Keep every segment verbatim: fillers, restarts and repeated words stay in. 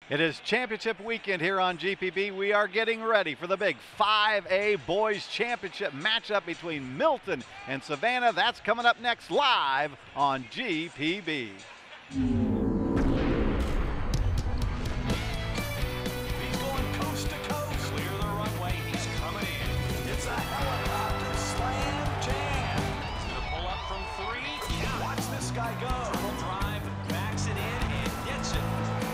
It is championship weekend here on G P B. We are getting ready for the big five A Boys Championship matchup between Milton and Savannah. That's coming up next live on G P B. He's going coast to coast. Clear the runway. He's coming in. It's a helicopter slam jam. He's going to pull up from three. Yeah. Watch this guy go. Triple drive, backs it in, and gets it.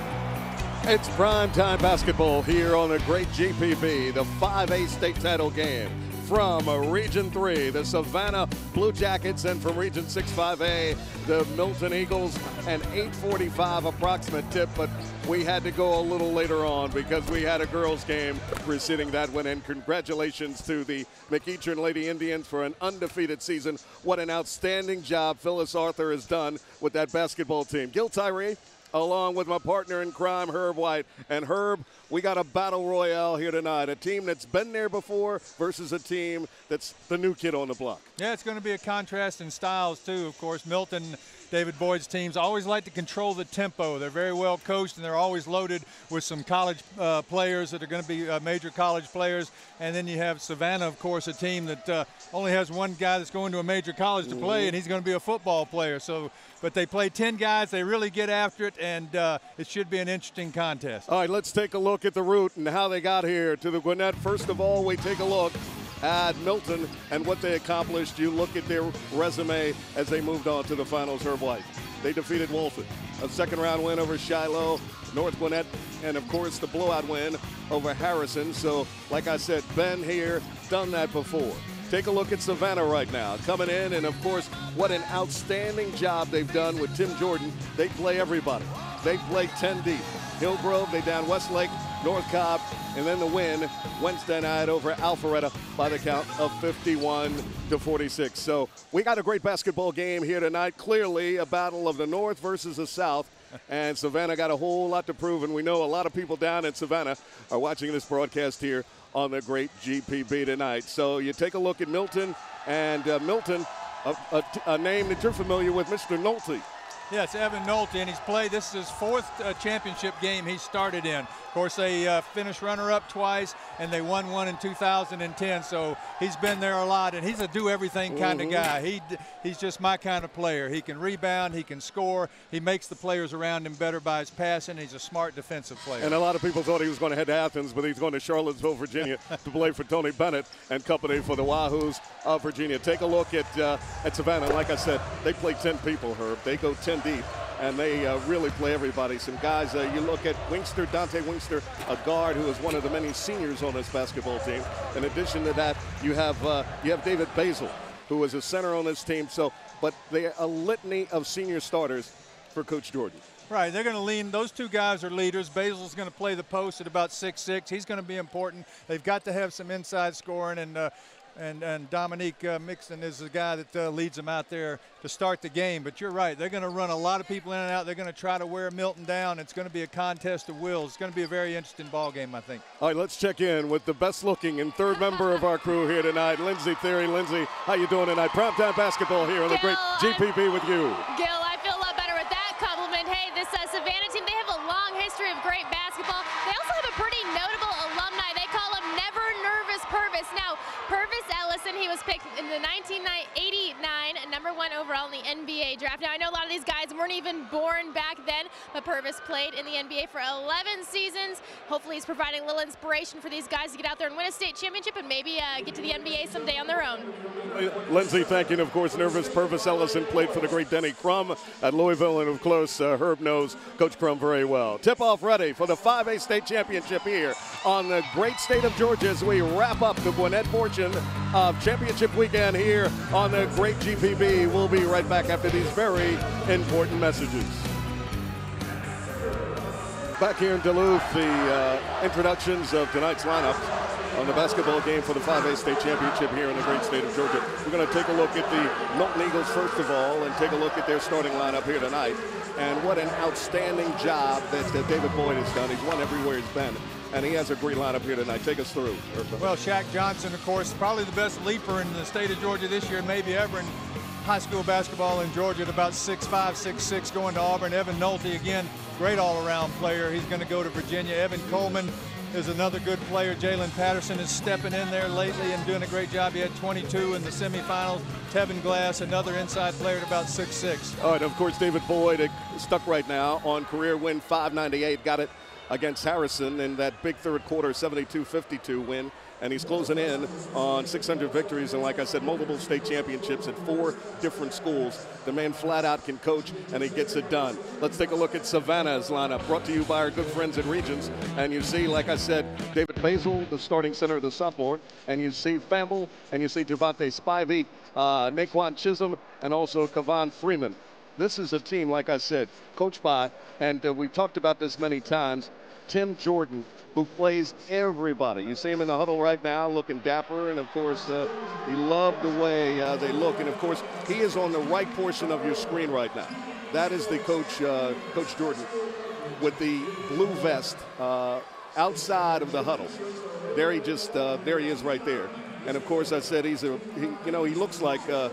It's primetime basketball here on the great G P B, the five A state title game. From Region three, the Savannah Blue Jackets, and from Region six five A, the Milton Eagles. An eight forty-five approximate tip, but we had to go a little later on because we had a girls' game preceding that one. And congratulations to the McEachern Lady Indians for an undefeated season. What an outstanding job Phyllis Arthur has done with that basketball team. Gil Tyree, along with my partner in crime, Herb White. And Herb, we got a battle royale here tonight. A team that's been there before versus a team that's the new kid on the block. Yeah, it's going to be a contrast in styles, too. Of course, Milton, David Boyd's teams always like to control the tempo. They're very well coached, and they're always loaded with some college uh, players that are going to be uh, major college players. And then you have Savannah, of course, a team that uh, only has one guy that's going to a major college to play, and he's going to be a football player. So, but they play ten guys. They really get after it, and uh, it should be an interesting contest. All right, let's take a look at the route and how they got here to the Gwinnett. First of all, we take a look at Milton and what they accomplished. You look at their resume as they moved on to the finals. Herb White, they defeated Walton, a second round win over Shiloh, North Gwinnett, and of course the blowout win over Harrison. So like I said, been here, done that before. Take a look at Savannah right now, coming in, and of course, what an outstanding job they've done with Tim Jordan. They play everybody. They play ten deep. Hillgrove, they down Westlake, North Cobb, and then the win Wednesday night over Alpharetta by the count of fifty-one to forty-six. So we got a great basketball game here tonight. Clearly a battle of the North versus the South. And Savannah got a whole lot to prove, and we know a lot of people down in Savannah are watching this broadcast here on the great G P B tonight. So you take a look at Milton, and uh, Milton, a, a, a name that you're familiar with, Mister Nolte. Yes, Evan Nolte, and he's played, this is his fourth uh, championship game he started in. Of course, they uh, finished runner-up twice, and they won one in two thousand ten, so he's been there a lot, and he's a do-everything kind Mm-hmm. of guy. He, he's just my kind of player. He can rebound, he can score, he makes the players around him better by his passing. He's a smart defensive player. And a lot of people thought he was going to head to Athens, but he's going to Charlottesville, Virginia to play for Tony Bennett and company for the Wahoos of Virginia. Take a look at, uh, at Savannah. Like I said, they play ten people, Herb. They go ten deep. And they uh, really play everybody. Some guys, uh, you look at Wingster, Dante Wingster, a guard who is one of the many seniors on this basketball team. In addition to that, you have uh, you have David Basil, who is a center on this team. So, but they are a litany of senior starters for Coach Jordan. Right, they're going to lean. Those two guys are leaders. Basil's going to play the post at about six six. He's going to be important. They've got to have some inside scoring, and uh, and and Dominique uh, Mixon is the guy that uh, leads them out there to start the game. But you're right, they're going to run a lot of people in and out. They're going to try to wear Milton down. It's going to be a contest of wills. It's going to be a very interesting ball game, I think. All right, let's check in with the best looking and third member of our crew here tonight, Lindsay Theory. Lindsay, how you doing tonight? Primetime basketball here on the great G P B with you. Gil, I feel a lot better with that compliment. Hey, this uh, Savannah team, they have a long history of great basketball. They also have a pretty notable alumni. They call him Never Nervous Purvis. Now, Purvis Ellison, he was picked in the nineteen eighty-nine number one overall in the N B A draft. Now, I know a lot of these guys weren't even born back then, but Purvis played in the N B A for eleven seasons. Hopefully, he's providing a little inspiration for these guys to get out there and win a state championship and maybe uh, get to the N B A someday on their own. Lindsay, thank you. And of course, nervous Purvis Ellison played for the great Denny Crum at Louisville, and of course, uh, Herb knows Coach Crum very well. Tip-off ready for the five A state championship here on the great state of Georgia as we wrap up the Gwinnett portion of championship weekend here on the great G P B. We'll be right back after these very important messages. Back here in Duluth, the uh, introductions of tonight's lineup on the basketball game for the five A state championship here in the great state of Georgia. We're going to take a look at the Milton Eagles first of all and take a look at their starting lineup here tonight. And what an outstanding job that uh, David Boyd has done. He's won everywhere he's been. And he has a great lineup here tonight. Take us through. Well, Shaq Johnson, of course, probably the best leaper in the state of Georgia this year, maybe ever in high school basketball in Georgia at about six five, six six, going to Auburn. Evan Nolte, again, great all-around player. He's going to go to Virginia. Evan Coleman is another good player. Jalen Patterson is stepping in there lately and doing a great job. He had twenty-two in the semifinals. Tevin Glass, another inside player at about six six. All right, of course, David Boyd uh, stuck right now on career win five ninety-eight. Got it against Harrison in that big third quarter seventy-two fifty-two win. And he's closing in on six hundred victories and, like I said, multiple state championships at four different schools. The man flat out can coach, and he gets it done. Let's take a look at Savannah's lineup, brought to you by our good friends at Regions. And you see, like I said, David Basil, the starting center, the sophomore. And you see Famble, and you see Javante Spivey, uh, Naquan Chisholm, and also Kavan Freeman. This is a team, like I said, coached by, and uh, we've talked about this many times, Tim Jordan, who plays everybody. You see him in the huddle right now looking dapper, and of course uh, you love the way uh, they look, and of course he is on the right portion of your screen right now. That is the coach, uh, Coach Jordan, with the blue vest uh, outside of the huddle. There he just, uh, there he is right there. And of course I said he's a, he, you know, he looks like uh,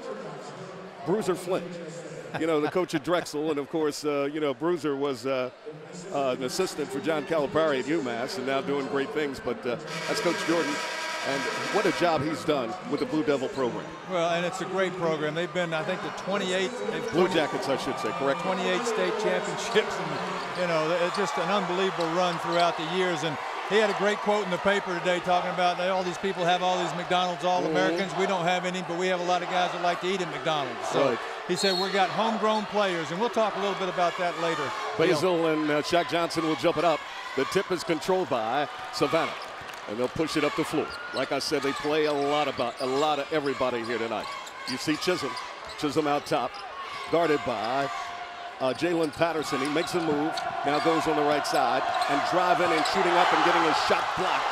Bruiser Flint. You know, the coach at Drexel, and of course, uh, you know, Bruiser was uh, uh, an assistant for John Calipari at UMass and now doing great things, but uh, that's Coach Jordan, and what a job he's done with the Blue Devil program. Well, and it's a great program. They've been, I think, the twenty-eighth. Blue Jackets, I should say, correct? twenty-eight state championships, and, you know, it's just an unbelievable run throughout the years, and he had a great quote in the paper today talking about that all these people have all these McDonald's All-Americans. Mm-hmm. We don't have any, but we have a lot of guys that like to eat at McDonald's. So right. He said we got homegrown players, and we'll talk a little bit about that later. Basil and uh, Shaq Johnson will jump it up. The tip is controlled by Savannah, and they'll push it up the floor. Like I said, they play a lot about a lot of everybody here tonight. You see Chisholm, Chisholm out top, guarded by Uh, Jalen Patterson. He makes a move, now goes on the right side, and driving and shooting up and getting a shot blocked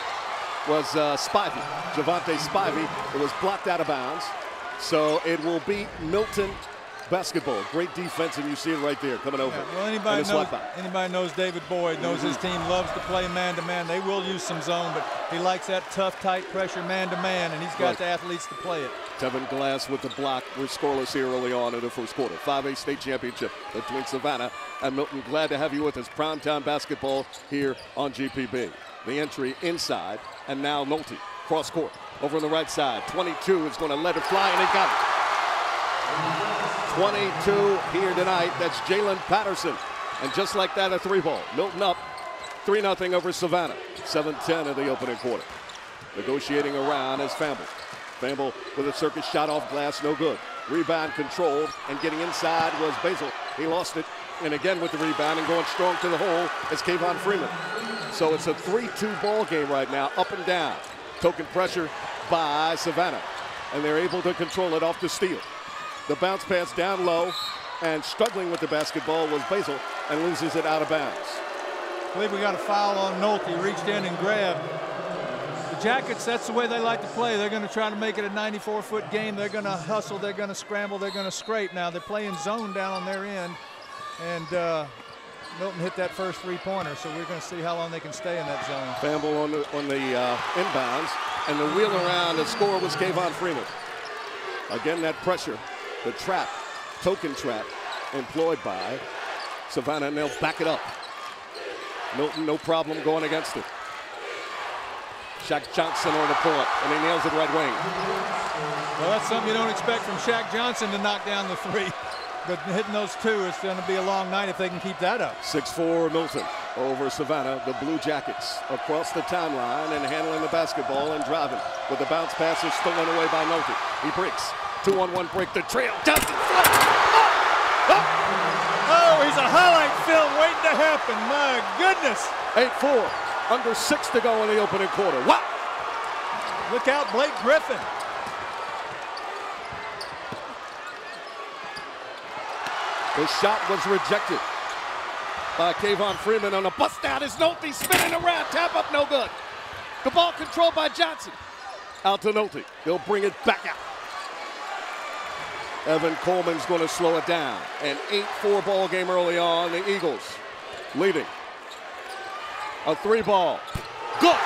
was uh, Spivey, Javante Spivey. It was blocked out of bounds. So it will be Milton basketball. Great defense, and you see it right there coming over. Yeah, well, anybody knows, anybody knows David Boyd, knows mm-hmm. his team loves to play man-to-man. They will use some zone, but he likes that tough, tight pressure man-to-man, and he's got right. the athletes to play it. Tevin Glass with the block. We're scoreless here early on in the first quarter. five A state championship between Savannah and Milton. Glad to have you with us. Primetime basketball here on G P B. The entry inside, and now Nolte, cross court, over on the right side. twenty-two is going to let it fly, and he got it. twenty-two here tonight. That's Jalen Patterson. And just like that, a three ball. Milton up three nothing over Savannah. seven ten in the opening quarter. Negotiating around as Famble. Famble with a circus shot off glass, no good. Rebound controlled, and getting inside was Basil. He lost it, and again with the rebound and going strong to the hole is Kayvon Freeman. So it's a three two ball game right now, up and down. Token pressure by Savannah, and they're able to control it off the steal. The bounce pass down low, and struggling with the basketball was Basil, and loses it out of bounds. I believe we got a foul on Nolte. He reached in and grabbed. The Jackets, that's the way they like to play. They're going to try to make it a ninety-four foot game. They're going to hustle. They're going to scramble. They're going to scrape. Now they're playing zone down on their end, and uh, Milton hit that first three-pointer, so we're going to see how long they can stay in that zone. Famble on the, on the uh, inbounds, and the wheel around. The score was Kayvon Freeman. Again, that pressure, the trap, token trap, employed by Savannah, and they'll back it up. Milton, no problem going against it. Shaq Johnson on the point, and he nails it right wing. Well, that's something you don't expect from Shaq Johnson to knock down the three. But hitting those two, it's going to be a long night if they can keep that up. six four Milton over Savannah. The Blue Jackets across the timeline and handling the basketball and driving. With the bounce pass is stolen away by Milton. He breaks. Two on one break. The trail. Johnson. Oh! Oh! Oh, he's a highlight film waiting to happen. My goodness. eight four. Under six to go in the opening quarter. Wow! Look out, Blake Griffin. The shot was rejected by Kayvon Freeman on a bust out. Is Nolte spinning around. Tap up, no good. The ball controlled by Johnson. Out to Nolte. He'll bring it back out. Evan Coleman's going to slow it down. An eight four ball game early on. The Eagles leading. A three ball. Good.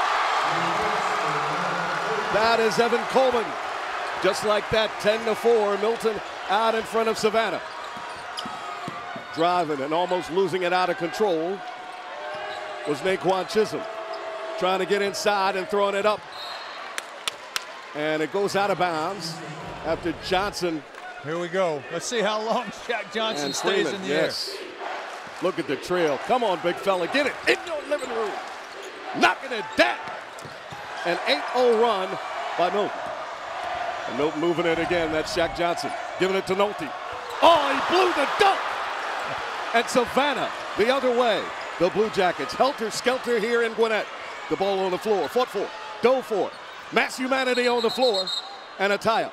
That is Evan Coleman. Just like that, ten to four. Milton out in front of Savannah. Driving and almost losing it out of control was Naquan Chisholm. Trying to get inside and throwing it up. And it goes out of bounds after Johnson. Here we go. Let's see how long Shaq Johnson And stays Freeman, in the yes. air. Look at the trail. Come on, big fella. Get it in your living room. Knocking it down. An eight oh run by Milton. And Milton moving it again. That's Shaq Johnson. Giving it to Nolte. Oh, he blew the dunk. And Savannah the other way. The Blue Jackets helter-skelter here in Gwinnett. The ball on the floor. Fought for it. Dove for it. Mass humanity on the floor. And a tie-up.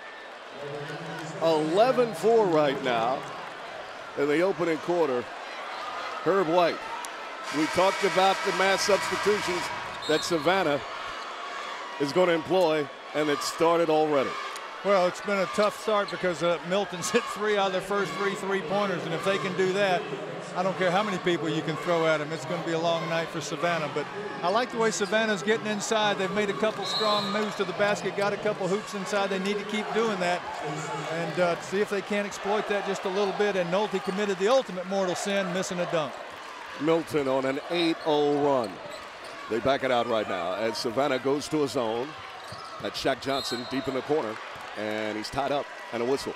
eleven four right now in the opening quarter. Herb White. We talked about the mass substitutions that Savannah is going to employ, and it started already. Well, it's been a tough start because uh, Milton's hit three out of their first three three-pointers, and if they can do that, I don't care how many people you can throw at them. It's going to be a long night for Savannah. But I like the way Savannah's getting inside. They've made a couple strong moves to the basket, got a couple hoops inside. They need to keep doing that and uh, see if they can exploit that just a little bit. And Nolte committed the ultimate mortal sin, missing a dunk. Milton on an eight oh run. They back it out right now as Savannah goes to a zone. That's Shaq Johnson deep in the corner, and he's tied up, and a whistle.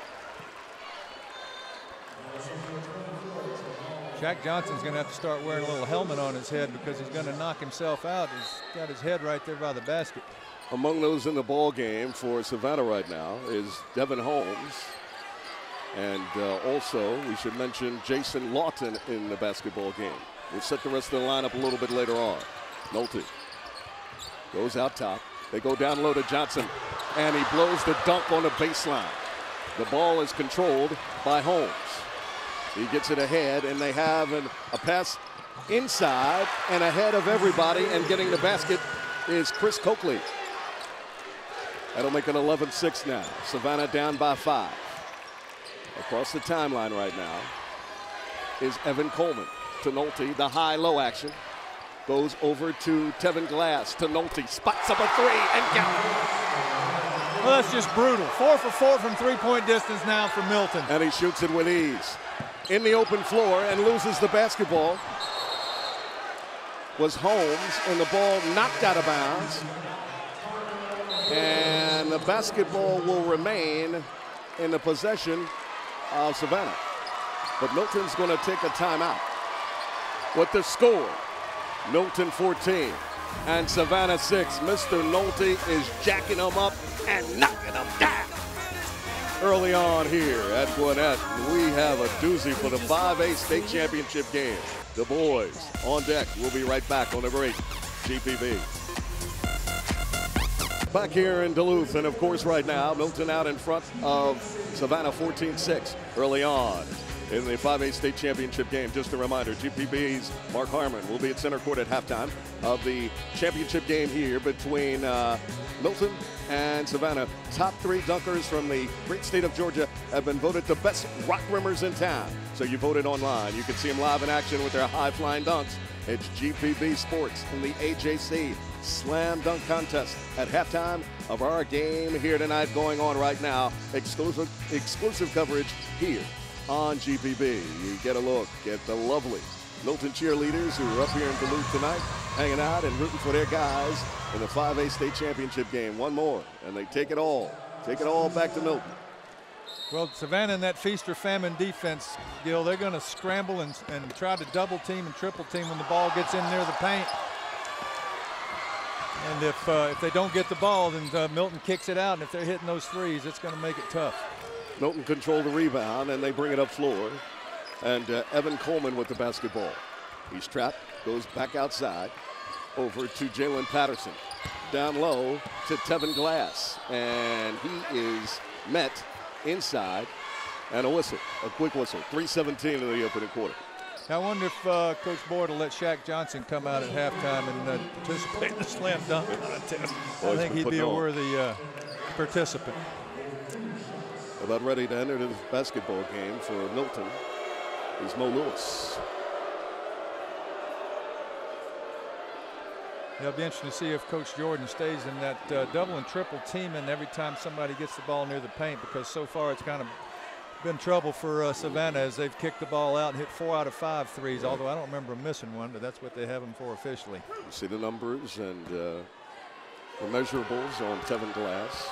Shaq Johnson's going to have to start wearing a little helmet on his head because he's going to knock himself out. He's got his head right there by the basket. Among those in the ball game for Savannah right now is Devin Holmes. And uh, also, we should mention Jason Lawton in the basketball game. We'll set the rest of the lineup a little bit later on. Nolte goes out top. They go down low to Johnson, and he blows the dunk on the baseline. The ball is controlled by Holmes. He gets it ahead, and they have an, a pass inside and ahead of everybody, and getting the basket is Chris Coakley. That'll make it eleven six now. Savannah down by five. Across the timeline right now is Evan Coleman to Nolte. The high-low action goes over to Tevin Glass to Nolte. Spots up a three and count. Well, that's just brutal. Four for four from three-point distance now for Milton. And he shoots it with ease. In the open floor and loses the basketball was Holmes, and the ball knocked out of bounds. And the basketball will remain in the possession of Savannah. But Milton's going to take a timeout. With the score, Milton fourteen and Savannah six. Mister Nolte is jacking them up and knocking them down. Early on here at Gwinnett, we have a doozy for the five A state championship game. The boys on deck. We'll be right back on the break. G P B. Back here in Duluth, and of course right now, Milton out in front of Savannah fourteen six early on in the five A state championship game. Just a reminder, G P B's Mark Harmon will be at center court at halftime of the championship game here between uh, Milton and Savannah. Top three dunkers from the great state of Georgia have been voted the best rock rimmers in town. So you voted online. You can see them live in action with their high-flying dunks. It's G P B Sports in the A J C Slam Dunk Contest at halftime of our game here tonight, going on right now. Exclusive, exclusive coverage here on G P B. You get a look at the lovely Milton cheerleaders who are up here in Duluth tonight, hanging out and rooting for their guys in the five A state championship game. One more, and they take it all. Take it all back to Milton. Well, Savannah in that feast or famine defense, Gil, they're going to scramble and, and try to double team and triple team when the ball gets in near the paint. And if uh, if they don't get the ball, then uh, Milton kicks it out. And if they're hitting those threes, it's going to make it tough. Milton control the rebound, and they bring it up floor. And uh, Evan Coleman with the basketball. He's trapped, goes back outside, over to Jalen Patterson. Down low to Tevin Glass, and he is met inside, and a whistle, a quick whistle. three seventeen in the opening quarter. I wonder if uh, Coach Boyd will let Shaq Johnson come out at halftime and uh, participate in the slam dunk contest. I think he'd be a worthy uh, participant. About ready to enter the basketball game for Milton is Mo Lewis. It'll be interesting to see if Coach Jordan stays in that uh, double and triple teaming every time somebody gets the ball near the paint, because so far it's kind of been trouble for uh, Savannah as they've kicked the ball out and hit four out of five threes, although I don't remember them missing one, but that's what they have them for officially. You see the numbers and uh, the measurables on Tevin Glass.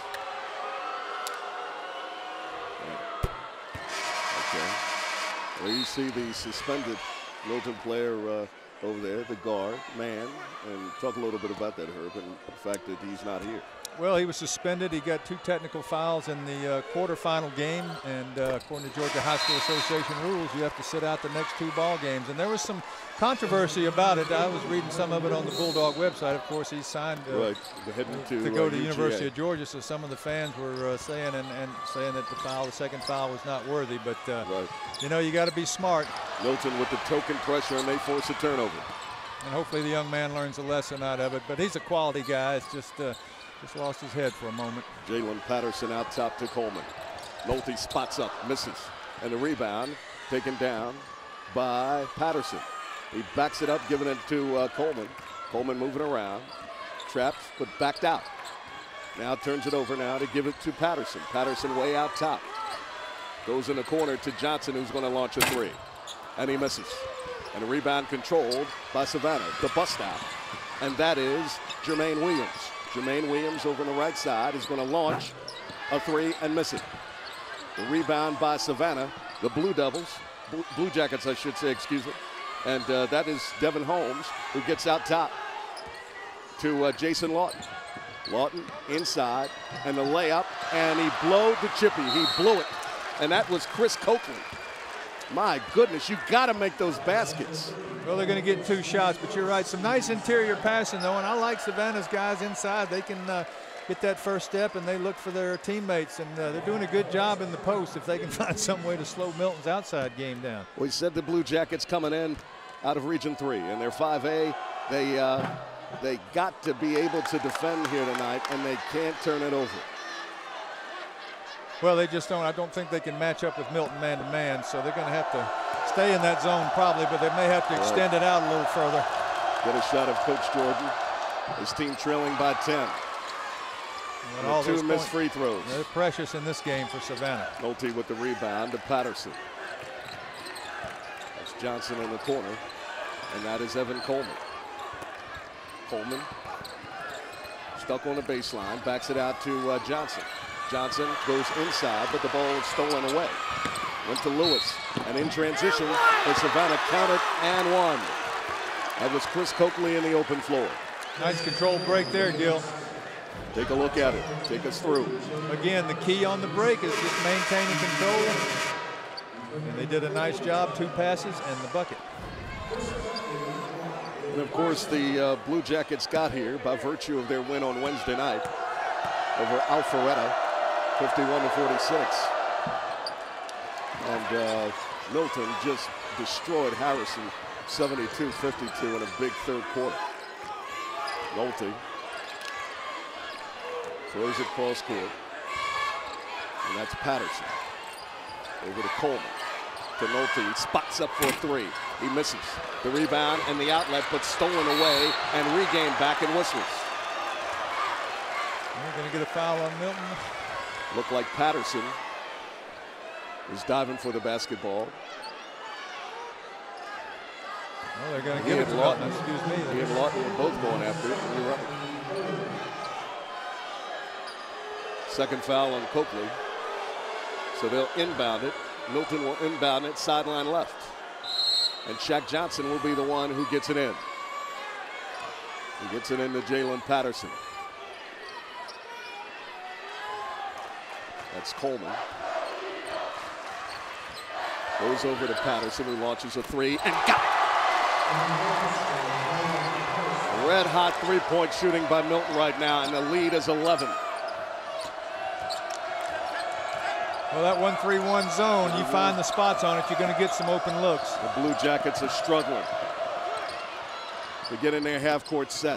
Okay. Well, you see the suspended Milton player uh, over there, the guard, man, and talk a little bit about that, Herb, and the fact that he's not here. Well, he was suspended. He got two technical fouls in the uh, quarterfinal game, and uh, according to Georgia High School Association rules, you have to sit out the next two ball games. And there was some controversy about it. I was reading some of it on the Bulldog website. Of course, he signed uh, right. heading to, to go uh, to the U G A. University of Georgia. So some of the fans were uh, saying and, and saying that the foul, the second foul, was not worthy. But uh, right. you know, you got to be smart. Milton with the token pressure, and they force a turnover. And hopefully the young man learns a lesson out of it. But he's a quality guy. It's just. Uh, Just lost his head for a moment. Jalen Patterson out top to Coleman. Nolte spots up, misses. And the rebound taken down by Patterson. He backs it up, giving it to uh, Coleman. Coleman moving around. Trapped, but backed out. Now turns it over now to give it to Patterson. Patterson way out top. Goes in the corner to Johnson, who's going to launch a three. And he misses. And the rebound controlled by Savannah. The bust out. And that is Jermaine Williams. Jermaine Williams over on the right side is going to launch a three and miss it. The rebound by Savannah, the Blue Devils, Blue, Blue Jackets, I should say, excuse me. And uh, that is Devin Holmes, who gets out top to uh, Jason Lawton. Lawton inside, and the layup, and he blowed the chippy. He blew it, and that was Chris Coakley. My goodness, you got to make those baskets. Well, they're going to get two shots, but you're right. Some nice interior passing, though, and I like Savannah's guys inside. They can uh, get that first step, and they look for their teammates, and uh, they're doing a good job in the post if they can find some way to slow Milton's outside game down. We said the Blue Jackets coming in out of Region three, and they're five A. They, uh, they got to be able to defend here tonight, and they can't turn it over. Well, they just don't. I don't think they can match up with Milton man-to-man, so they're going to have to stay in that zone probably, but they may have to extend it out a little further. Get a shot of Coach Jordan. His team trailing by ten. And all two those missed points, free throws. They're precious in this game for Savannah. Nolte with the rebound to Patterson. That's Johnson in the corner, and that is Evan Coleman. Coleman stuck on the baseline, backs it out to uh, Johnson. Johnson goes inside, but the ball is stolen away. Went to Lewis, and in transition, and Savannah counted and won. That was Chris Coakley in the open floor. Nice controlled break there, Gil. Take a look at it. Take us through. Again, the key on the break is just maintaining control. And they did a nice job, two passes and the bucket. And of course, the uh, Blue Jackets got here by virtue of their win on Wednesday night over Alpharetta, fifty-one to forty-six. And uh, Milton just destroyed Harrison, seventy-two fifty-two in a big third quarter. Nolte throws it cross court, and that's Patterson. Over to Coleman. To Nolte, he spots up for a three. He misses. The rebound and the outlet, but stolen away and regained back and whistles. They're going to get a foul on Milton. Looked like Patterson is diving for the basketball. Well, they're going to give it to Lawton. Excuse me. He and Lawton were both going after it. You're right. Second foul on Coakley. So they'll inbound it. Milton will inbound it sideline left. And Shaq Johnson will be the one who gets it in. He gets it into Jalen Patterson. That's Coleman. Goes over to Patterson, who launches a three and got it. Red hot three-point shooting by Milton right now, and the lead is eleven. Well, that one three one zone, you find the spots on it, you're going to get some open looks. The Blue Jackets are struggling to get in their half-court set.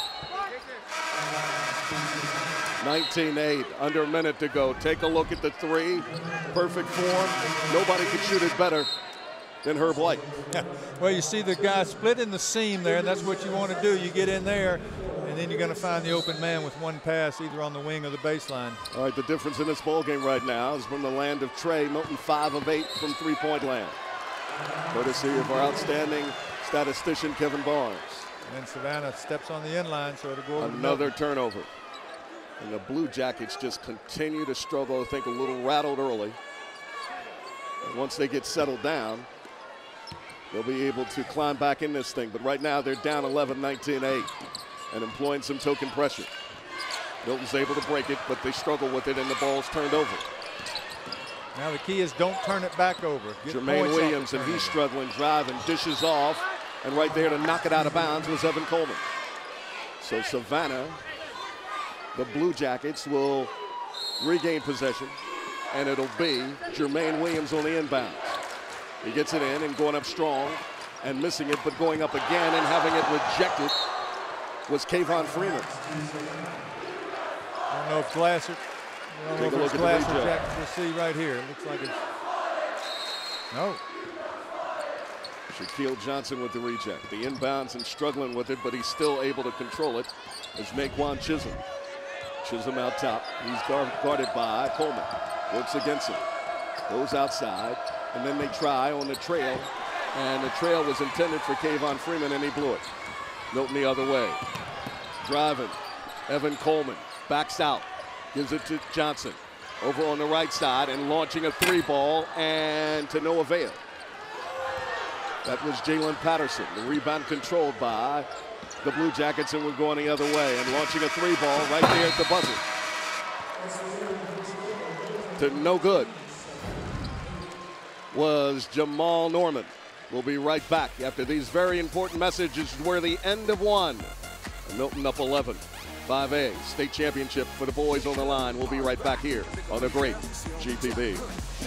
nineteen eight, under a minute to go. Take a look at the three. Perfect form. Nobody could shoot it better than Herb White. Well, you see the guy split in the seam there, and that's what you want to do. You get in there, and and then you're going to find the open man with one pass either on the wing or the baseline. All right, the difference in this ball game right now is from the land of Trey. Milton five of eight from three-point land. Courtesy of our outstanding statistician, Kevin Barnes. And Savannah steps on the inline, so it'll go over. Another turnover. And the Blue Jackets just continue to struggle. I think a little rattled early. And once they get settled down, they'll be able to climb back in this thing. But right now they're down eleven, nineteen, eight and employing some token pressure. Milton's able to break it, but they struggle with it and the ball's turned over. Now the key is don't turn it back over. Get Jermaine Williams, and he's struggling, driving, dishes off. And right there to knock it out of bounds was Evan Coleman. So Savannah, the Blue Jackets will regain possession, and it'll be Jermaine Williams on the inbounds. He gets it in and going up strong and missing it, but going up again and having it rejected was Kayvon Freeman. I don't know if Glasser, I don't Take know a if look it's at Glasser the replay. Jackson. We'll see right here. It looks like it's, no. Shaquille Johnson with the reject. The inbounds and struggling with it, but he's still able to control it, is Naquan Chisholm. Chisholm out top. He's guard, guarded by Coleman. Works against him. Goes outside, and then they try on the trail, and the trail was intended for Kayvon Freeman, and he blew it. Milton the other way. Driving. Evan Coleman backs out. Gives it to Johnson. Over on the right side and launching a three ball, and to no avail. That was Jalen Patterson. The rebound controlled by the Blue Jackets, and we're going the other way and launching a three ball right there at the buzzer. To no good was Jamal Norman. We'll be right back after these very important messages. We're the end of one. And Milton up eleven. five A state championship for the boys on the line. We'll be right back here on the great G P B.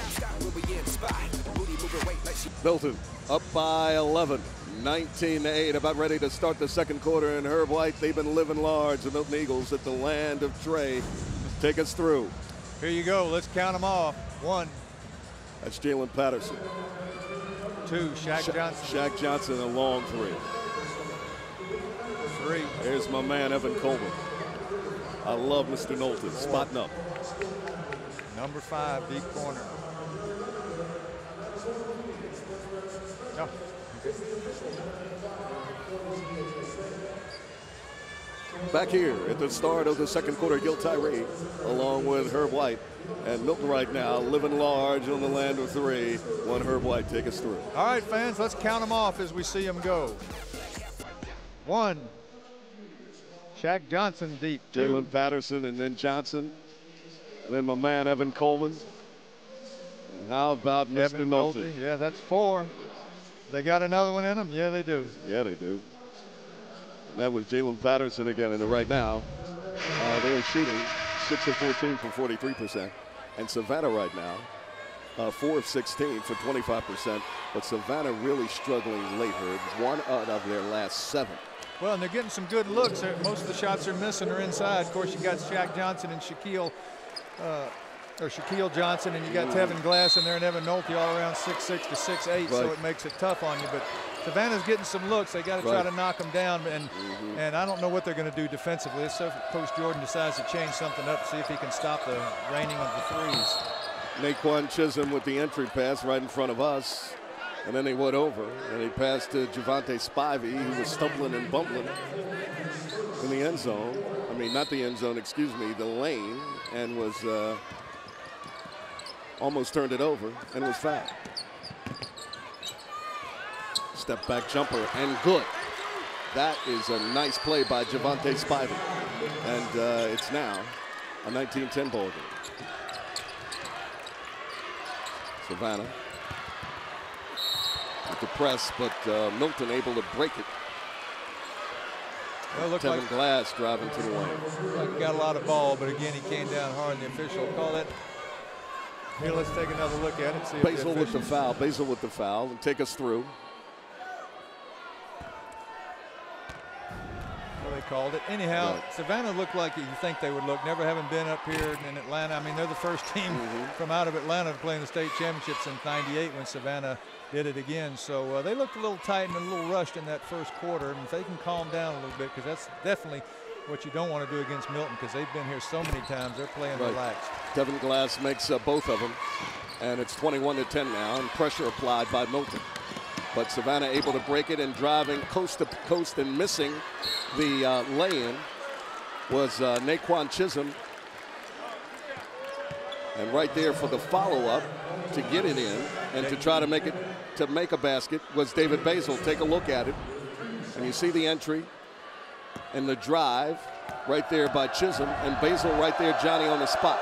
Milton up by eleven, nineteen to eight, about ready to start the second quarter. And Herb White, they've been living large. The Milton Eagles at the land of Trey. Take us through. Here you go. Let's count them off. One. That's Jalen Patterson. Two. Shaq Sha Johnson. Shaq Johnson, a long three. Three. There's my man, Evan Coleman. I love Mister Knowlton, spotting up. Number five, deep corner. No. Okay. Back here at the start of the second quarter, Gil Tyree, along with Herb White. And Milton right now living large on the land of three. One Herb White, take us through. All right, fans, let's count them off as we see them go. One. Shaq Johnson deep. Jalen Patterson and then Johnson. And then my man, Evan Coleman. And how about Mister Evan Knowlton? Nolte. Yeah, that's four. They got another one in them? Yeah, they do. Yeah, they do. And that was Jalen Patterson again. And right now, uh, they are shooting six of fourteen for forty-three percent. And Savannah right now, uh, four of sixteen for twenty-five percent. But Savannah really struggling late, Herb. One out of their last seven. Well, and they're getting some good looks. Most of the shots they're missing are inside. Of course, you got Shaq Johnson and Shaquille, uh, or Shaquille Johnson, and you got Tevin Glass in there and Evan Nolte all around six six to six eight, right. So it makes it tough on you. But Savannah's getting some looks. They got to right. try to knock them down, and Mm-hmm. and I don't know what they're going to do defensively. Let's see if Coach Jordan decides to change something up, see if he can stop the raining of the threes. Naquan Chisholm with the entry pass right in front of us. And then he went over, and he passed to Javante Spivey, who was stumbling and bumbling in the end zone. I mean, not the end zone, excuse me, the lane, and was uh, almost turned it over and was fouled. Step back jumper, and good. That is a nice play by Javante Spivey. And uh, it's now a nineteen ten ball game. Savannah. With the press, but uh, Milton able to break it. Well, looked Tevin like, Glass driving to the lane. like he got a lot of ball, but again, he came down hard, and the official called it. Here, let's take another look at it. See if Basil the with the officials- foul. Basil with the foul and take us through. Well, they called it. Anyhow, Right. Savannah looked like you think they would look. Never having been up here in Atlanta. I mean, they're the first team Mm-hmm. from out of Atlanta to play in the state championship since ninety-eight when Savannah did it again. So uh, they looked a little tight and a little rushed in that first quarter. And if they can calm down a little bit, because that's definitely what you don't want to do against Milton, because they've been here so many times. They're playing Right. relaxed. Devin Glass makes uh, both of them, and it's twenty-one to ten now, and pressure applied by Milton. But Savannah able to break it and driving coast to coast and missing the uh, lay-in was uh, Naquan Chisholm. And right there for the follow-up to get it in and to try to make it to make a basket was David Basil. Take a look at it, and you see the entry and the drive right there by Chisholm, and Basil right there, Johnny on the spot.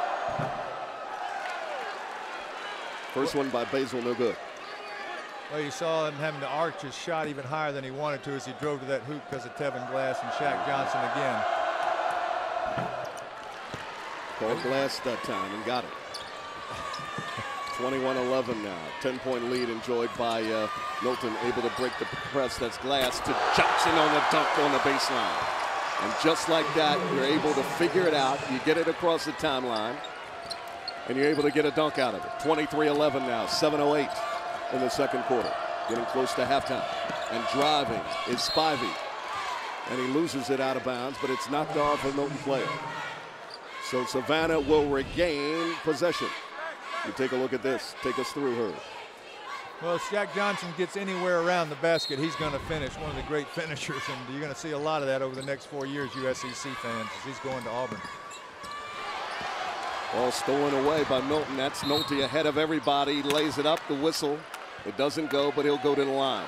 First one by Basil, no good. Well, you saw him having to arch his shot even higher than he wanted to as he drove to that hoop because of Tevin Glass and Shaq Johnson again. Called Glass that time and got it. twenty-one eleven now. ten-point lead enjoyed by uh, Milton, able to break the press. That's Glass to Johnson on the dunk on the baseline. And just like that, you're able to figure it out. You get it across the timeline, and you're able to get a dunk out of it. twenty-three eleven now, seven oh eight in the second quarter. Getting close to halftime. And driving is Spivey. And he loses it out of bounds, but it's knocked off a Milton player. So Savannah will regain possession. You take a look at this. Take us through her. Well, if Shaq Johnson gets anywhere around the basket, he's going to finish. One of the great finishers, and you're going to see a lot of that over the next four years, U S C C fans, as he's going to Auburn. Ball stolen away by Milton. That's Nolte ahead of everybody. Lays it up, the whistle. It doesn't go, but he'll go to the line.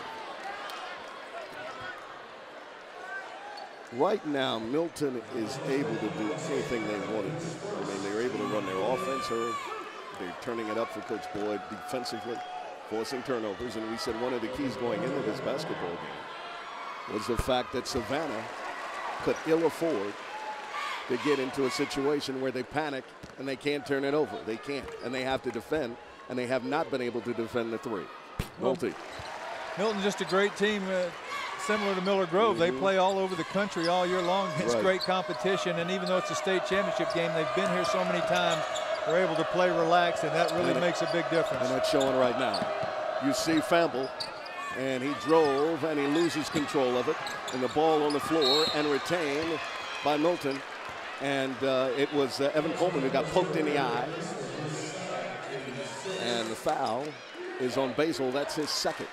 Right now, Milton is able to do anything they wanted. I mean, they're able to run their offense. Or they're turning it up for Coach Boyd defensively, forcing turnovers. And we said one of the keys going into this basketball game was the fact that Savannah could ill afford to get into a situation where they panic and they can't turn it over. They can't, and they have to defend, and they have not been able to defend the three. Nolte. Milton's just a great team. Uh, Similar to Miller Grove, mm-hmm. They play all over the country all year long. It's right. Great competition, and even though it's a state championship game, they've been here so many times. They're able to play relaxed, and that really and makes a big difference. And that's showing right now. You see Famble, and he drove, and he loses control of it, and the ball on the floor, and retained by Milton. And uh, it was uh, Evan Coleman who got poked in the eye. And the foul is on Basil. That's his second.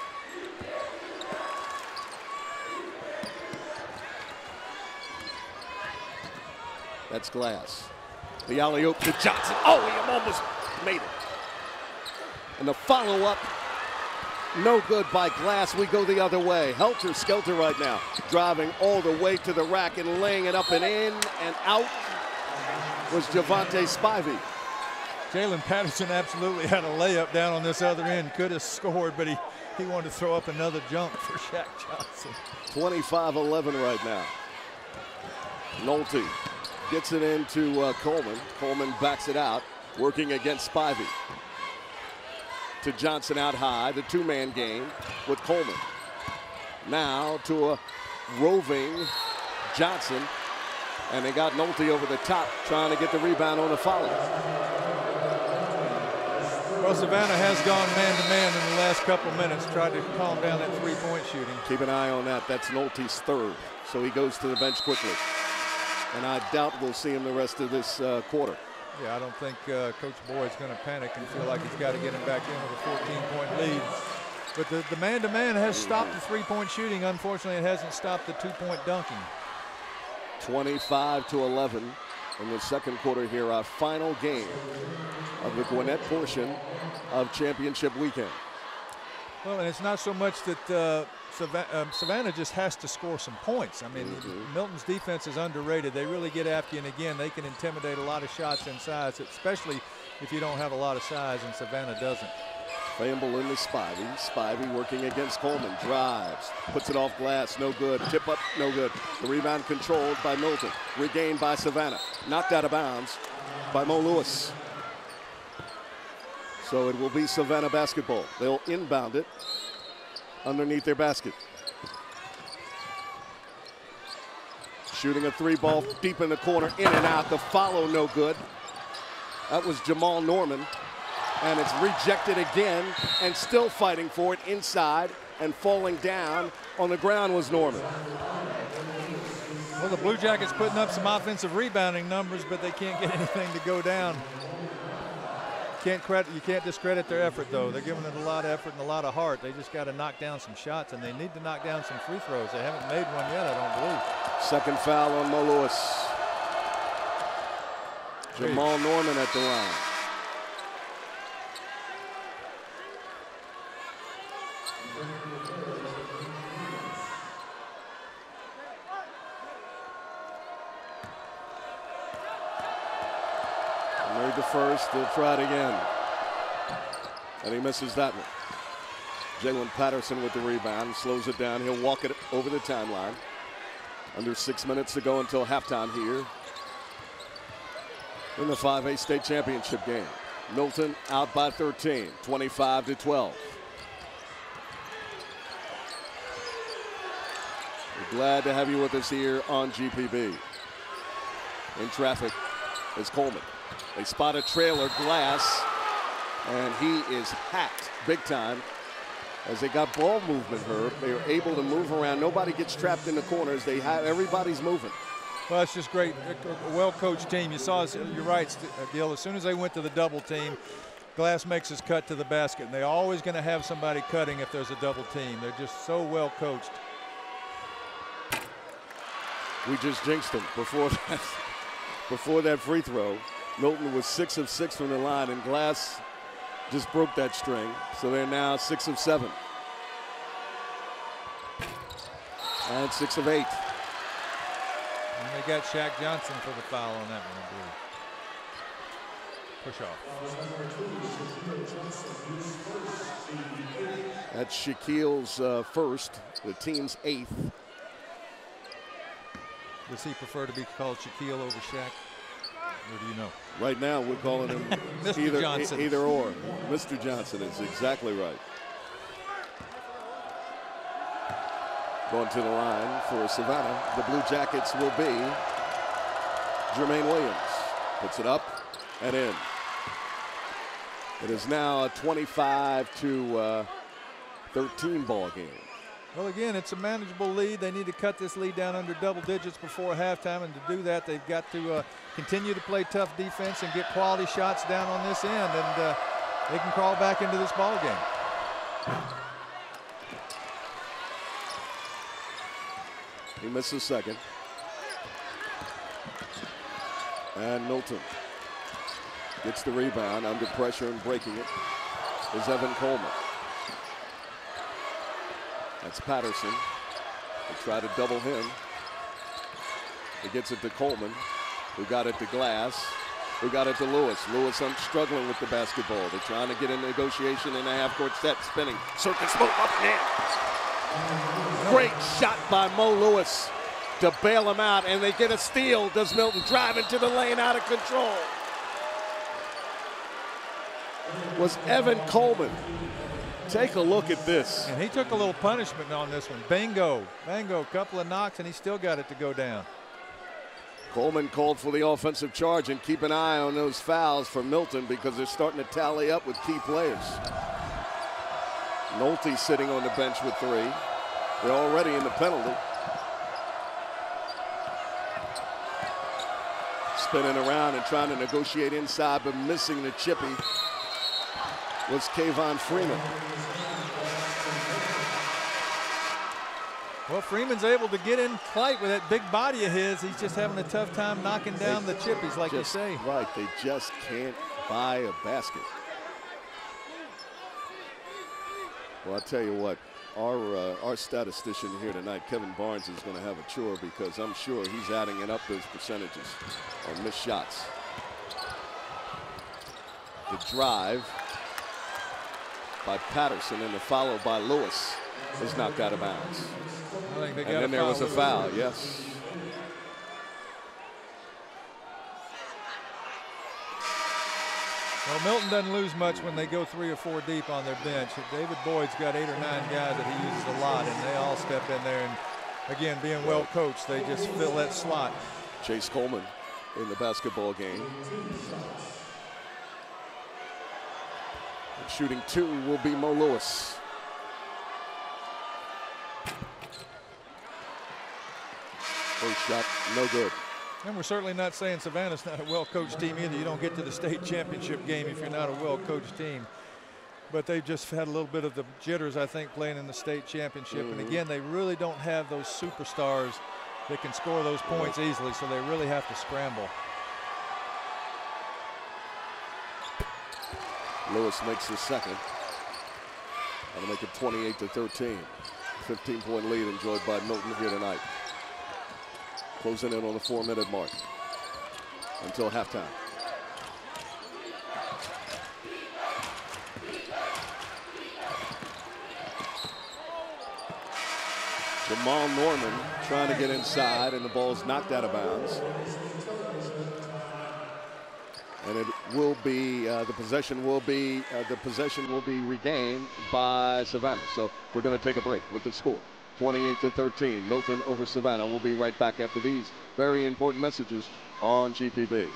That's Glass. The alley-oop to Johnson. Oh, he almost made it. And the follow-up, no good by Glass. We go the other way. Helter-skelter right now. Driving all the way to the rack and laying it up and in and out was Javante Spivey. Jalen Patterson absolutely had a layup down on this other end. Could have scored, but he, he wanted to throw up another jump for Shaq Johnson. twenty-five eleven right now. Nolte gets it into uh, Coleman. Coleman backs it out, working against Spivey. To Johnson out high, the two-man game with Coleman. Now to a roving Johnson, and they got Nolte over the top, trying to get the rebound on the follow. Well, Savannah has gone man-to-man in the last couple minutes, tried to calm down that three-point shooting. Keep an eye on that. That's Nolte's third, so he goes to the bench quickly. And I doubt we'll see him the rest of this uh, quarter. Yeah, I don't think uh, Coach Boyd's going to panic and feel like he's got to get him back in with a fourteen-point lead. But the, the man-to-man has stopped the three-point shooting. Unfortunately, it hasn't stopped the two-point dunking. twenty-five to eleven in the second quarter here, our final game of the Gwinnett portion of championship weekend. Well, and it's not so much that uh, Savannah, um, Savannah just has to score some points. I mean, mm-hmm. Milton's defense is underrated. They really get after you, and again, they can intimidate a lot of shots inside, especially if you don't have a lot of size, and Savannah doesn't. Famble into Spivey. Spivey working against Coleman. Drives. Puts it off Glass. No good. Tip up. No good. The rebound controlled by Milton. Regained by Savannah. Knocked out of bounds by Mo Lewis. So it will be Savannah basketball. They'll inbound it underneath their basket. Shooting a three ball deep in the corner. In and out. The follow no good. That was Jamal Norman. And it's rejected again, and still fighting for it inside, and falling down on the ground was Norman. Well, the Blue Jackets putting up some offensive rebounding numbers, but they can't get anything to go down. Can't credit, you can't discredit their effort, though. They're giving it a lot of effort and a lot of heart. They just got to knock down some shots, and they need to knock down some free throws. They haven't made one yet, I don't believe. Second foul on Mo Lewis. Jamal Norman at the line. Made the first, they'll try it again. And he misses that one. Jalen Patterson with the rebound, slows it down. He'll walk it over the timeline. Under six minutes to go until halftime here in the five A state championship game. Milton out by thirteen, twenty-five to twelve. We're glad to have you with us here on G P B. In traffic is Coleman. They spot a trailer, Glass, and he is hacked big time. As they got ball movement, Herb, they are able to move around. Nobody gets trapped in the corners. They have everybody's moving. Well, it's just great. A well-coached team. You saw, you're right, Gil. As soon as they went to the double team, Glass makes his cut to the basket, and they're always going to have somebody cutting if there's a double team. They're just so well coached. We just jinxed them before that. Before that free throw. Milton was six of six from the line, and Glass just broke that string. So they're now six of seven. And six of eight. And they got Shaq Johnson for the foul on that one, I believe. Push off. That's Shaquille's uh, first, the team's eighth. Does he prefer to be called Shaquille over Shaq? Or do you know? Right now, we're calling him either, Johnson. either or. Mister Johnson is exactly right. Going to the line for Savannah. The Blue Jackets will be Jermaine Williams. Puts it up and in. It is now a twenty-five to thirteen ball game. Well, again, it's a manageable lead. They need to cut this lead down under double digits before halftime, and to do that, they've got to uh, continue to play tough defense and get quality shots down on this end, and uh, they can crawl back into this ball game. He misses second. And Milton gets the rebound under pressure and breaking it is Evan Coleman. That's Patterson. They try to double him. He gets it to Coleman, who got it to Glass, who got it to Lewis. Lewis um, struggling with the basketball. They're trying to get a negotiation in a half-court set, spinning. Circus smoke up and in. Great shot by Mo Lewis to bail him out, and they get a steal. Does Milton drive into the lane out of control? Was Evan Coleman. Take a look at this. And he took a little punishment on this one. Bingo, bingo, a couple of knocks, and he still got it to go down. Coleman called for the offensive charge, and keep an eye on those fouls for Milton because they're starting to tally up with key players. Nolte sitting on the bench with three. They're already in the penalty. Spinning around and trying to negotiate inside, but missing the chippy was Kayvon Freeman. Well, Freeman's able to get in flight with that big body of his. He's just having a tough time knocking down they the chippies, like just, you say. Right, they just can't buy a basket. Well, I'll tell you what, our, uh, our statistician here tonight, Kevin Barnes, is going to have a chore because I'm sure he's adding it up those percentages on missed shots. The drive by Patterson and the follow by Lewis is knocked out of bounds. I think they got and then a there was a foul, foul, yes. Well, Milton doesn't lose much when they go three or four deep on their bench. David Boyd's got eight or nine guys that he uses a lot, and they all step in there. And again, being well coached, they just fill that slot. Chase Coleman in the basketball game. And shooting two will be Mo Lewis. First shot, no good. And we're certainly not saying Savannah's not a well-coached team either. You don't get to the state championship game if you're not a well-coached team. But they've just had a little bit of the jitters, I think, playing in the state championship. Mm-hmm. And again, they really don't have those superstars that can score those points easily, so they really have to scramble. Lewis makes his second. That'll make it twenty-eight to thirteen. fifteen point lead enjoyed by Milton here tonight. Closing in on the four minute mark until halftime. Jamal Norman trying to get inside, and the ball's knocked out of bounds. And it will be uh, the possession will be uh, the possession will be regained by Savannah. So we're going to take a break with the score, twenty-eight to thirteen. Milton over Savannah. We'll be right back after these very important messages on G P B.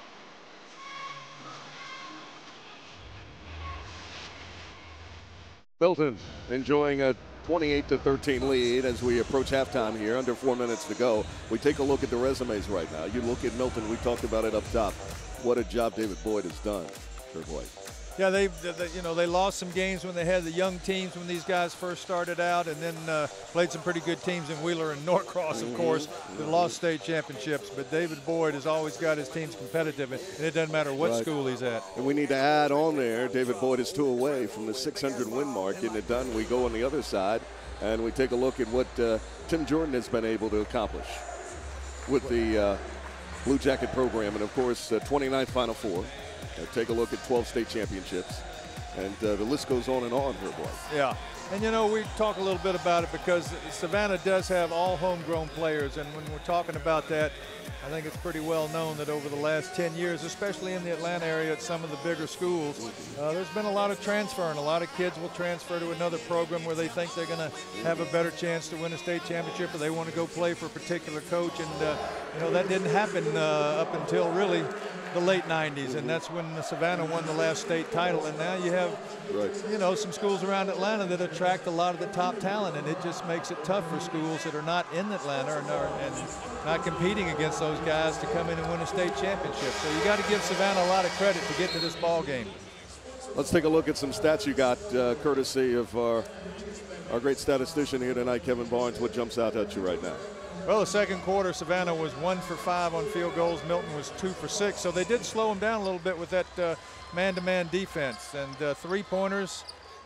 Milton enjoying a twenty-eight to thirteen lead as we approach halftime here. Under four minutes to go. We take a look at the resumes right now. You look at Milton. We talked about it up top. What a job David Boyd has done for Boyd. Yeah, they, they, you know, they lost some games when they had the young teams when these guys first started out, and then uh, played some pretty good teams in Wheeler and Norcross, of course, that lost state championships. But David Boyd has always got his teams competitive, and it doesn't matter what right. school he's at. And we need to add on there, David Boyd is two away from the six hundred win mark. Getting it done, we go on the other side, and we take a look at what uh, Tim Jordan has been able to accomplish with the uh, Blue Jacket program, and of course, uh, twenty-ninth Final Four. Uh, take a look at twelve state championships, and uh, the list goes on and on here, boy. Yeah, and you know, we talk a little bit about it because Savannah does have all homegrown players, and when we're talking about that, I think it's pretty well known that over the last ten years, especially in the Atlanta area at some of the bigger schools, uh, there's been a lot of transfer, and a lot of kids will transfer to another program where they think they're going to have a better chance to win a state championship, or they want to go play for a particular coach, and uh, you know, that didn't happen uh, up until really the late nineties, and that's when Savannah won the last state title. And now you have, right. you know, some schools around Atlanta that attract a lot of the top talent, and it just makes it tough for schools that are not in Atlanta and, are, and not competing against those guys to come in and win a state championship. So you got to give Savannah a lot of credit to get to this ball game. Let's take a look at some stats you got, uh, courtesy of our, our great statistician here tonight, Kevin Barnes. What jumps out at you right now? Well, the second quarter, Savannah was one for five on field goals. Milton was two for six. So they did slow them down a little bit with that uh, man-to-man defense. And uh, three-pointers,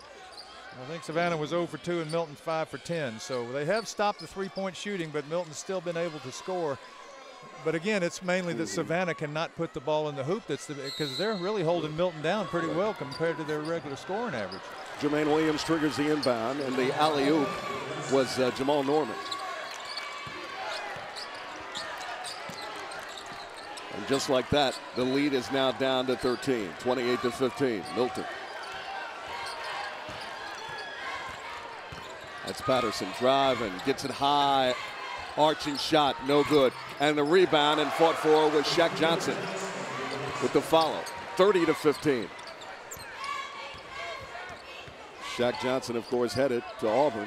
I think Savannah was zero for two and Milton five for ten. So they have stopped the three-point shooting, but Milton's still been able to score. But again, it's mainly that Savannah cannot put the ball in the hoop. That's the, because they're really holding Milton down pretty well compared to their regular scoring average. Jermaine Williams triggers the inbound, and the alley-oop was uh, Jamal Norman. And just like that, the lead is now down to thirteen, twenty-eight to fifteen. Milton. That's Patterson driving, gets it high, arching shot, no good. And the rebound and fought for was Shaq Johnson with the follow, thirty to fifteen. Shaq Johnson, of course, headed to Auburn.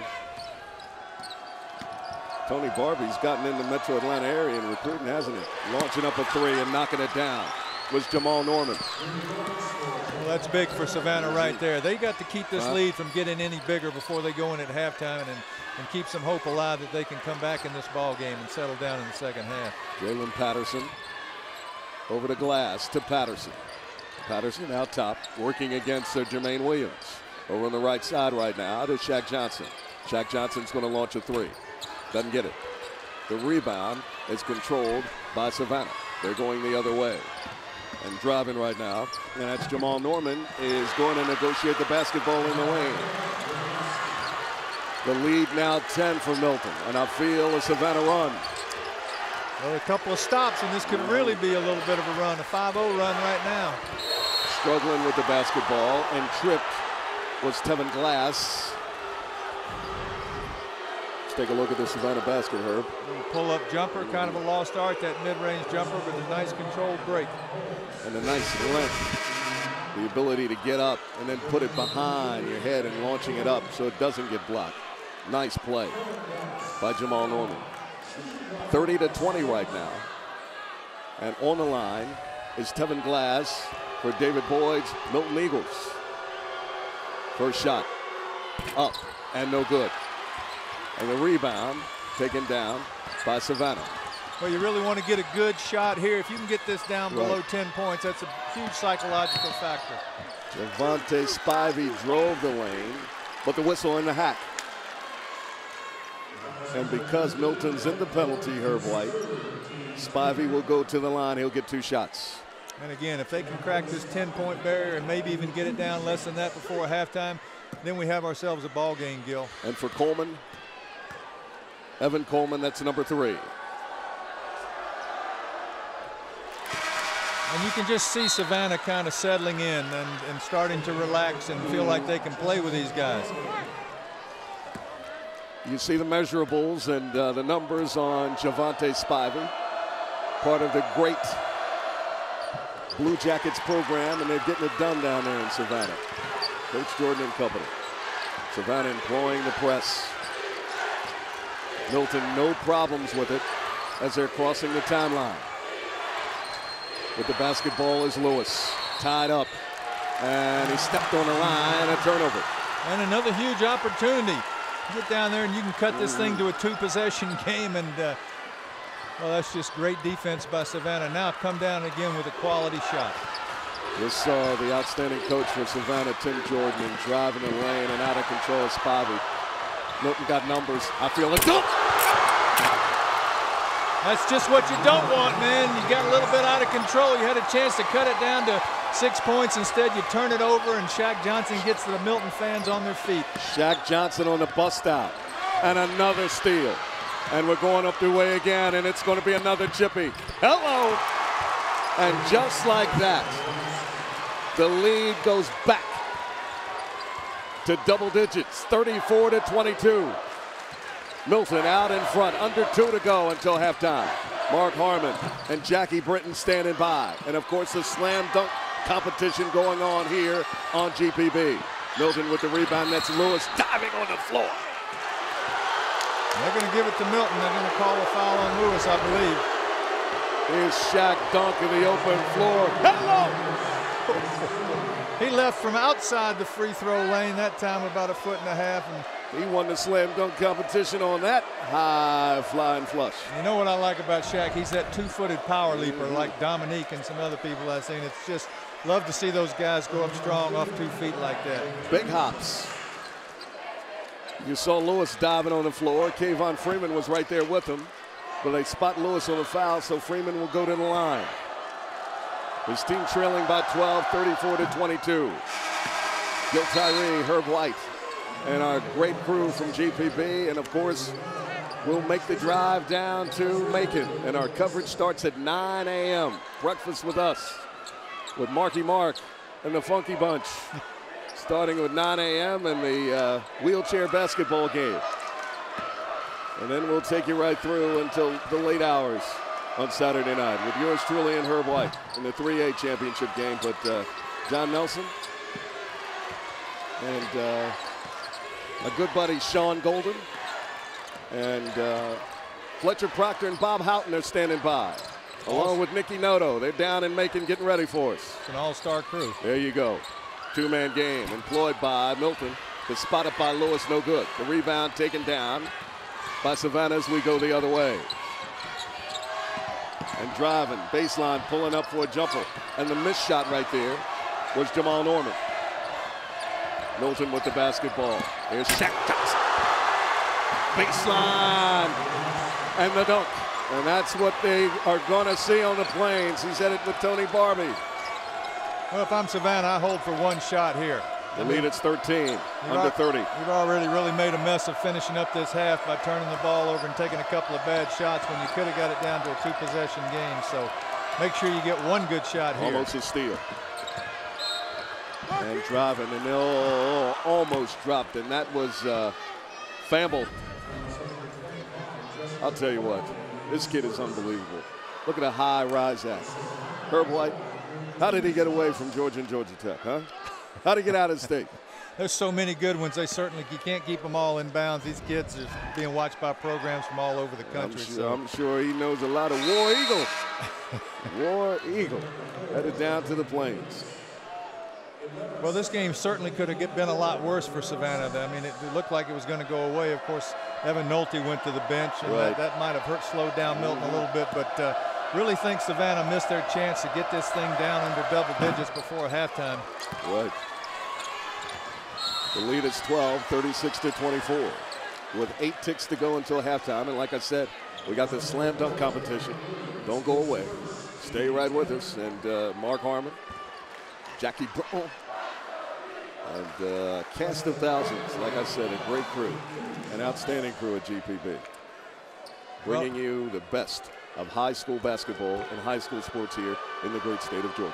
Tony Barbie's gotten in the Metro Atlanta area and recruiting, hasn't he? Launching up a three and knocking it down was Jamal Norman. Well, that's big for Savannah right there. They got to keep this lead from getting any bigger before they go in at halftime, and, and keep some hope alive that they can come back in this ball game and settle down in the second half. Jalen Patterson over the glass to Patterson. Patterson out top, working against uh, Jermaine Williams. Over on the right side right now to Shaq Johnson. Shaq Johnson's going to launch a three. Doesn't get it. The rebound is controlled by Savannah. They're going the other way. And driving right now, and that's Jamal Norman, is going to negotiate the basketball in the lane. The lead now ten for Milton, and I feel a Savannah run. Well, a couple of stops, and this could really be a little bit of a run, a five oh run right now. Struggling with the basketball, and tripped was Tevin Glass. Take a look at the Savannah basket, Herb. Pull-up jumper, kind of a lost art, that mid-range jumper, but a nice controlled break. And a nice length, the ability to get up and then put it behind your head and launching it up so it doesn't get blocked. Nice play by Jamal Norman. thirty to twenty right now. And on the line is Tevin Glass for David Boyd's Milton Eagles. First shot up and no good. And the rebound taken down by Savannah. Well, you really want to get a good shot here. If you can get this down Right. below ten points, that's a huge psychological factor. Javante Spivey drove the lane, but the whistle in the hack. And because Milton's in the penalty, Herb White, Spivey will go to the line. He'll get two shots. And again, if they can crack this ten-point barrier and maybe even get it down less than that before halftime, then we have ourselves a ball game, Gil. And for Coleman, Evan Coleman, that's number three. And you can just see Savannah kind of settling in and, and starting to relax and feel like they can play with these guys. You see the measurables and uh, the numbers on Javante Spivey, part of the great Blue Jackets program, and they're getting it done down there in Savannah. Coach Jordan and company. Savannah employing the press. Milton, no problems with it as they're crossing the timeline. With the basketball is Lewis, tied up, and he stepped on the line, a turnover. And another huge opportunity. You get down there and you can cut this thing to a two-possession game, and uh, well, that's just great defense by Savannah. Now come down again with a quality shot. Just saw the outstanding coach for Savannah, Tim Jordan, and driving the lane and out of control Spivey. Milton got numbers. I feel it. That's just what you don't want, man. You got a little bit out of control. You had a chance to cut it down to six points. Instead, you turn it over, and Shaq Johnson gets the Milton fans on their feet. Shaq Johnson on the bust out. And another steal. And we're going up the way again, and it's going to be another chippy. Hello! And just like that, the lead goes back to double digits, thirty-four to twenty-two. Milton out in front, under two to go until halftime. Mark Harmon and Jackie Britton standing by. And of course the slam dunk competition going on here on G P B. Milton with the rebound, that's Lewis diving on the floor. They're going to give it to Milton. They're going to call a foul on Lewis, I believe. Here's Shaq dunk in the open floor. Hello! He left from outside the free throw lane that time, about a foot and a half. And he won the slam dunk competition on that high flying flush. you know what I like about Shaq? He's that two-footed power leaper like Dominique and some other people I've seen. It's just love to see those guys go up strong off two feet like that. Big hops. You saw Lewis diving on the floor. Kayvon Freeman was right there with him. But they spot Lewis on the foul, so Freeman will go to the line. His team trailing by twelve, thirty-four to twenty-two. Gil Tyree, Herb White, and our great crew from G P B. And of course, we'll make the drive down to Macon. And our coverage starts at nine A M Breakfast with us, with Marky Mark and the Funky Bunch. Starting with nine A M and the uh, wheelchair basketball game. And then we'll take you right through until the late hours on Saturday night with yours truly and Herb White in the three A championship game. But uh, John Nelson and uh, my good buddy Sean Golden and uh, Fletcher Proctor and Bob Houghton are standing by, along with Nicky Noto. They're down in Macon getting ready for us. It's an all-star crew. There you go. Two-man game employed by Milton. The spot up by Lewis, no good. The rebound taken down by Savannah as we go the other way. And driving, baseline, pulling up for a jumper. And the missed shot right there was Jamal Norman. Milton with the basketball. There's Shaq Johnson. Baseline. And the dunk. And that's what they are going to see on the Plains. He's headed with Tony Barbie. Well, if I'm Savannah, I hold for one shot here. The lead is thirteen, You've under thirty. You've already really made a mess of finishing up this half by turning the ball over and taking a couple of bad shots when you could have got it down to a two-possession game. So make sure you get one good shot here. Almost a steal. And driving, and they'll almost dropped, and that was uh, Famble. I'll tell you what, this kid is unbelievable. Look at the high rise at. Herb White, how did he get away from Georgia and Georgia Tech, huh? How did he get out of state? there's so many good ones. They certainly, you can't keep them all in bounds. These kids are being watched by programs from all over the country. I'm sure, so. I'm sure he knows a lot of War Eagle. War Eagle headed down to the Plains. Well, this game certainly could have been a lot worse for Savannah. I mean, it, it looked like it was going to go away. Of course, Evan Nolte went to the bench, and right. that, that might have hurt, slowed down Milton a little bit. But uh, really think Savannah missed their chance to get this thing down under double digits before halftime. Right. The lead is twelve, thirty-six to twenty-four, with eight ticks to go until halftime. And like I said, we got this slam dunk competition. Don't go away. Stay right with us. And uh, Mark Harmon, Jackie Brown, and uh, cast of thousands. Like I said, a great crew, an outstanding crew at G P B, bringing well, you the best of high school basketball and high school sports here in the great state of Georgia.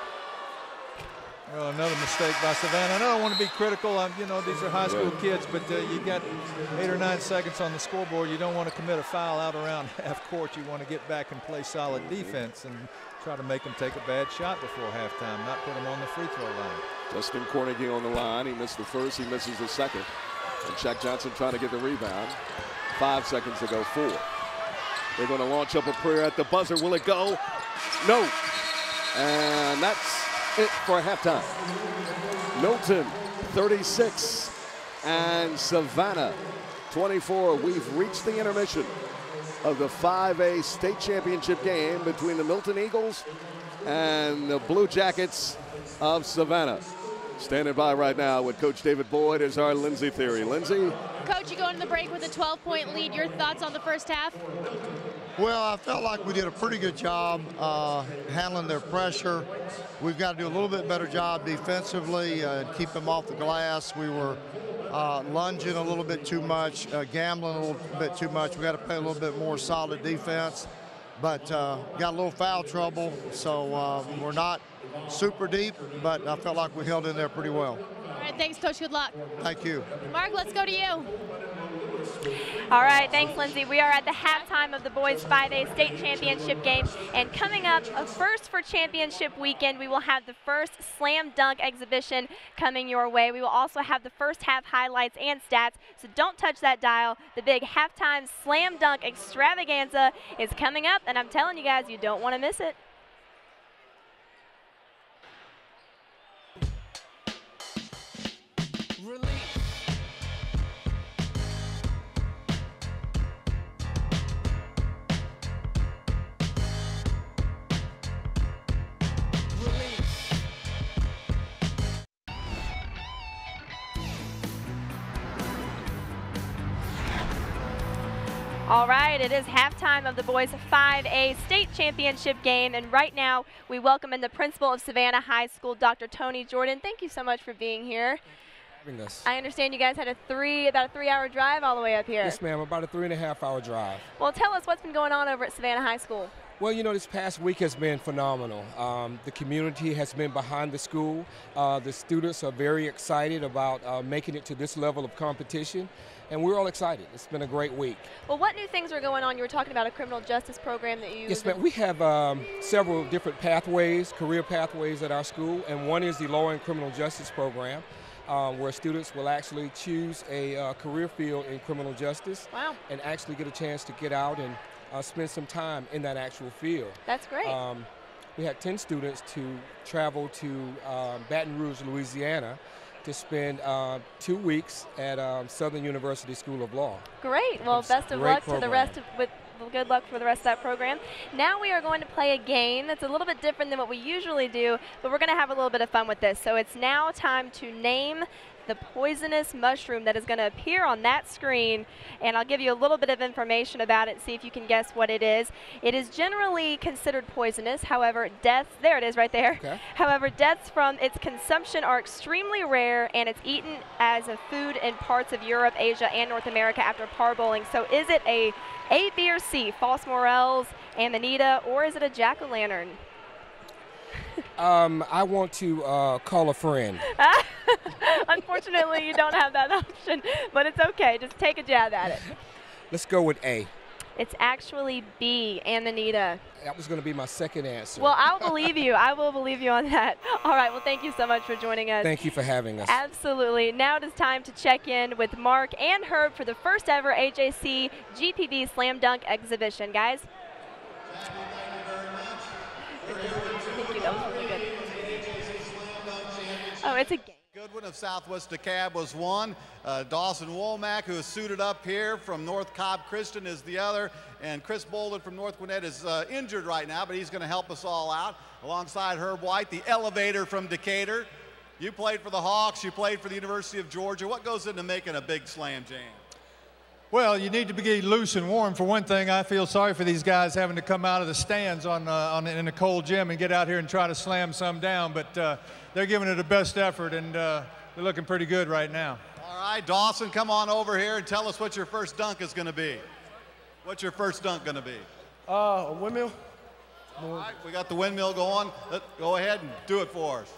Well, another mistake by Savannah. I don't want to be critical. Um, you know, these are high school right. kids, but uh, you got eight or nine seconds on the scoreboard. You don't want to commit a foul out around half court. You want to get back and play solid defense and try to make them take a bad shot before halftime, not put them on the free throw line. Justin Cornegie on the line. He missed the first. He misses the second. And Shaq Johnson trying to get the rebound. Five seconds to go, four. They're going to launch up a prayer at the buzzer. Will it go? No. And that's it for halftime. Milton thirty-six and Savannah twenty-four. We've reached the intermission of the five A state championship game between the Milton Eagles and the Blue Jackets of Savannah. Standing by right now with Coach David Boyd is our Lindsay Theory. Lindsay? Coach, you go into the break with a twelve point lead. Your thoughts on the first half? Well, I felt like we did a pretty good job uh, handling their pressure. We've got to do a little bit better job defensively uh, and keep them off the glass. We were uh, lunging a little bit too much, uh, gambling a little bit too much. We got to play a little bit more solid defense, but uh, got a little foul trouble, so uh, we're not super deep, but I felt like we held in there pretty well. All right, thanks, Coach. Good luck. Thank you. Mark, let's go to you. All right, thanks, Lindsay. We are at the halftime of the boys five A state championship game, and coming up, a first for championship weekend, we will have the first slam dunk exhibition coming your way. We will also have the first half highlights and stats, so don't touch that dial. The big halftime slam dunk extravaganza is coming up, and I'm telling you guys, you don't want to miss it. All right, it is halftime of the boys five A state championship game, and right now we welcome in the principal of Savannah High School, Doctor Tony Jordan. Thank you so much for being here. Having us. I understand you guys had a three, about a three-hour drive all the way up here. Yes, ma'am, about a three and a half hour drive. Well, tell us what's been going on over at Savannah High School. Well, you know, this past week has been phenomenal. Um, the community has been behind the school. Uh, the students are very excited about uh, making it to this level of competition, and we're all excited. It's been a great week. Well, what new things are going on? You were talking about a criminal justice program that you... Yes, ma'am. We have um, several different pathways, career pathways at our school, and one is the Law and Criminal Justice program, um, where students will actually choose a uh, career field in criminal justice. Wow. And actually get a chance to get out and Uh, spend some time in that actual field. That's great. Um, we had ten students to travel to uh, Baton Rouge, Louisiana, to spend uh, two weeks at um, Southern University School of Law. Great. Well, It's best of great luck program. to the rest of with. Well, good luck for the rest of that program. Now we are going to play a game that's a little bit different than what we usually do, but we're going to have a little bit of fun with this. So it's now time to name the poisonous mushroom that is going to appear on that screen, and I'll give you a little bit of information about it, see if you can guess what it is. It is generally considered poisonous. However, deaths, there it is right there. Okay. However, deaths from its consumption are extremely rare, and it's eaten as a food in parts of Europe, Asia, and North America after parboiling. So is it a A, B, or C, false morels, amanita, or is it a jack-o'-lantern? Um, I want to uh, call a friend. Unfortunately, you don't have that option, but it's okay. Just take a jab at it. Let's go with A. It's actually B, and Anita. That was going to be my second answer. Well, I'll believe you. I will believe you on that. All right, well, thank you so much for joining us. Thank you for having us. Absolutely. Now it is time to check in with Mark and Herb for the first ever A J C G P B Slam Dunk exhibition, guys. Thank you. That was really good. Oh, it's a game. Goodwin of Southwest DeKalb was one. Uh, Dawson Womack, who is suited up here from North Cobb Christian, is the other. And Chris Bolden from North Gwinnett is uh, injured right now, but he's going to help us all out. Alongside Herb White, the elevator from Decatur. You played for the Hawks. You played for the University of Georgia. What goes into making a big slam jam? Well, you need to be loose and warm. For one thing, I feel sorry for these guys having to come out of the stands on, uh, on in a cold gym and get out here and try to slam some down. But uh, they're giving it the best effort, and uh, they're looking pretty good right now. All right, Dawson, come on over here and tell us what your first dunk is going to be. What's your first dunk going to be? Uh, a windmill. All right, we got the windmill going. Let, go ahead and do it for us.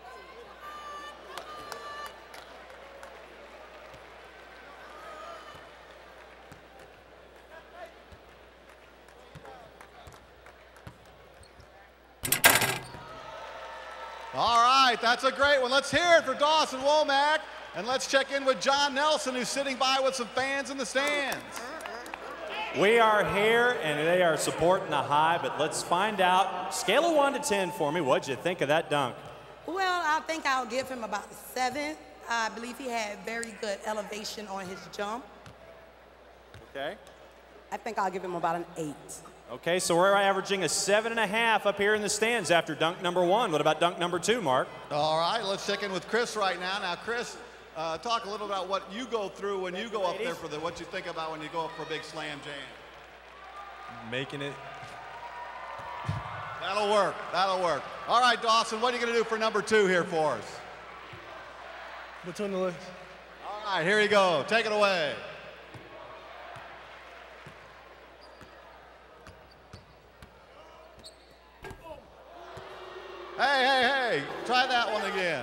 All right, that's a great one. Let's hear it for Dawson Womack. And let's check in with John Nelson, who's sitting by with some fans in the stands. We are here, and they are supporting the high, but let's find out. Scale of one to ten for me. What'd you think of that dunk? Well, I think I'll give him about a seven. I believe he had very good elevation on his jump. Okay. I think I'll give him about an eight. Okay, so we're averaging a seven and a half up here in the stands after dunk number one. What about dunk number two, Mark? All right, let's check in with Chris right now. Now, Chris, uh, talk a little about what you go through when you go up there for the, what you think about when you go up for a big slam jam. Making it. That'll work, that'll work. All right, Dawson, what are you gonna do for number two here for us? Between the legs. All right, here you go, take it away. Hey, hey, hey, try that one again.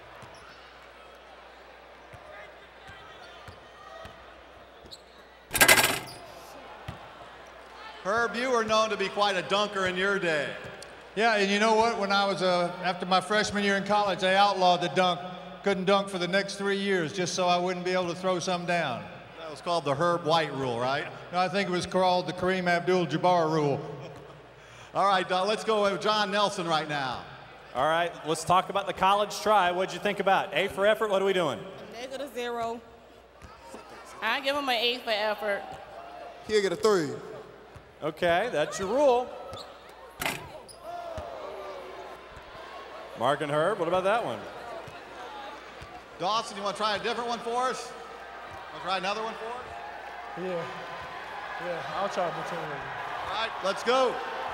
Herb, you were known to be quite a dunker in your day. Yeah, and you know what? When I was, uh, after my freshman year in college, they outlawed the dunk. Couldn't dunk for the next three years just so I wouldn't be able to throw some down. That was called the Herb White rule, right? No, I think it was called the Kareem Abdul-Jabbar rule. All right, uh, let's go with John Nelson right now. All right, let's talk about the college try. What'd you think about? A for effort, what are we doing? Negative zero. I give him an eight for effort. He'll get a three. Okay, that's your rule. Mark and Herb, what about that one? Dawson, you want to try a different one for us? Want to try another one for us? Yeah. Yeah, I'll try between them. All right, let's go.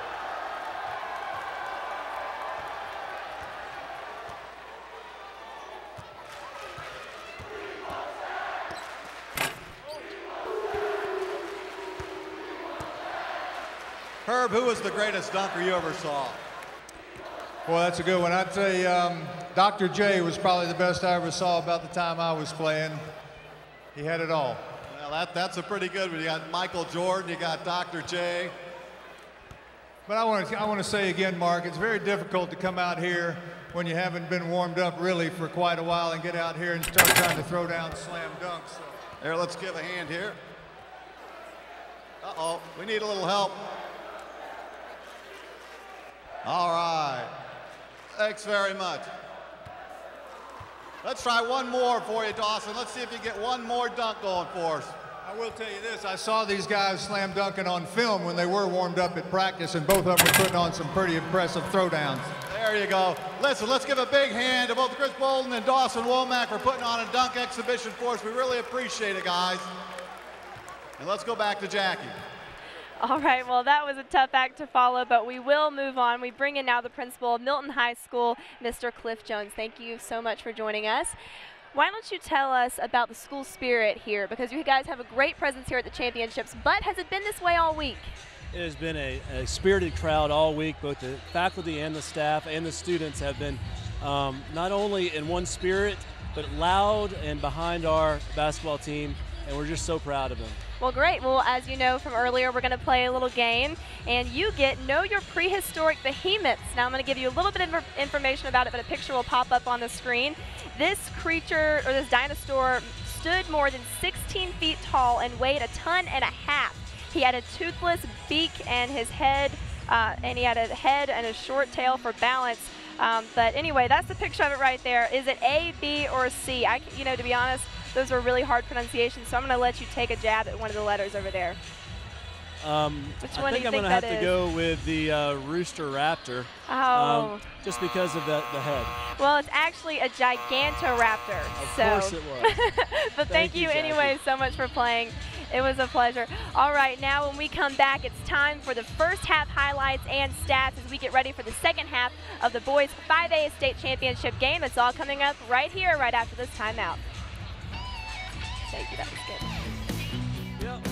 Herb, who was the greatest dunker you ever saw? Well, that's a good one. I'd say um, Doctor J was probably the best I ever saw about the time I was playing. He had it all. Well, that, that's a pretty good one. You got Michael Jordan, you got Doctor J. But I want to I want to say again, Mark, it's very difficult to come out here when you haven't been warmed up really for quite a while and get out here and start trying to throw down slam dunks. So. Here, let's give a hand here. Uh-oh, we need a little help. All right. Thanks very much. Let's try one more for you, Dawson. Let's see if you get one more dunk going for us. I will tell you this. I saw these guys slam dunking on film when they were warmed up at practice, and both of them were putting on some pretty impressive throwdowns. There you go. Listen, let's give a big hand to both Chris Bolden and Dawson Womack for putting on a dunk exhibition for us. We really appreciate it, guys. And let's go back to Jackie. All right, well, that was a tough act to follow, but we will move on. We bring in now the principal of Milton High School, Mister Cliff Jones. Thank you so much for joining us. Why don't you tell us about the school spirit here, because you guys have a great presence here at the championships, but has it been this way all week? It has been a, a spirited crowd all week. Both the faculty and the staff and the students have been um, not only in one spirit, but loud and behind our basketball team, and we're just so proud of them. Well, great. Well, as you know from earlier, we're going to play a little game, and you get Know Your Prehistoric Behemoths. Now, I'm going to give you a little bit of information about it, but a picture will pop up on the screen. This creature, or this dinosaur, stood more than sixteen feet tall and weighed a ton and a half. He had a toothless beak and his head, uh, and he had a head and a short tail for balance. Um, but anyway, that's the picture of it right there. Is it A, B, or C? I, you know, to be honest, those are really hard pronunciations, so I'm going to let you take a jab at one of the letters over there. Um, Which I one think do you I'm think going to that have to is? go with the uh, rooster raptor. Oh. Um, just because of the, the head. Well, it's actually a Gigantoraptor. Of so. course it was. But thank, Thank you, you, Jackie. anyway so much for playing. It was a pleasure. All right, now when we come back, it's time for the first half highlights and stats as we get ready for the second half of the boys five A state championship game. It's all coming up right here, right after this timeout. Thank you, that was good. Yep.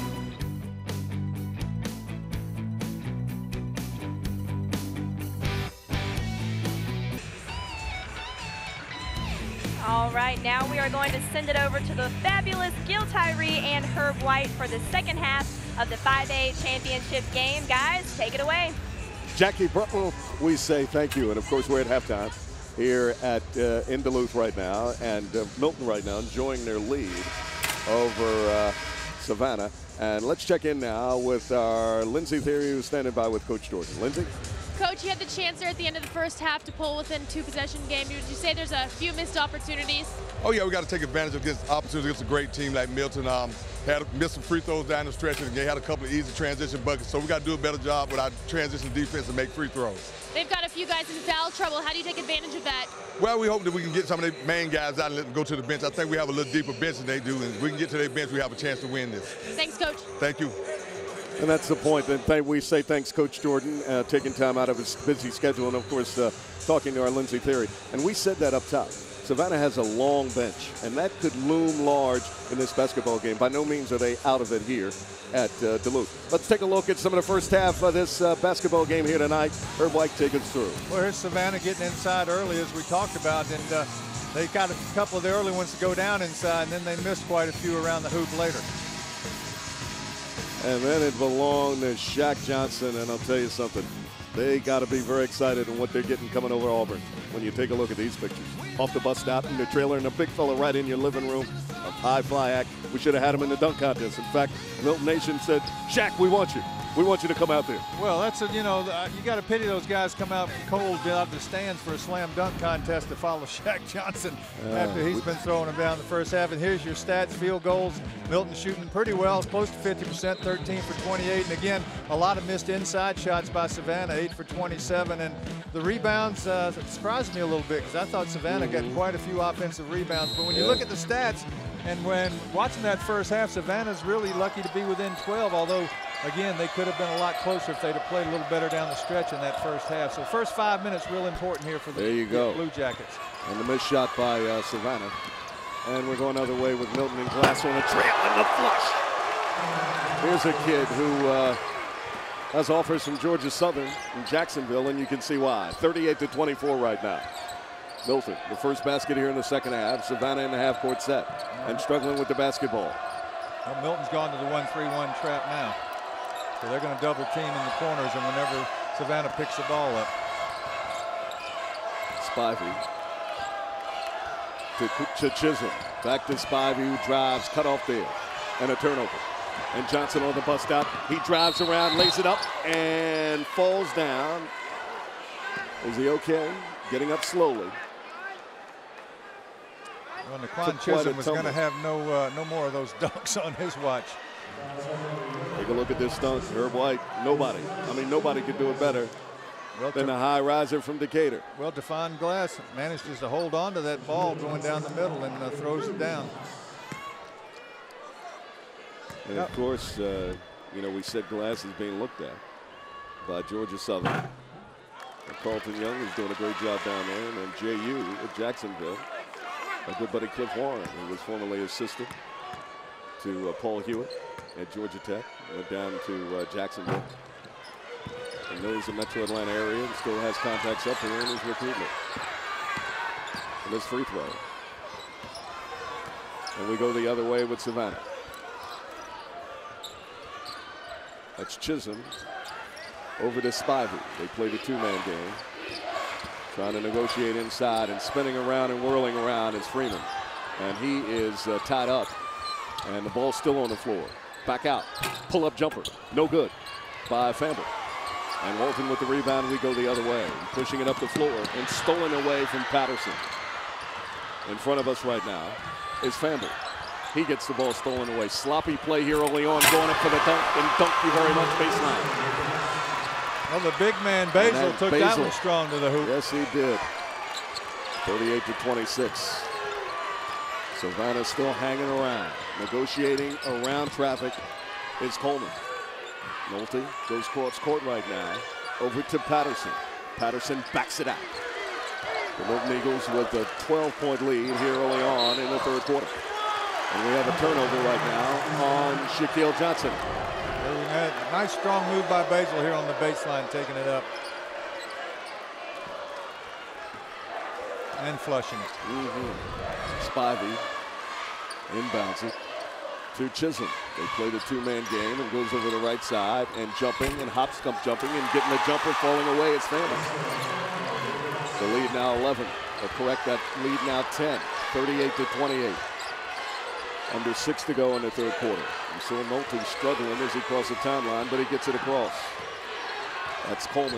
All right, now we are going to send it over to the fabulous Gil Tyree and Herb White for the second half of the five A championship game. Guys, take it away. Jackie Brutwell, we say thank you. And of course, we're at halftime here at uh, in Duluth right now, and uh, Milton right now enjoying their lead over uh, Savannah. And let's check in now with our Lindsay Theory, who's standing by with Coach Jordan. Lindsay? Coach, you had the chance there at the end of the first half to pull within two possession game. Would you say there's a few missed opportunities? Oh yeah, we got to take advantage of this opportunity against a great team like Milton. Um, had missed some free throws down the stretch of the game, had a couple of easy transition buckets, so we got to do a better job with our transition defense and make free throws. They've got a few guys in foul trouble. How do you take advantage of that? Well, we hope that we can get some of the main guys out and let them go to the bench. I think we have a little deeper bench than they do, and if we can get to their bench, we have a chance to win this. Thanks, Coach. Thank you. And that's the point. And th we say thanks, Coach Jordan, uh, taking time out of his busy schedule, and of course, uh, talking to our Lindsay Theory. And we said that up top. Savannah has a long bench, and that could loom large in this basketball game. By no means are they out of it here at uh, Duluth. Let's take a look at some of the first half of this uh, basketball game here tonight. Herb White, take us through. Well, here's Savannah getting inside early, as we talked about, and uh, they got a couple of the early ones to go down inside, and then they missed quite a few around the hoop later. And then it belonged to Shaq Johnson, and I'll tell you something. They got to be very excited in what they're getting coming over Auburn when you take a look at these pictures. Off the bus stop in the trailer, and a big fella right in your living room. A high fly act. We should have had him in the dunk contest. In fact, Milton Nation said, Shaq, we want you. We want you to come out there. Well, that's a, you know, uh, you got to pity those guys come out cold out of the stands for a slam dunk contest to follow Shaq Johnson Uh, after he's we- been throwing them down the first half. And here's your stats: field goals. Milton shooting pretty well, close to fifty percent, thirteen for twenty-eight. And again, a lot of missed inside shots by Savannah, eight for twenty-seven. And the rebounds uh, surprised me a little bit because I thought Savannah got quite a few offensive rebounds. But when you Yeah. look at the stats, and when watching that first half, Savannah's really lucky to be within twelve, although again, they could have been a lot closer if they'd have played a little better down the stretch in that first half. So first five minutes real important here for the There you go. Blue Jackets. And the missed shot by uh, Savannah. And we're going other way with Milton and Glass on a trail and the flush. Here's a kid who uh, has offers from Georgia Southern in Jacksonville, and you can see why. thirty-eight to twenty-four right now. Milton, the first basket here in the second half. Savannah in the half-court set and struggling with the basketball. Well, Milton's gone to the one three one trap now. So they're going to double team in the corners, and whenever Savannah picks the ball up. Spivey to, to Chisholm. Back to Spivey, who drives, cut off there, and a turnover. And Johnson on the bus stop. He drives around, lays it up, and falls down. Is he okay? Getting up slowly. Well, Naquan Took quite a Chisholm was going to tumble. have no uh, no more of those dunks on his watch. Take a look at this dunk. Herb White, nobody. I mean, nobody could do it better Well, than to- the high riser from Decatur. Well, Defon Glass manages to hold on to that ball going down the middle and uh, throws it down. And of course, uh, you know, we said Glass is being looked at by Georgia Southern. And Carlton Young is doing a great job down there. And then J U at Jacksonville. My good buddy Cliff Warren, who was formerly assistant to uh, Paul Hewitt at Georgia Tech, went down to uh, Jacksonville. And knows the Metro Atlanta area and still has contacts up here in his recruitment. And this free throw. And we go the other way with Savannah. That's Chisholm over to Spivey. They play the two-man game. Trying to negotiate inside and spinning around and whirling around is Freeman. And he is uh, tied up. And the ball's still on the floor. Back out. Pull-up jumper. No good by Famble. And Walton with the rebound. We go the other way. Pushing it up the floor and stolen away from Patterson. In front of us right now is Famble. He gets the ball stolen away. Sloppy play here early on. Going up for the dunk. And dunk you very much baseline. Well, the big man Basil took Basil. that one strong to the hoop. Yes, he did. thirty-eight to twenty-six. Savannah still hanging around. Negotiating around traffic is Coleman. Nolte goes cross court right now. Over to Patterson. Patterson backs it out. The Milton Eagles with a twelve-point lead here early on in the third quarter. And we have a turnover right now on Shaquille Johnson. A nice strong move by Basil here on the baseline, taking it up. And flushing it. Mm-hmm. Spivey inbounds it to Chisholm. They play the two-man game and goes over the right side and jumping and hop stump jumping and getting the jumper falling away. It's Family. The lead now eleven. Or correct that lead now ten. thirty-eight to twenty-eight. Under six to go in the third quarter. You saw Nolte struggling as he crossed the timeline, but he gets it across. That's Coleman.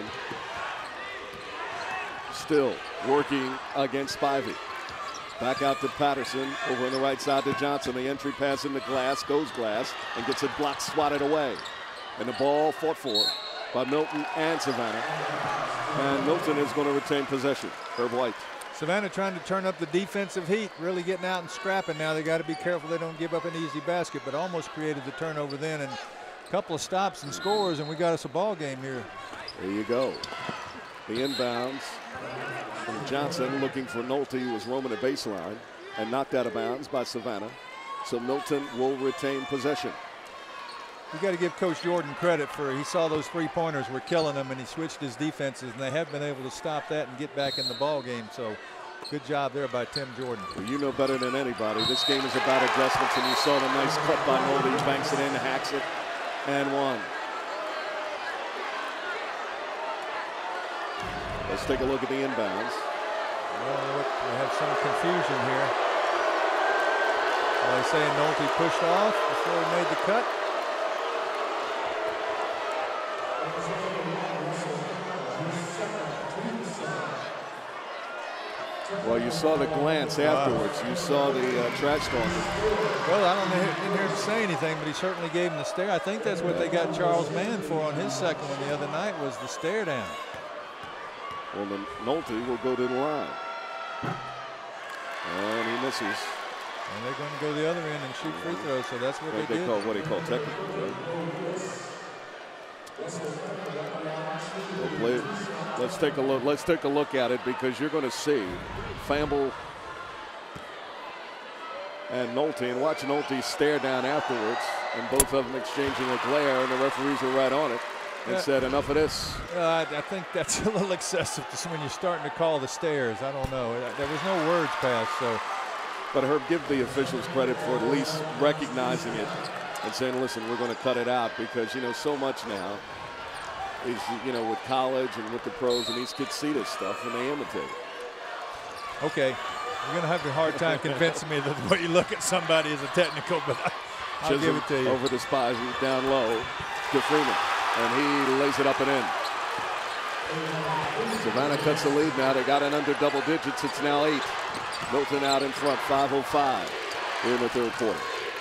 Still working against Spivey. Back out to Patterson, over on the right side to Johnson. The entry pass in the glass, goes glass, and gets it blocked, swatted away. And the ball fought for by Milton and Savannah. And Milton is going to retain possession. Herb White. Savannah trying to turn up the defensive heat, really getting out and scrapping now. They got to be careful they don't give up an easy basket, but almost created the turnover then. And a couple of stops and scores, and we got us a ball game here. There you go. The inbounds from Johnson looking for Nolte, who was roaming the baseline, and knocked out of bounds by Savannah. So Milton will retain possession. You got to give Coach Jordan credit for he saw those three-pointers were killing him, and he switched his defenses, and they have been able to stop that and get back in the ball game. So good job there by Tim Jordan. Well, you know better than anybody. This game is about adjustments, and you saw the nice cut by Nolte. He banks it in, hacks it, and one. Let's take a look at the inbounds. Well, we have some confusion here. Well, they saying Nolte pushed off before he made the cut. Well, you saw the glance afterwards. You saw the uh, trash talking. Well, I don't know, didn't hear him say anything, but he certainly gave him the stare. I think that's what they got Charles Mann for on his second one the other night, was the stare down. Well, then Nolte will go to the line. And he misses. And they're going to go the other end and shoot free throws, so that's what What they, they did. call what they call technical. Right? We'll play it. Let's take a look. Let's take a look at it, because you're going to see Famble and Nolte, and watch Nolte stare down afterwards, and both of them exchanging a glare, and the referees were right on it and Yeah. said, enough of this. Uh, I think that's a little excessive to, when you're starting to call the stares. I don't know. There was no words passed, so. But Herb, give the officials credit for at least recognizing it and saying, listen, we're going to cut it out, because, you know, so much now is, you know, with college and with the pros, and these kids see this stuff and they imitate it. Okay, you're going to have a hard time convincing me that the way you look at somebody is a technical, but I, I'll Chisholm give it to you. over to Spivey, down low to Freeman, and he lays it up and in. Savannah cuts the lead now. They got it under double digits. It's now eight. Milton out in front, five oh five in the third quarter.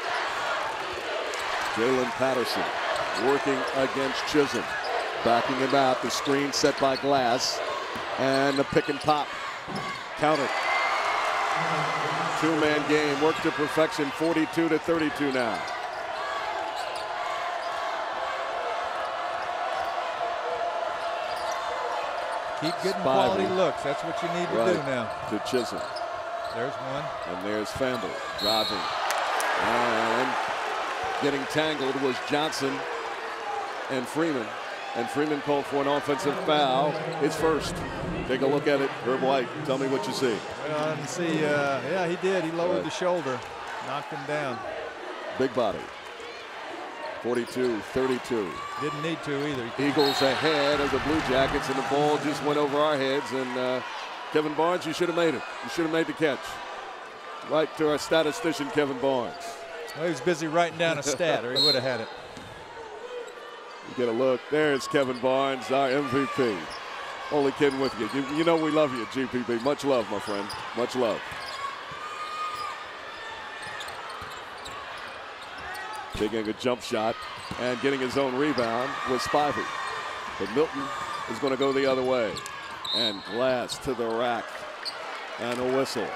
Jalen Patterson working against Chisholm. Backing him out, the screen set by Glass, and the pick and pop. Counter. Two-man game, work to perfection, forty-two to thirty-two now. Keep getting Spivey. quality looks. That's what you need to Right do now. To Chisholm. There's one. And there's Famble driving. And getting tangled was Johnson and Freeman. And Freeman called for an offensive foul. His first. Take a look at it. Herb White, tell me what you see. Well, I didn't see. Uh, yeah, he did. He lowered Right. the shoulder, knocked him down. Big body. forty-two thirty-two. Didn't need to either. Eagles ahead of the Blue Jackets, and the ball just went over our heads. And uh, Kevin Barnes, you should have made it. You should have made the catch. Right to our statistician, Kevin Barnes. Well, he was busy writing down a stat, or he would have had it. You get a look. There's Kevin Barnes, our M V P. Only kidding with you. you. You know we love you at G P B. Much love, my friend. Much love. Taking a jump shot and getting his own rebound was Spivey. But Milton is going to go the other way. And Glass to the rack. And a whistle.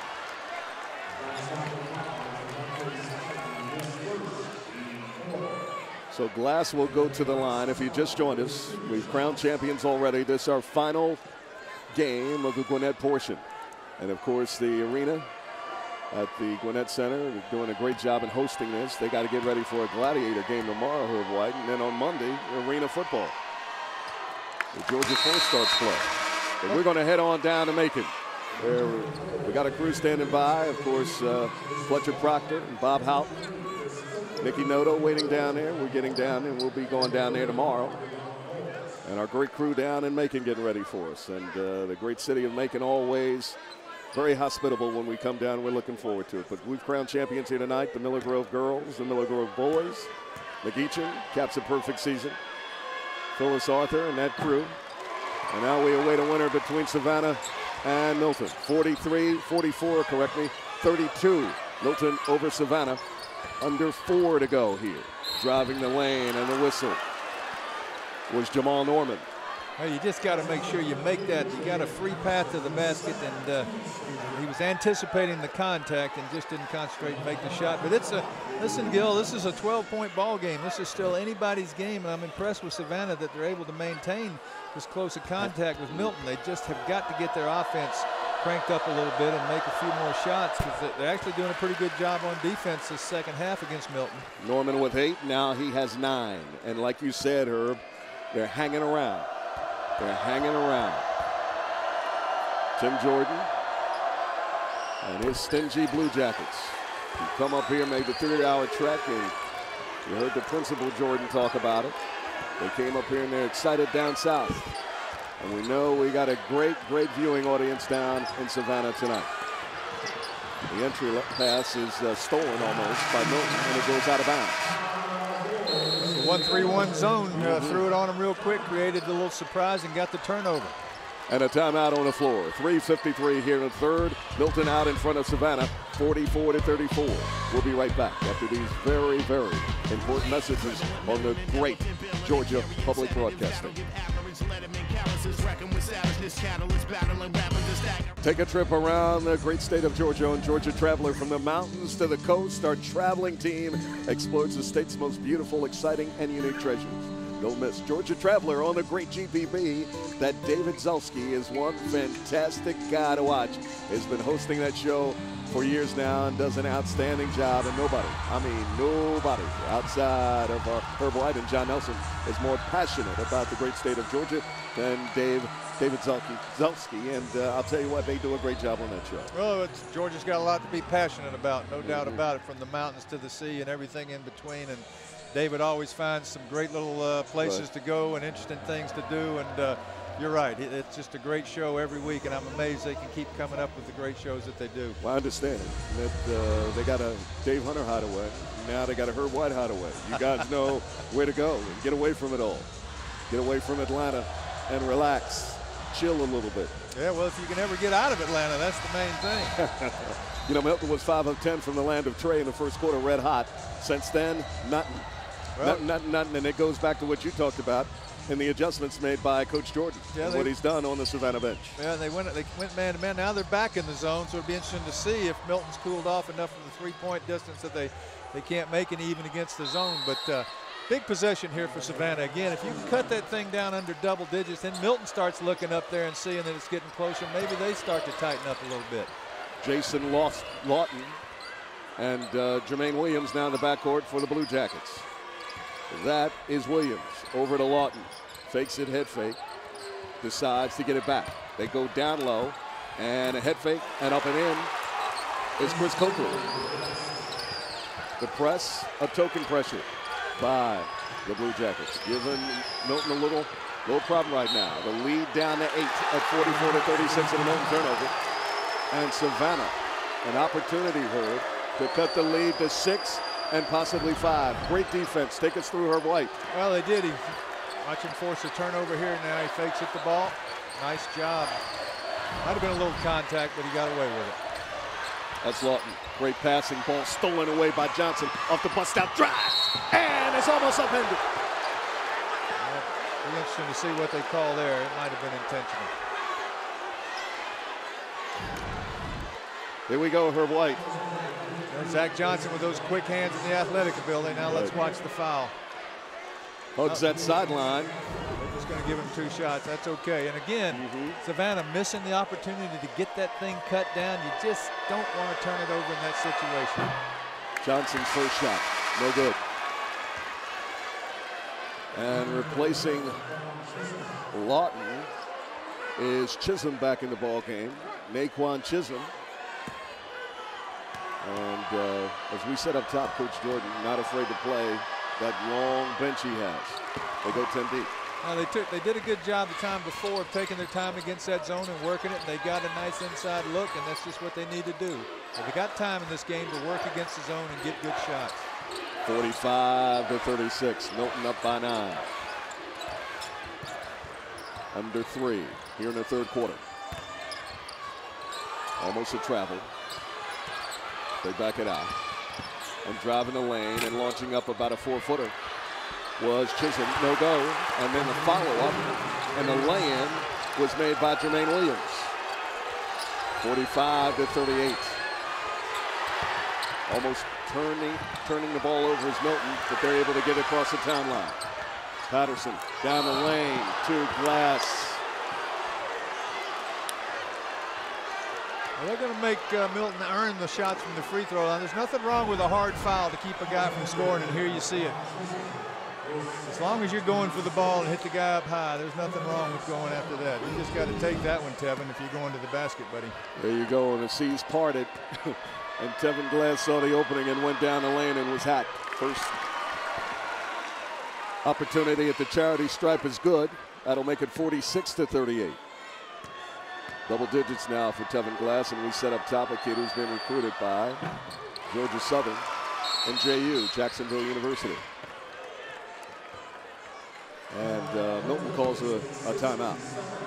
So Glass will go to the line. If you just joined us, we've crowned champions already. This is our final game of the Gwinnett portion. And of course, the arena at the Gwinnett Center, they're doing a great job in hosting this. They got to get ready for a gladiator game tomorrow, Herb White, and then on Monday, arena football. The Georgia Four starts play. But we're going to head on down to Macon. There, we got a crew standing by. Of course, uh, Fletcher Proctor and Bob Houghton. Nicky Noto waiting down there. We're getting down there. We'll be going down there tomorrow. And our great crew down in Macon getting ready for us. And uh, the great city of Macon always very hospitable when we come down. We're looking forward to it. But we've crowned champions here tonight. The Miller Grove girls, the Miller Grove boys. McEachin caps a perfect season. Phyllis Arthur and that crew. And now we await a winner between Savannah and Milton. forty-three forty-four, correct me. thirty-two, Milton over Savannah. Under four to go here. Driving the lane, and the whistle was Jamal Norman. Well, you just got to make sure you make that. You got a free path to the basket, and uh, he was anticipating the contact and just didn't concentrate and make the shot. But it's a, listen, Gil, this is a twelve-point ball game. This is still anybody's game, and I'm impressed with Savannah that they're able to maintain this close a contact with Milton. They just have got to get their offense cranked up a little bit and make a few more shots, because they're actually doing a pretty good job on defense this second half against Milton. Norman with eight. Now he has nine. And like you said, Herb, they're hanging around. They're hanging around. Tim Jordan and his stingy Blue Jackets. You come up here, made the thirty-hour trek, and you heard the principal Jordan talk about it. They came up here and they're excited down south. And we know we got a great, great viewing audience down in Savannah tonight. The entry pass is uh, stolen almost by Milton, and it goes out of bounds. one three one zone, uh, threw it on him real quick, created a little surprise, and got the turnover. And a timeout on the floor. three fifty-three here in the third. Milton out in front of Savannah, forty-four to thirty-four. We'll be right back after these very, very important messages on the great Georgia Public Broadcasting. Take a trip around the great state of Georgia on Georgia Traveler. From the mountains to the coast, our traveling team explores the state's most beautiful, exciting, and unique treasures. Don't miss Georgia Traveler on the great G P B. That David Zelski is one fantastic guy to watch. Has been hosting that show for years now and does an outstanding job. And nobody, I mean nobody outside of uh, Herb White and John Nelson is more passionate about the great state of Georgia than Dave, David Zelski. Zelski. And uh, I'll tell you what, they do a great job on that show. Well, it's, Georgia's got a lot to be passionate about, no doubt about it, from the mountains to the sea and everything in between. And David always finds some great little uh, places right. to go and interesting things to do. And uh, you're right, it's just a great show every week, and I'm amazed they can keep coming up with the great shows that they do. Well, I understand that uh, they got a Dave Hunter hideaway. Now they got a Herb White hideaway. You guys know where to go and get away from it all. Get away from Atlanta and relax, chill a little bit. Yeah, well, if you can ever get out of Atlanta, that's the main thing. You know, Milton was five of ten from the land of Trey in the first quarter, red hot. Since then, nothing. Well, nothing, nothing, nothing. And it goes back to what you talked about and the adjustments made by Coach Jordan yeah, and they, what he's done on the Savannah bench. Yeah, they went, they went man to man. Now they're back in the zone, so it'll be interesting to see if Milton's cooled off enough from the three-point distance that they, they can't make it even against the zone. But uh, big possession here for Savannah. Again, if you can cut that thing down under double digits, then Milton starts looking up there and seeing that it's getting closer. Maybe they start to tighten up a little bit. Jason Lost, Lawton and uh, Jermaine Williams now in the backcourt for the Blue Jackets. That is Williams over to Lawton. Fakes it, head fake. Decides to get it back. They go down low, and a head fake, and up and in is Chris Coker. The press, a token pressure. by the Blue Jackets, giving Milton a little, little problem right now. The lead down to eight at forty-four to thirty-six in a Milton turnover. And Savannah, an opportunity, Herb, to cut the lead to six and possibly five. Great defense. Take us through Herb White. Well, they did. He watch him force a turnover here. Now he fakes at the ball. Nice job. Might have been a little contact, but he got away with it. That's Lawton. Great passing ball stolen away by Johnson off the bust out drive. And it's almost upended. Well, it'll be interesting to see what they call there. It might have been intentional. Here we go, Herb White. There's Zach Johnson with those quick hands and the athletic ability. Now let's watch the foul. Hugs that sideline. They're just going to give him two shots. That's okay. And again, mm-hmm. Savannah missing the opportunity to get that thing cut down. You just don't want to turn it over in that situation. Johnson's first shot, no good. And replacing Lawton is Chisholm back in the ball game. Naquan Chisholm. And uh, as we said up top, Coach Jordan not afraid to play that long bench he has. They go ten deep. Now they took, they did a good job the time before of taking their time against that zone and working it. And they got a nice inside look, and that's just what they need to do. So they got time in this game to work against the zone and get good shots. forty-five to thirty-six. Milton up by nine. Under three here in the third quarter. Almost a travel. They back it out. And driving the lane and launching up about a four-footer was Chisholm, no go. And then the follow-up and the lay-in was made by Jermaine Williams. forty-five to thirty-eight. Almost turning, turning the ball over is Milton, but they're able to get across the town line. Patterson down the lane to Glass. Well, they're going to make uh, Milton earn the shots from the free throw line. There's nothing wrong with a hard foul to keep a guy from scoring, and here you see it. As long as you're going for the ball and hit the guy up high, there's nothing wrong with going after that. You just got to take that one, Tevin, if you're going to the basket, buddy. There you go, and the seas parted. And Tevin Glass saw the opening and went down the lane and was hacked. First opportunity at the charity stripe is good. That'll make it forty-six to thirty-eight. Double digits now for Tevin Glass, and we set up top a kid who's been recruited by Georgia Southern and J U, Jacksonville University. And uh, Milton calls a, a timeout.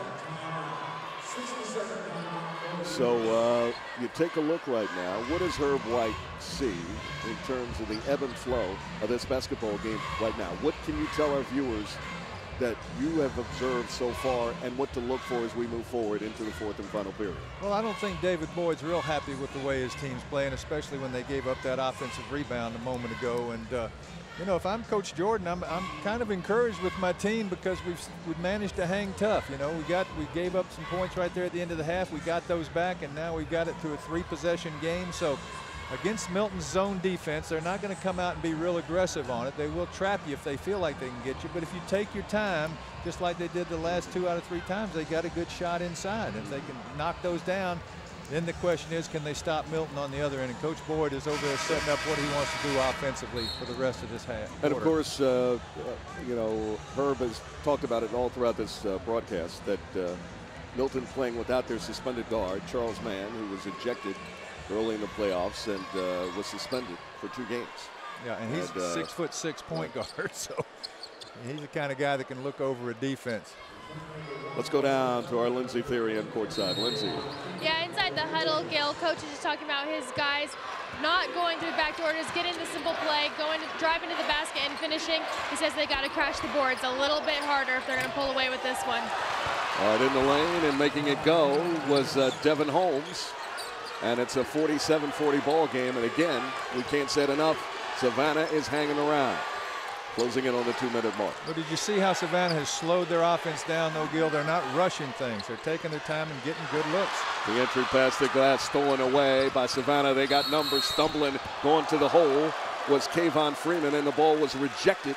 So uh, you take a look right now. What does Herb White see in terms of the ebb and flow of this basketball game right now? What can you tell our viewers that you have observed so far and what to look for as we move forward into the fourth and final period? Well, I don't think David Boyd's real happy with the way his team's playing, especially when they gave up that offensive rebound a moment ago. And, uh, you know, if I'm Coach Jordan, I'm, I'm kind of encouraged with my team because we've, we've managed to hang tough. You know, we got we gave up some points right there at the end of the half. We got those back, and now we got it to a three-possession game. So against Milton's zone defense, they're not going to come out and be real aggressive on it. They will trap you if they feel like they can get you. But if you take your time, just like they did the last two out of three times, they got a good shot inside. If they can knock those down, then the question is, can they stop Milton on the other end? And Coach Boyd is over there setting up what he wants to do offensively for the rest of this half. And of course, uh, you know, Herb has talked about it all throughout this uh, broadcast that uh, Milton playing without their suspended guard, Charles Mann, who was ejected early in the playoffs and uh, was suspended for two games. Yeah, and he's and, uh, six foot six point guard, so he's the kind of guy that can look over a defense. Let's go down to our Lindsay Theory on courtside. Lindsay. Yeah, inside the huddle, Gail, coach is just talking about his guys not going through backdoor, just getting the simple play, going to driving to the basket and finishing. He says they got to crash the boards a little bit harder if they're going to pull away with this one. All right, in the lane and making it go was uh, Devin Holmes. And it's a forty-seven forty ball game. And again, we can't say it enough, Savannah is hanging around, closing in on the two-minute mark. But did you see how Savannah has slowed their offense down, though, Gil? They're not rushing things. They're taking their time and getting good looks. The entry pass to Glass stolen away by Savannah. They got numbers stumbling, going to the hole was Kayvon Freeman, and the ball was rejected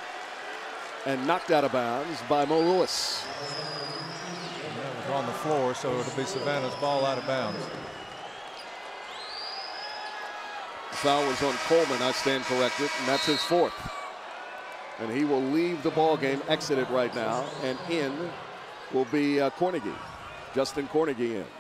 and knocked out of bounds by Mo Lewis. Yeah, it was on the floor, so it'll be Savannah's ball out of bounds. The foul was on Coleman, I stand corrected, and that's his fourth. And he will leave the ball game, exit it right now, and in will be uh, Cornegie. Justin Cornegie in.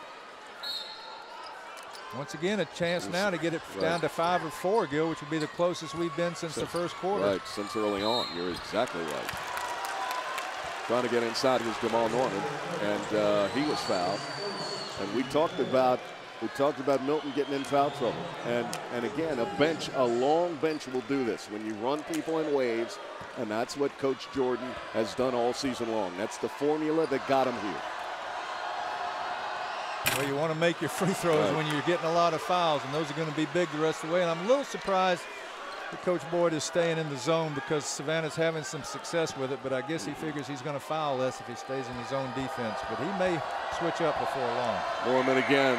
Once again, a chance now to get it right down to five or four, Gil, which would be the closest we've been since so, the first quarter. Right, since early on. You're exactly right. Trying to get inside was Jamal Norman, and uh, he was fouled. And we talked about we talked about Milton getting in foul trouble. And and again, a bench, a long bench will do this when you run people in waves, and that's what Coach Jordan has done all season long. That's the formula that got him here. Well, you want to make your free throws right when you're getting a lot of fouls, and those are going to be big the rest of the way. And I'm a little surprised that Coach Boyd is staying in the zone because Savannah's having some success with it, but I guess he figures he's going to foul less if he stays in his own defense. But he may switch up before long. Norman again.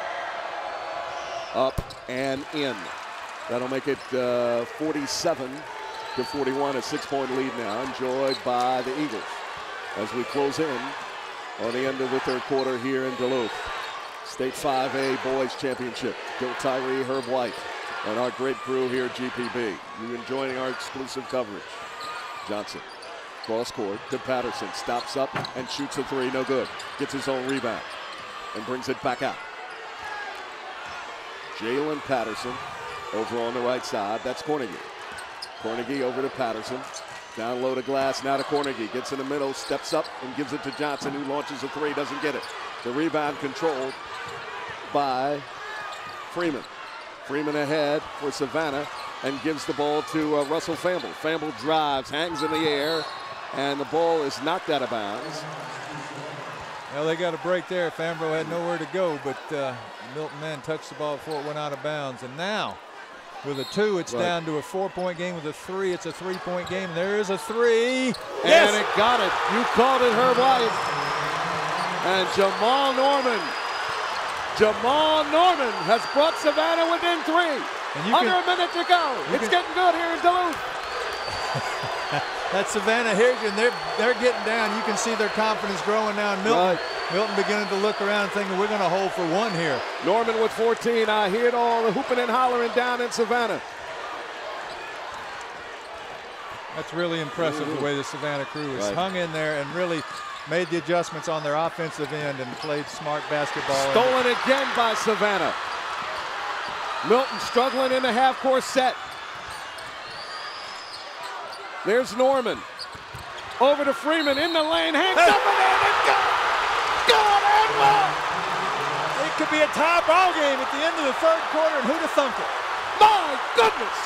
Up and in. That'll make it uh, forty-seven to forty-one, a six-point lead now, enjoyed by the Eagles as we close in on the end of the third quarter here in Duluth. State five A Boys Championship. Bill Tyree, Herb White, and our great crew here at G P B. You enjoying our exclusive coverage. Johnson, cross court to Patterson, stops up and shoots a three, no good. Gets his own rebound and brings it back out. Jalen Patterson over on the right side. That's Cornegie. Cornegie over to Patterson. Down low to Glass, now to Cornegie. Gets in the middle, steps up and gives it to Johnson, who launches a three, doesn't get it. The rebound controlled by Freeman. Freeman ahead for Savannah and gives the ball to uh, Russell Famble. Famble drives, hangs in the air, and the ball is knocked out of bounds. Well, they got a break there. Famble had nowhere to go, but uh, Milton man touched the ball before it went out of bounds. And now, with a two, it's right down to a four-point game. With a three, it's a three-point game. There is a three. Yes! And it got it. You called it, Herb White. And Jamal Norman. Jamal Norman has brought Savannah within three. Under can, a minute to go. It's can, getting good here in Duluth. That's Savannah here, and they're, they're getting down. You can see their confidence growing now. Milton, right. Milton beginning to look around thinking we're going to hold for one here. Norman with fourteen. I hear it all, the hooping and hollering down in Savannah. That's really impressive, mm-hmm. the way the Savannah crew has right. hung in there and really made the adjustments on their offensive end and played smart basketball. Stolen again by Savannah. Milton struggling in the half-court set. There's Norman. Over to Freeman in the lane, hangs up and in and go! Good and one! It could be a tie ball game at the end of the third quarter, and who'd have thunk it? My goodness!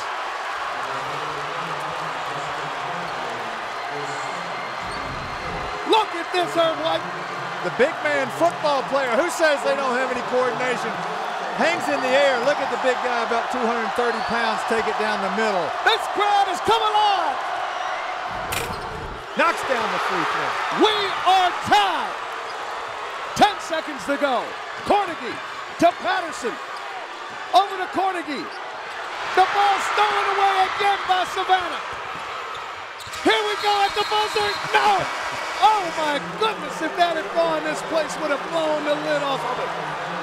Look at this, Herb White. The big man football player, who says they don't have any coordination, hangs in the air. Look at the big guy, about two hundred thirty pounds, take it down the middle. This crowd has come alive. Knocks down the free throw. We are tied. Ten seconds to go. Cornegie to Patterson. Over to Cornegie. The ball stolen away again by Savannah. Here we go at the buzzer. No! Oh my goodness, if that had gone, this place would have blown the lid off of it.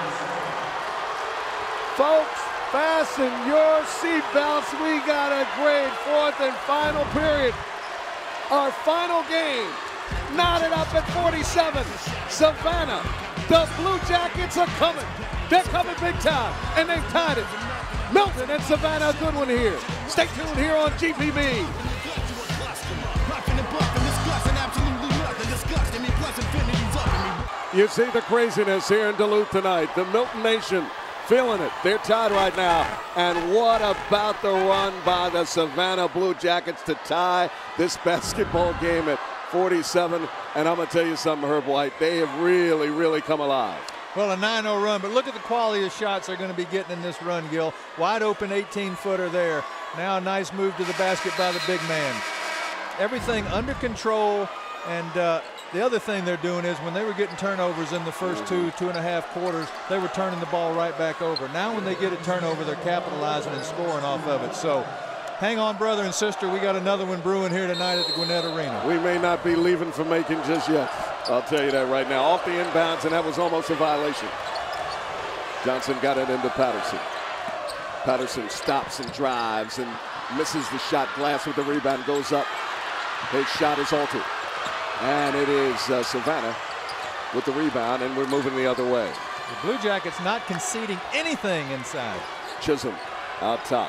Folks, fasten your seatbelts. We got a great fourth and final period. Our final game, knotted up at forty-seven. Savannah, the Blue Jackets are coming. They're coming big time, and they've tied it. Milton and Savannah, a good one here. Stay tuned here on G P B. You see the craziness here in Duluth tonight. The Milton Nation feeling it. They're tied right now. And what about the run by the Savannah Blue Jackets to tie this basketball game at forty-seven? And I'm going to tell you something, Herb White. They have really, really come alive. Well, a nine oh run, but look at the quality of shots they're going to be getting in this run, Gil. Wide open eighteen-footer there. Now a nice move to the basket by the big man. Everything under control, and uh, the other thing they're doing is when they were getting turnovers in the first two, two and a half quarters, they were turning the ball right back over. Now when they get a turnover, they're capitalizing and scoring off of it. So hang on, brother and sister. We got another one brewing here tonight at the Gwinnett Arena. We may not be leaving for Macon just yet. I'll tell you that right now. Off the inbounds, and that was almost a violation. Johnson got it into Patterson. Patterson stops and drives and misses the shot. Glass with the rebound, goes up His shot is altered. And it is uh, Savannah with the rebound, and we're moving the other way. The Blue Jackets not conceding anything inside. Chisholm out top.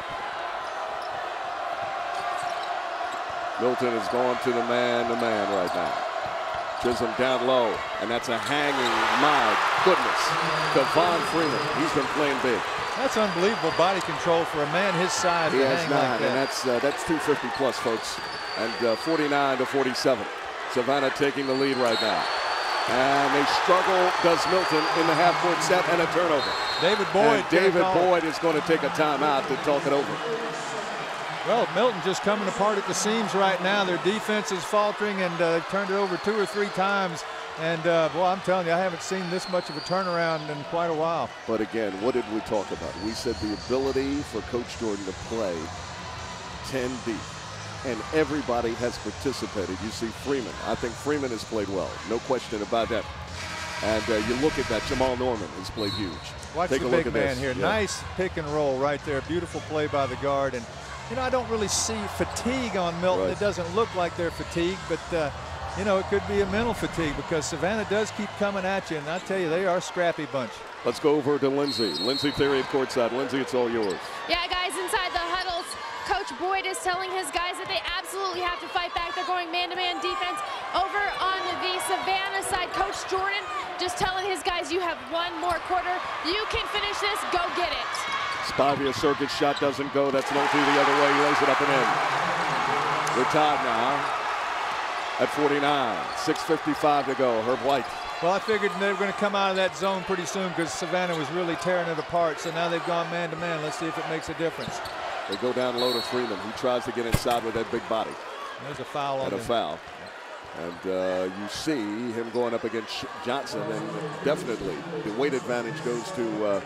Milton is going to the man-to-man right now. Chisholm down low, and that's a hanging, my goodness. Devon Freeman, he's been playing big. That's unbelievable body control for a man his size. He to has hang nine, like that. and that's uh, that's two fifty plus, folks. And uh, forty-nine to forty-seven. Savannah taking the lead right now. And they struggle, does Milton, in the half-court set, and a turnover. David Boyd. And David Boyd is going to take a timeout to talk it over. Well, Milton just coming apart at the seams right now. Their defense is faltering, and uh, they've turned it over two or three times. And, uh, boy, I'm telling you, I haven't seen this much of a turnaround in quite a while. But, again, what did we talk about? We said the ability for Coach Jordan to play ten deep. And everybody has participated. You see Freeman. I think Freeman has played well. No question about that. And uh, you look at that, Jamal Norman has played huge. Watch Take the a big look at man this. here. Yeah. Nice pick and roll right there. Beautiful play by the guard. And, you know, I don't really see fatigue on Milton. Right. It doesn't look like they're fatigued, but, uh, you know, it could be a mental fatigue because Savannah does keep coming at you. And I tell you, they are a scrappy bunch. Let's go over to Lindsay. Lindsay Theory at courtside. Lindsay, it's all yours. Yeah, guys, inside the huddles, Coach Boyd is telling his guys that they absolutely have to fight back. They're going man-to-man defense. Over on the Savannah side, Coach Jordan just telling his guys, you have one more quarter. You can finish this. Go get it. Spivey, a circuit shot doesn't go. That's Milton the other way. He lays it up and in. We're tied now at forty-nine. six fifty-five to go. Herb White. Well, I figured they were going to come out of that zone pretty soon because Savannah was really tearing it apart. So now they've gone man-to-man. Let's see if it makes a difference. They go down low to Freeman. He tries to get inside with that big body. There's a foul on And a him. foul. And uh, you see him going up against Johnson, and definitely the weight advantage goes to uh,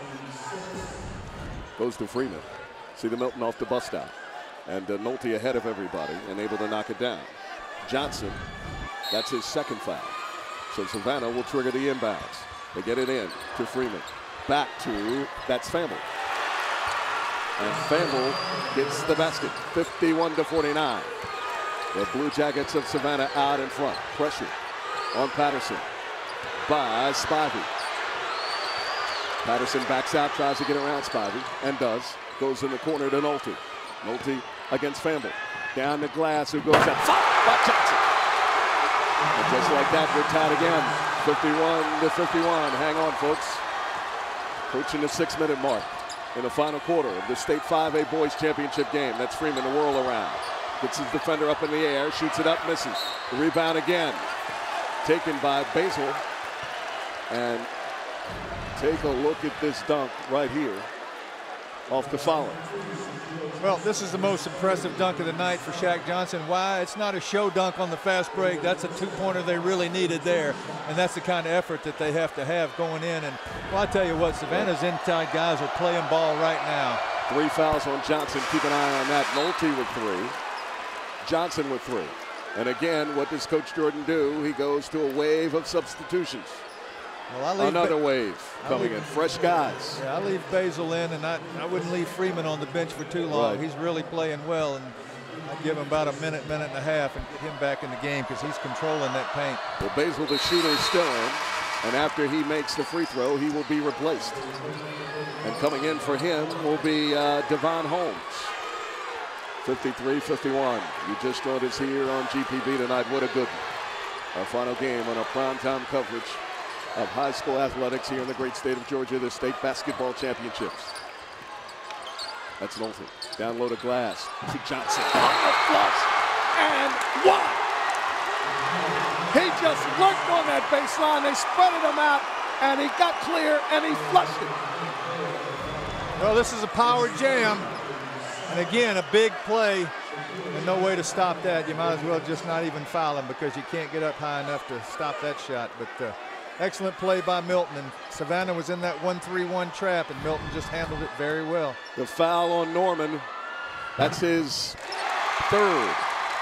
goes to Freeman. See the Milton off the bust out. And uh, Nolte ahead of everybody and able to knock it down. Johnson, that's his second foul. So Savannah will trigger the inbounds. They get it in to Freeman. Back to, that's Famble. And Famble gets the basket, fifty-one to forty-nine. The Blue Jackets of Savannah out in front. Pressure on Patterson by Spivey. Patterson backs out, tries to get around Spivey, and does. Goes in the corner to Nolte. Nolte against Famble. Down the glass, who goes up. Foul by Johnson. And just like that, we're tied again. fifty-one to fifty-one. Hang on, folks. Approaching the six-minute mark in the final quarter of the State five A Boys Championship game. That's Freeman, the whirl around. Gets his defender up in the air, shoots it up, misses. The rebound again. Taken by Basil. And take a look at this dunk right here off the foul. Well, this is the most impressive dunk of the night for Shaq Johnson. Why? It's not a show dunk on the fast break. That's a two-pointer they really needed there, and that's the kind of effort that they have to have going in. And, well, I tell you what, Savannah's inside guys are playing ball right now. Three fouls on Johnson. Keep an eye on that. Nolte with three. Johnson with three. And again, what does Coach Jordan do? He goes to a wave of substitutions. Well, I leave Another ba wave coming leave, in. Fresh guys. Yeah, I leave Basil in, and I, I wouldn't leave Freeman on the bench for too long. Right. He's really playing well, and I'd give him about a minute, minute and a half and get him back in the game because he's controlling that paint. Well, Basil, the shooter, is still in. And after he makes the free throw, he will be replaced. And coming in for him will be uh, Devon Holmes. fifty-three fifty-one. You just joined us here on G P B tonight. What a good one. Our final game on our primetime coverage of high school athletics here in the great state of Georgia, the state basketball championships. That's Milton. Down low to Glass. To Johnson. On the flush. And one. He just worked on that baseline. They spread him out, and he got clear, and he flushed it. Well, this is a power jam. And again, a big play, and no way to stop that. You might as well just not even foul him because you can't get up high enough to stop that shot. But uh, excellent play by Milton, and Savannah was in that one three one trap, and Milton just handled it very well. The foul on Norman, that's his third.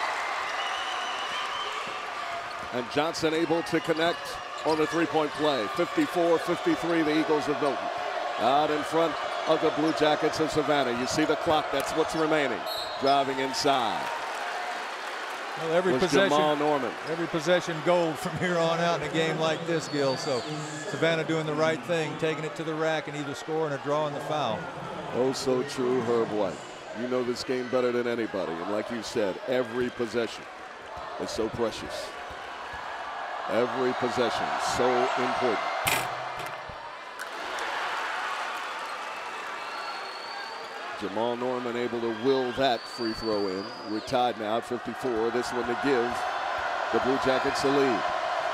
And Johnson able to connect on the three-point play. fifty-four fifty-three, the Eagles of Milton. Out in front of the Blue Jackets of Savannah. You see the clock, that's what's remaining. Driving inside. Well, every was possession, Jamal Norman. Every possession gold from here on out in a game like this, Gil. So Savannah doing the right thing, taking it to the rack and either scoring or drawing the foul. Oh, so true, Herb White. You know this game better than anybody. And like you said, every possession is so precious. Every possession so important. Jamal Norman able to will that free throw in. We're tied now at fifty-four. This one to give the Blue Jackets a lead.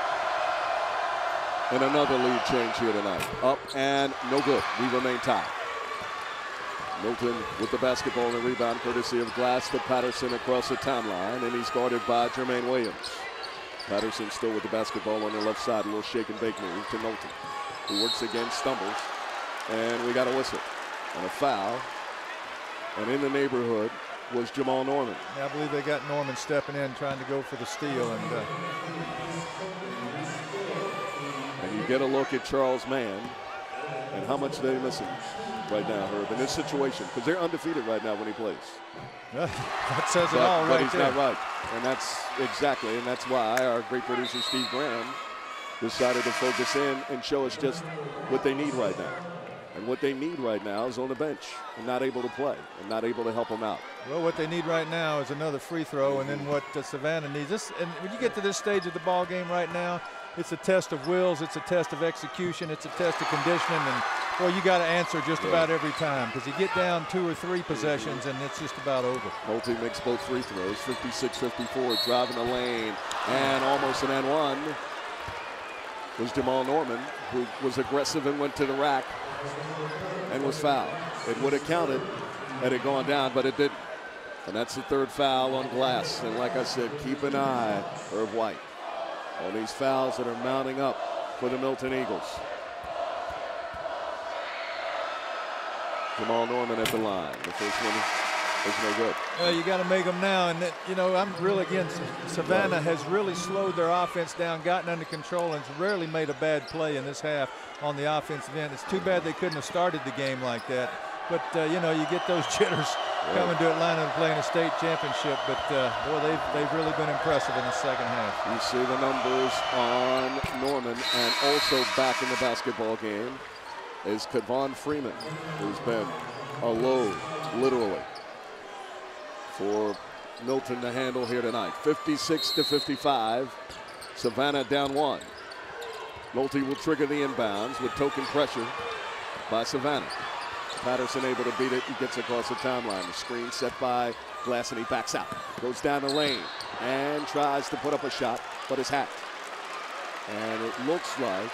And another lead change here tonight. Up and no good. We remain tied. Milton with the basketball and the rebound courtesy of Glass to Patterson across the timeline, and he's guarded by Jermaine Williams. Patterson still with the basketball on the left side. A little shake and bake move to Milton, who works again, stumbles, and we got a whistle and a foul. And in the neighborhood was Jamal Norman. Yeah, I believe they got Norman stepping in, trying to go for the steal. And, uh... and you get a look at Charles Mann and how much they're missing right now, Herb, in this situation, because they're undefeated right now when he plays. That says it but, all right But he's there. not right. And that's exactly, and that's why our great producer, Steve Graham, decided to focus in and show us just what they need right now. And what they need right now is on the bench and not able to play and not able to help them out. Well, what they need right now is another free throw, and then what uh, Savannah needs. This, and when you get to this stage of the ball game right now, it's a test of wills, it's a test of execution, it's a test of conditioning, and well, you got to answer just yeah. about every time, because you get down two or three possessions and it's just about over. Multi makes both free throws, fifty-six fifty-four, driving the lane, and almost an and one was Jamal Norman, who was aggressive and went to the rack and was fouled. It would have counted had it gone down, but it didn't. And that's the third foul on Glass. And like I said, keep an eye, Herb White, on these fouls that are mounting up for the Milton Eagles. Jamal Norman at the line. The first one is no good. Well, you got to make them now. And, that, you know, I'm really against Savannah has really slowed their offense down, gotten under control, and has rarely made a bad play in this half on the offensive end. It's too bad they couldn't have started the game like that. But, uh, you know, you get those jitters yeah. coming to Atlanta and playing a state championship. But, uh, boy, they've, they've really been impressive in the second half. You see the numbers on Norman, and also back in the basketball game is Kevon Freeman, who's been a load, literally, for Milton to handle here tonight. fifty-six to fifty-five, Savannah down one. Milton will trigger the inbounds with token pressure by Savannah. Patterson able to beat it. He gets across the timeline. The screen set by Glass, and he backs out. Goes down the lane and tries to put up a shot, but is hacked. And it looks like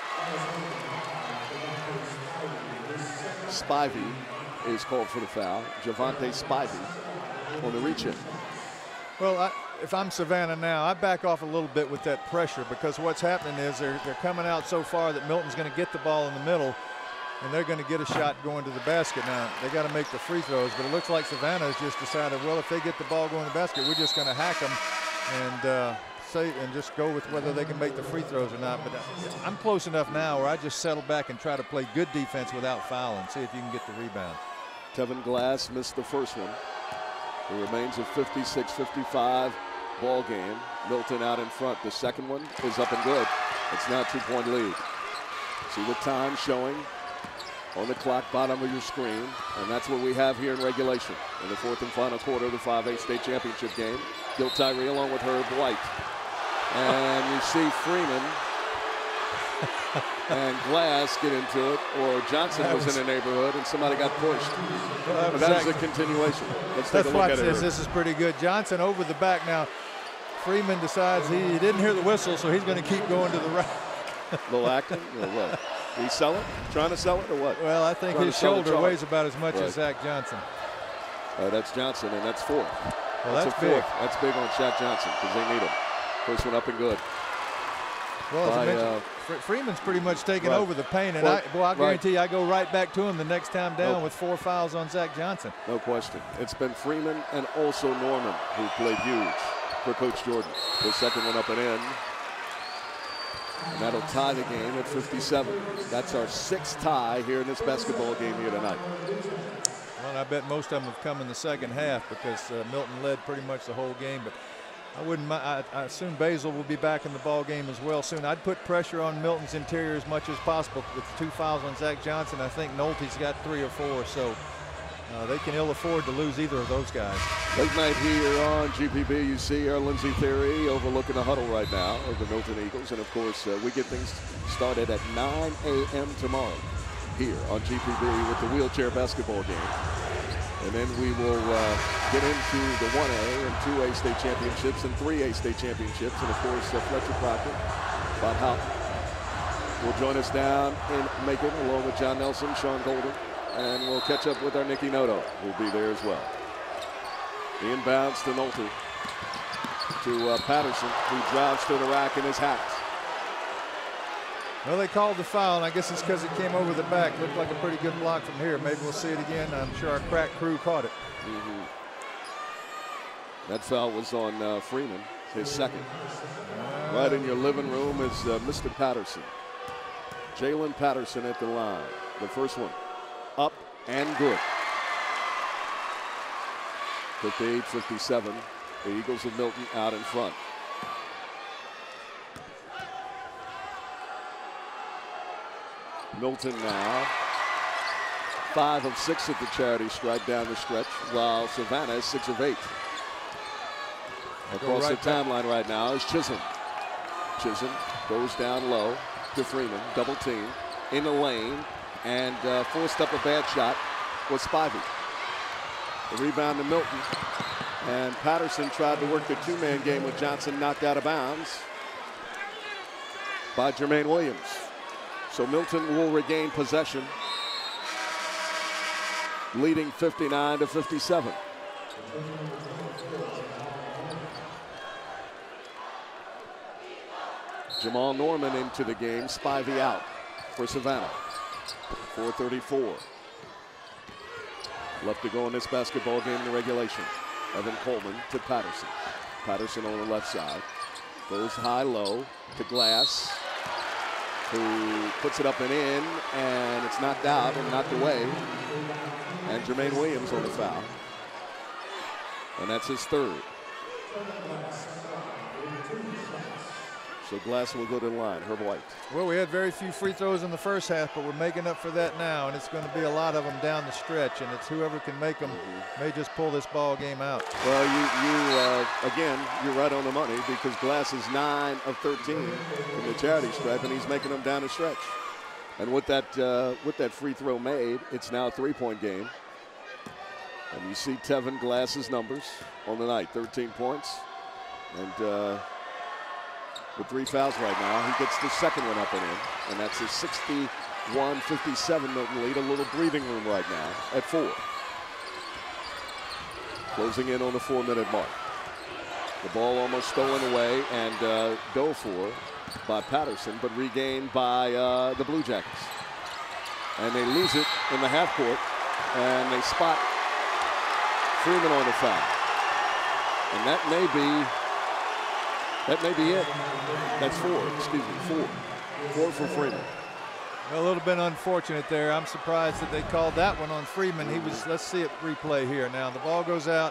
Spivey is called for the foul. Javante Spivey on the reach-in. Well, I, if I'm Savannah now, I back off a little bit with that pressure, because what's happening is they're, they're coming out so far that Milton's going to get the ball in the middle, and they're going to get a shot going to the basket. Now, they got to make the free throws, but it looks like Savannah has just decided, well, if they get the ball going to the basket, we're just going to hack them and uh, say and just go with whether they can make the free throws or not. But I'm close enough now where I just settle back and try to play good defense without fouling, see if you can get the rebound. Tevin Glass missed the first one. It remains a fifty-six fifty-five ball game. Milton out in front. The second one is up and good. It's now a two-point lead. See the time showing on the clock, bottom of your screen, and that's what we have here in regulation in the fourth and final quarter of the five A state championship game. Gil Tyree along with Herb White. And you see Freeman and Glass get into it, or Johnson was, was in the neighborhood and somebody got pushed. Well, that that's a continuation. Let's take a look at it. This, this is pretty good. Johnson over the back now. Freeman decides he, he didn't hear the whistle, so he's going to keep going to the right. A little acting or what? Did he sell it? Trying to sell it or what? Well, I think Trying his shoulder weighs about as much right. as Zach Johnson. Uh, that's Johnson, and that's four. Well, that's, that's a big. fourth. That's big on Shaq Johnson because they need him. First one up and good. Well, as By, I mentioned, uh, Freeman's pretty much taking right. over the paint, and well, I, boy, I guarantee right. you I go right back to him the next time down nope. with four fouls on Zach Johnson. No question. It's been Freeman and also Norman who played huge for Coach Jordan. The second one up and in. And that'll tie the game at fifty-seven. That's our sixth tie here in this basketball game here tonight. Well, I bet most of them have come in the second half because uh, Milton led pretty much the whole game. But I wouldn't. I, I assume Basil will be back in the ball game as well soon. I'd put pressure on Milton's interior as much as possible with two fouls on Zach Johnson. I think Nolte's got three or four, so uh, they can ill afford to lose either of those guys. Late night here on G P B. You see our Lindsey Theory overlooking the huddle right now of the Milton Eagles, and of course uh, we get things started at nine A M tomorrow here on G P B with the wheelchair basketball game. And then we will uh, get into the one A and two A state championships and three A state championships. And of course, uh, Fletcher Proctor, Bob Houghton will join us down in Macon along with John Nelson, Sean Golden. And we'll catch up with our Nicky Noto, who'll be there as well. The inbounds to Nolte, to uh, Patterson, who drives to the rack in his hat. Well, they called the foul, and I guess it's because it came over the back. Looked like a pretty good block from here. Maybe we'll see it again. I'm sure our crack crew caught it. Mm-hmm. That foul was on uh, Freeman, his second. Uh, right in your living room is uh, Mister Patterson. Jalen Patterson at the line. The first one up and good. fifty-eight fifty-seven. The Eagles of Milton out in front. Milton now five of six at the charity stripe down the stretch, while Savannah is six of eight. Across right the timeline right now is Chisholm. Chisholm goes down low to Freeman, double team in the lane, and uh, forced up a bad shot was Spivey. The rebound to Milton, and Patterson tried to work the two-man game with Johnson, knocked out of bounds by Jermaine Williams. So Milton will regain possession, leading fifty-nine to fifty-seven. Jamal Norman into the game, Spivey out for Savannah. four thirty-four left to go in this basketball game in the regulation. Evan Coleman to Patterson. Patterson on the left side. Goes high-low to Glass, who puts it up and in, and it's knocked out and knocked away. And Jermaine Williams on the foul. And that's his third. So Glass will go to the line. Herb White. Well, we had very few free throws in the first half, but we're making up for that now, and it's going to be a lot of them down the stretch, and it's whoever can make them mm-hmm. may just pull this ball game out. Well, you, you uh, again, you're right on the money, because Glass is nine of thirteen from the charity stripe, and he's making them down the stretch. And with that, uh, with that free throw made, it's now a three-point game. And you see Tevin Glass's numbers on the night, thirteen points, and uh, with three fouls right now, he gets the second one up and in, and that's his sixty-one fifty-seven Milton lead. A little breathing room right now at four. Closing in on the four-minute mark. The ball almost stolen away and uh, dove for by Patterson, but regained by uh, the Blue Jackets. And they lose it in the half court, and they spot Freeman on the foul. And that may be That may be it. That's four, excuse me, four. Four for Freeman. A little bit unfortunate there. I'm surprised that they called that one on Freeman. He was, let's see it replay here. Now the ball goes out.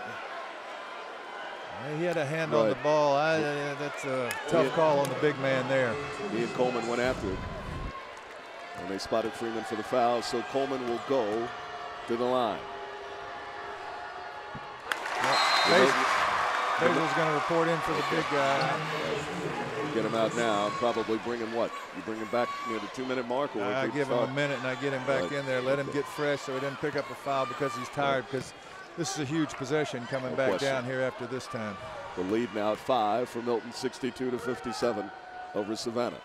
He had a hand right on the ball. I, uh, that's a tough yeah. call on the big man there. He and Coleman went after it. And they spotted Freeman for the foul, so Coleman will go to the line. Yep. Basil's going to report in for the big guy. Get him out now. Probably bring him what? You bring him back near the two-minute mark? Or I give start? him a minute and I get him back right. in there. Let him get fresh so he doesn't pick up a foul because he's tired. Right. Because this is a huge possession coming no back question. down here after this time. The lead now at five for Milton, sixty-two to fifty-seven over Savannah.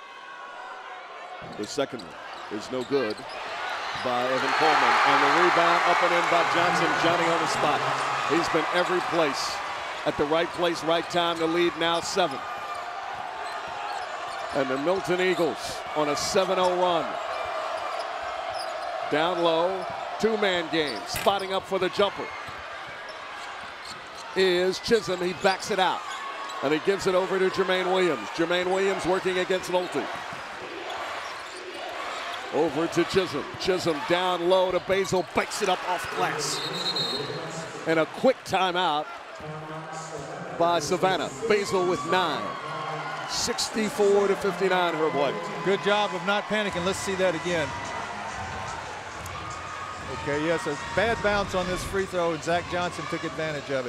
The second one is no good by Evan Coleman. And the rebound up and in by Johnson. Johnny on the spot. He's been every place. At the right place, right time. The lead now seven. And the Milton Eagles on a seven oh run. Down low, two-man game. Spotting up for the jumper is Chisholm. He backs it out. And he gives it over to Jermaine Williams. Jermaine Williams working against Nolte. Over to Chisholm. Chisholm down low to Basil. Bikes it up off glass. And a quick timeout by Savannah. Basil with nine. sixty-four to fifty-nine, Herb White. Good job of not panicking. Let's see that again. Okay, yes, a bad bounce on this free throw, and Zach Johnson took advantage of it.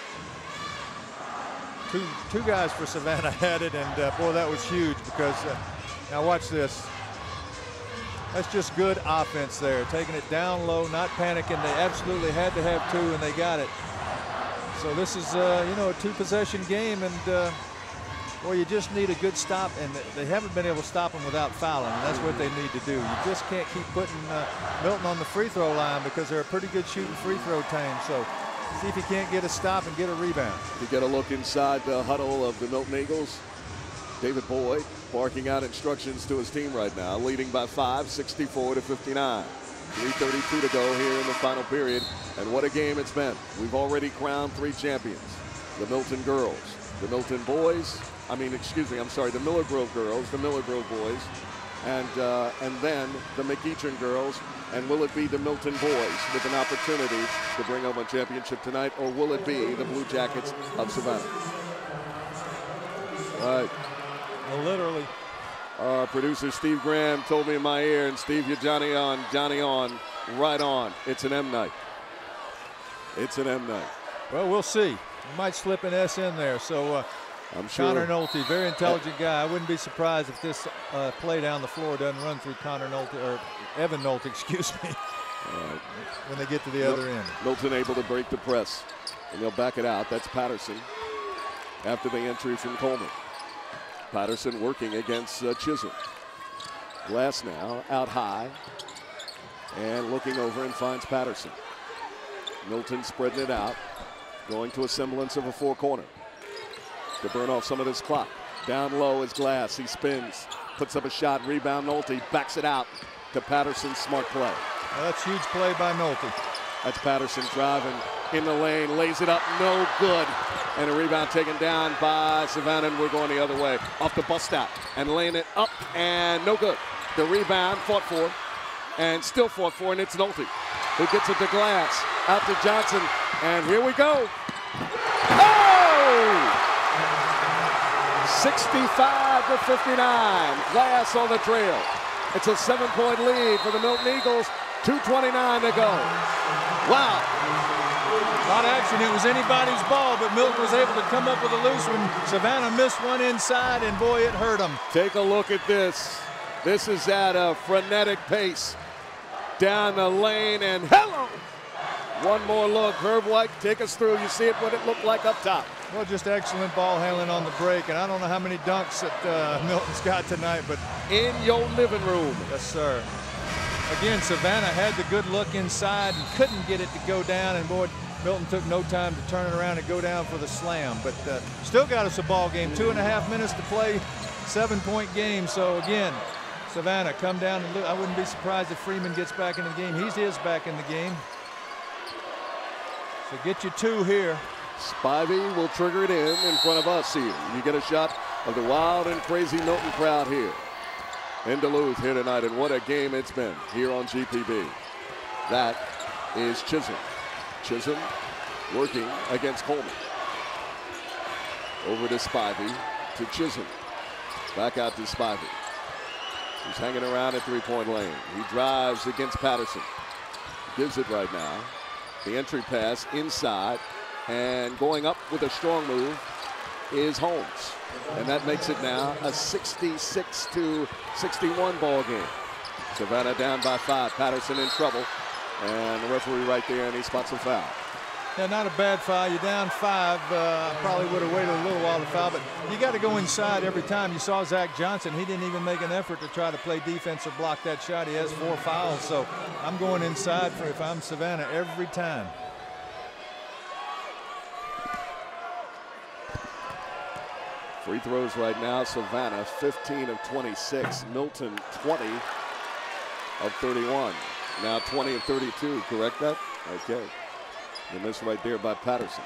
Two, two guys for Savannah had it, and uh, boy, that was huge because, uh, now watch this. That's just good offense there, taking it down low, not panicking. They absolutely had to have two, and they got it. So this is, uh, you know, a two-possession game, and uh, boy, you just need a good stop, and they haven't been able to stop them without fouling, and that's what they need to do. You just can't keep putting uh, Milton on the free throw line because they're a pretty good shooting free throw team. So see if you can't get a stop and get a rebound. You get a look inside the huddle of the Milton Eagles. David Boyd barking out instructions to his team right now, leading by five, sixty-four to fifty-nine. three thirty-two to go here in the final period, and what a game it's been. We've already crowned three champions. The Milton girls, the Milton boys, I mean, excuse me, I'm sorry, the Miller Grove girls, the Miller Grove boys, and uh, and then the McEachern girls. And will it be the Milton boys with an opportunity to bring home a championship tonight, or will it be the Blue Jackets of Savannah? All right. Well, literally. Our producer Steve Graham told me in my ear, and Steve, you're Johnny on, Johnny on, right on. It's an M night. It's an M night. Well, we'll see. You might slip an S in there. So uh, I'm sure. Connor Nolte, very intelligent guy. I wouldn't be surprised if this uh, play down the floor doesn't run through Connor Nolte, or Evan Nolte, excuse me, right. when they get to the Mil other end. Milton able to break the press, and they'll back it out. That's Patterson after the entry from Coleman. Patterson working against uh, Chisholm. Glass now out high and looking over and finds Patterson. Milton spreading it out, going to a semblance of a four corner to burn off some of this clock. Down low is Glass. He spins, puts up a shot, rebound. Nolte backs it out to Patterson. Smart play. Well, that's huge play by Nolte. That's Patterson driving in the lane, lays it up, no good. And a rebound taken down by Savannah, and we're going the other way. Off the bust out and laying it up, and no good. The rebound fought for, and still fought for, and it's Nolte who gets it to Glass. Out to Johnson, and here we go. Oh! sixty-five to fifty-nine. Glass on the trail. It's a seven-point lead for the Milton Eagles. two twenty-nine to go. Wow. A lot of action. It was anybody's ball, but Milton was able to come up with a loose one. Savannah missed one inside, and boy, it hurt him. Take a look at this. This is at a frenetic pace. Down the lane, and hello. One more look. Herb White, take us through. You see it, what it looked like up top. Well, just excellent ball handling on the break, and I don't know how many dunks that uh, Milton's got tonight, but in your living room. Yes, sir. Again, Savannah had the good look inside and couldn't get it to go down, and boy, Milton took no time to turn it around and go down for the slam, but uh, still got us a ball game. Two and a half minutes to play, seven-point game. So again, Savannah, come down and look. I wouldn't be surprised if Freeman gets back in the game. He's his back in the game. So get you two here. Spivey will trigger it in in front of us here. You get a shot of the wild and crazy Milton crowd here in Duluth here tonight, and what a game it's been here on G P B. That is Chisholm. Chisholm working against Coleman. Over to Spivey, to Chisholm. Back out to Spivey. He's hanging around at three-point lane. He drives against Patterson. Gives it right now. The entry pass inside, and going up with a strong move is Holmes. And that makes it now a sixty-six to sixty-one ball game. Savannah down by five. Patterson in trouble. And the referee right there, and he spots a foul. Yeah, not a bad foul. You're down five. Uh, probably would have waited a little while to foul, but you got to go inside every time. You saw Zach Johnson. He didn't even make an effort to try to play defense or block that shot. He has four fouls, so I'm going inside for if I'm Savannah every time. Free throws right now. Savannah fifteen of twenty-six. Milton twenty of thirty-one. Now twenty of thirty-two. Correct that? Okay. The miss right there by Patterson.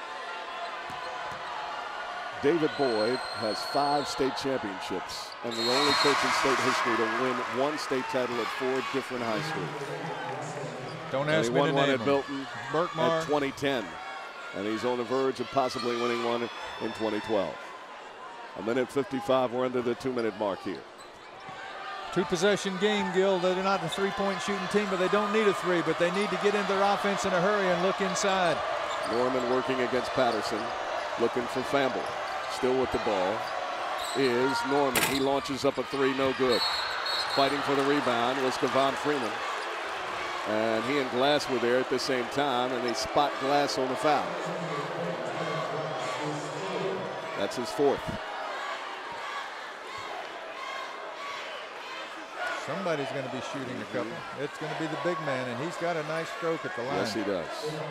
David Boyd has five state championships and the only coach in state history to win one state title at four different high schools. Don't and ask he me won to one name at them. Milton Burkmar. at twenty ten. and he's on the verge of possibly winning one in twenty twelve. A minute fifty-five, we're under the two-minute mark here. Two possession game, Gil. They're not a three-point shooting team, but they don't need a three, but they need to get into their offense in a hurry and look inside. Norman working against Patterson, looking for Famble. Still with the ball is Norman. He launches up a three, no good. Fighting for the rebound was Kevon Freeman. And he and Glass were there at the same time, and they spot Glass on the foul. That's his fourth. Somebody's going to be shooting a couple. It's going to be the big man, and he's got a nice stroke at the line. Yes, he does.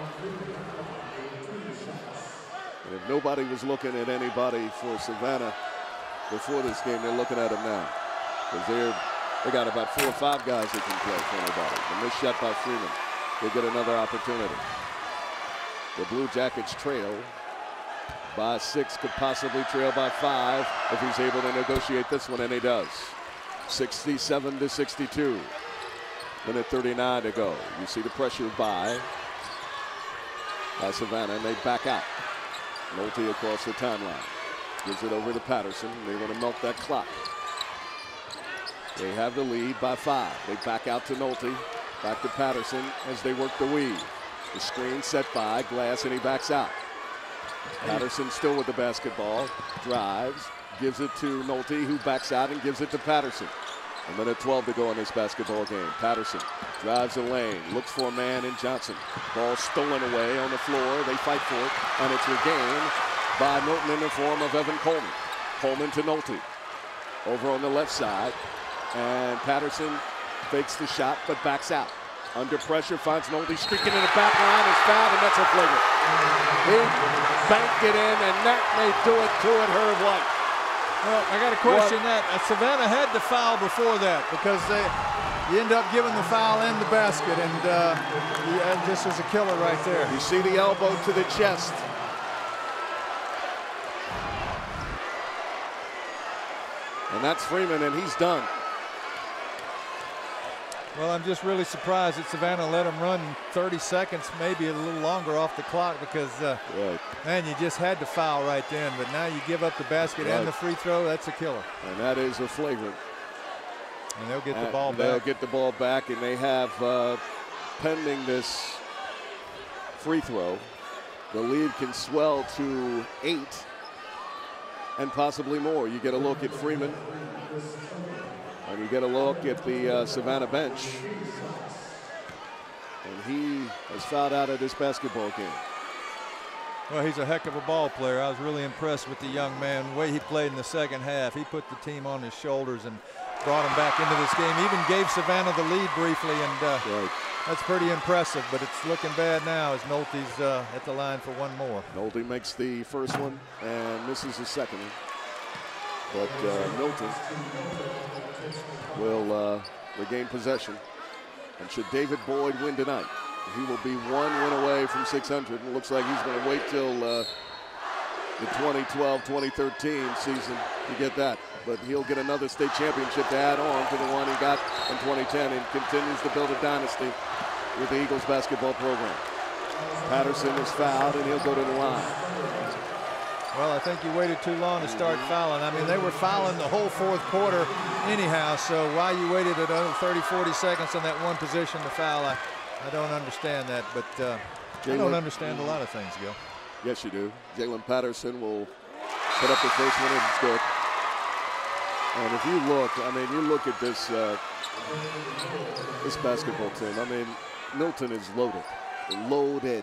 And if nobody was looking at anybody for Savannah before this game, they're looking at him now. Because they're they got about four or five guys that can play for anybody. The missed shot by Freeman. They get another opportunity. The Blue Jackets trail by six, could possibly trail by five if he's able to negotiate this one, and he does. sixty-seven to sixty-two. Minute thirty-nine to go. You see the pressure by, by Savannah, and they back out. Nolte across the timeline. Gives it over to Patterson. They want to milk that clock. They have the lead by five. They back out to Nolte. Back to Patterson as they work the weave. The screen set by Glass, and he backs out. Patterson still with the basketball. Drives. Gives it to Nolte, who backs out and gives it to Patterson. A minute twelve to go in this basketball game. Patterson drives the lane, looks for a man in Johnson. Ball stolen away on the floor. They fight for it, and it's regained by Milton in the form of Evan Coleman. Coleman to Nolte. Over on the left side, and Patterson fakes the shot, but backs out. Under pressure, finds Nolte streaking in the back line, is fouled, and that's a flagrant. He banked it in, and that may do it to it, Herb White. Well, I got to question what? that. Uh, Savannah had the foul before that because they you end up giving the foul in the basket, and uh, yeah, this is a killer right there. You see the elbow to the chest. And that's Freeman, and he's done. Well, I'm just really surprised that Savannah let him run thirty seconds, maybe a little longer off the clock because, uh, right. man, you just had to foul right then. But now you give up the basket right. and the free throw, that's a killer. And that is a flagrant. And they'll get and the ball back. They'll get the ball back, and they have, uh, pending this free throw, the lead can swell to eight and possibly more. You get a look at Freeman. And you get a look at the uh, Savannah bench. And he has fouled out of this basketball game. Well, he's a heck of a ball player. I was really impressed with the young man. The way he played in the second half, he put the team on his shoulders and brought him back into this game. Even gave Savannah the lead briefly, and uh, right. that's pretty impressive. But it's looking bad now as Nolte's uh, at the line for one more. Nolte makes the first one and misses the second one. But uh, Milton will uh, regain possession. And should David Boyd win tonight, he will be one win away from six hundred. It looks like he's going to wait till uh, the twenty twelve twenty thirteen season to get that. But he'll get another state championship to add on to the one he got in twenty ten and continues to build a dynasty with the Eagles basketball program. Patterson is fouled, and he'll go to the line. Well, I think you waited too long to start fouling. I mean, they were fouling the whole fourth quarter anyhow, so why you waited another thirty, forty seconds in that one position to foul, I, I don't understand that, but uh, I don't understand a lot of things, Gil. Yes, you do. Jalen Patterson will put up the first one, and it's good. And if you look, I mean, you look at this, uh, this basketball team, I mean, Milton is loaded, loaded.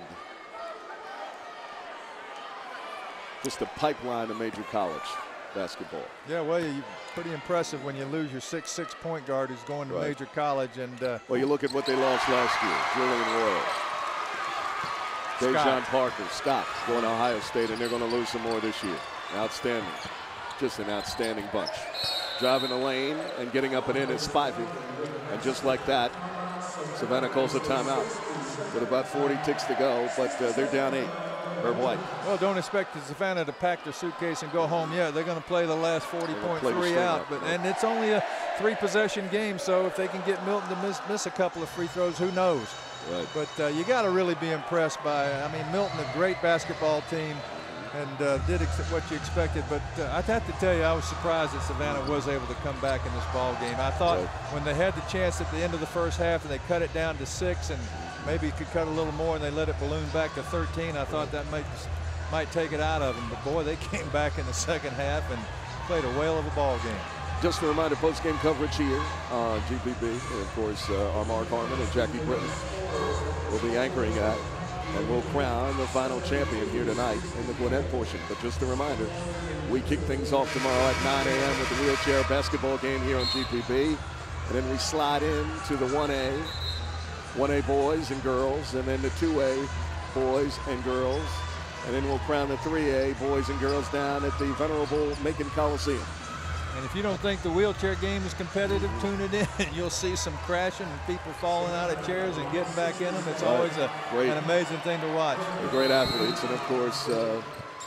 Just a pipeline of major college basketball. Yeah, well, you're pretty impressive when you lose your six six point guard who's going to right. major college. And uh, well, you look at what they lost last year. Julian Royal, Dejan Parker, Scott going to Ohio State, and they're going to lose some more this year. Outstanding. Just an outstanding bunch. Driving the lane and getting up and in is Spivey. And just like that, Savannah calls a timeout with about forty ticks to go, but uh, they're down eight. Herb White. Well, don't expect the Savannah to pack their suitcase and go home yet. They're going to play the last forty point three out, but and it's only a three possession game, so if they can get Milton to miss, miss a couple of free throws, who knows? Right. But uh, you got to really be impressed by, I mean, Milton, a great basketball team, and uh, did ex what you expected. But uh, I'd have to tell you, I was surprised that Savannah was able to come back in this ball game. I thought right. when they had the chance at the end of the first half and they cut it down to six and maybe could cut a little more and they let it balloon back to thirteen, I thought that might, might take it out of them. But boy, they came back in the second half and played a whale of a ball game. Just a reminder, post-game coverage here on G P B. And of course, uh, our Mark Harmon and Jackie Britton will be anchoring that, and we'll crown the final champion here tonight in the Gwinnett portion. But just a reminder, we kick things off tomorrow at nine A M with the wheelchair basketball game here on G P B. And then we slide into the one A, one A boys and girls, and then the two A boys and girls. And then we'll crown the three A boys and girls down at the venerable Macon Coliseum. And if you don't think the wheelchair game is competitive, tune it in. You'll see some crashing and people falling out of chairs and getting back in them. It's right. always a, great. an amazing thing to watch. They're great athletes, and of course, uh,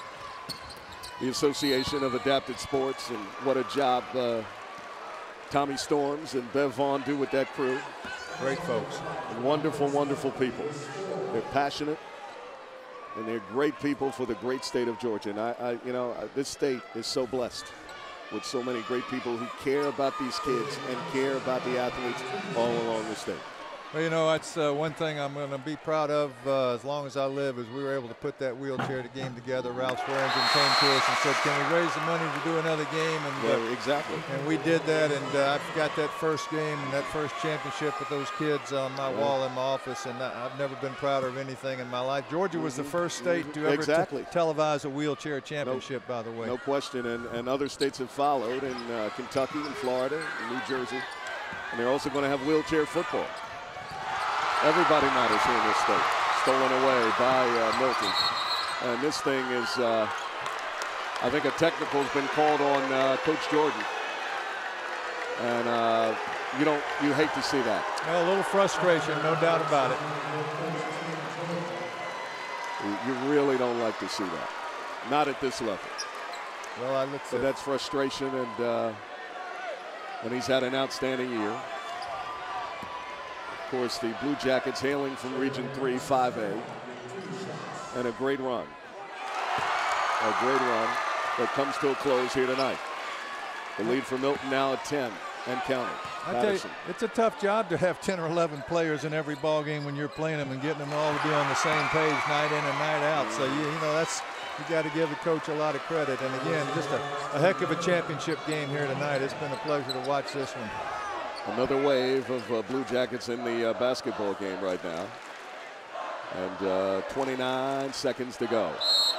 the Association of Adapted Sports, and what a job uh, Tommy Storms and Bev Vaughn do with that crew. Great folks. And wonderful, wonderful people. They're passionate, and they're great people for the great state of Georgia. And I, I you know, this state is so blessed with so many great people who care about these kids and care about the athletes all along the state. Well, you know, that's uh, one thing I'm going to be proud of uh, as long as I live, is we were able to put that wheelchair game together. Ralph Swearingen came to us and said, can we raise the money to do another game? And uh, yeah, exactly. And we did that, and uh, I've got that first game and that first championship with those kids on my yeah. wall in my office, and I've never been prouder of anything in my life. Georgia was the first state to ever exactly. televise a wheelchair championship, no, by the way. No question, and, and other states have followed, in uh, Kentucky and Florida and New Jersey. And they're also going to have wheelchair football. Everybody matters here in this state. Stolen away by uh, Milton. And this thing is, uh, I think a technical has been called on uh, Coach Jordan. And uh, you don't, you hate to see that. Well, a little frustration, no doubt about it. You really don't like to see that. Not at this level. Well, I look. But that's frustration, and uh, and he's had an outstanding year. Of course, the Blue Jackets hailing from Region three, five A, and a great run. A great run that comes to a close here tonight. The lead for Milton now at ten and counting. I tell you, it's a tough job to have ten or eleven players in every ball game when you're playing them and getting them all to be on the same page night in and night out. So, you, you know, that's, you got to give the coach a lot of credit. And again, just a, a heck of a championship game here tonight. It's been a pleasure to watch this one. Another wave of uh, Blue Jackets in the uh, basketball game right now. And uh, twenty-nine seconds to go.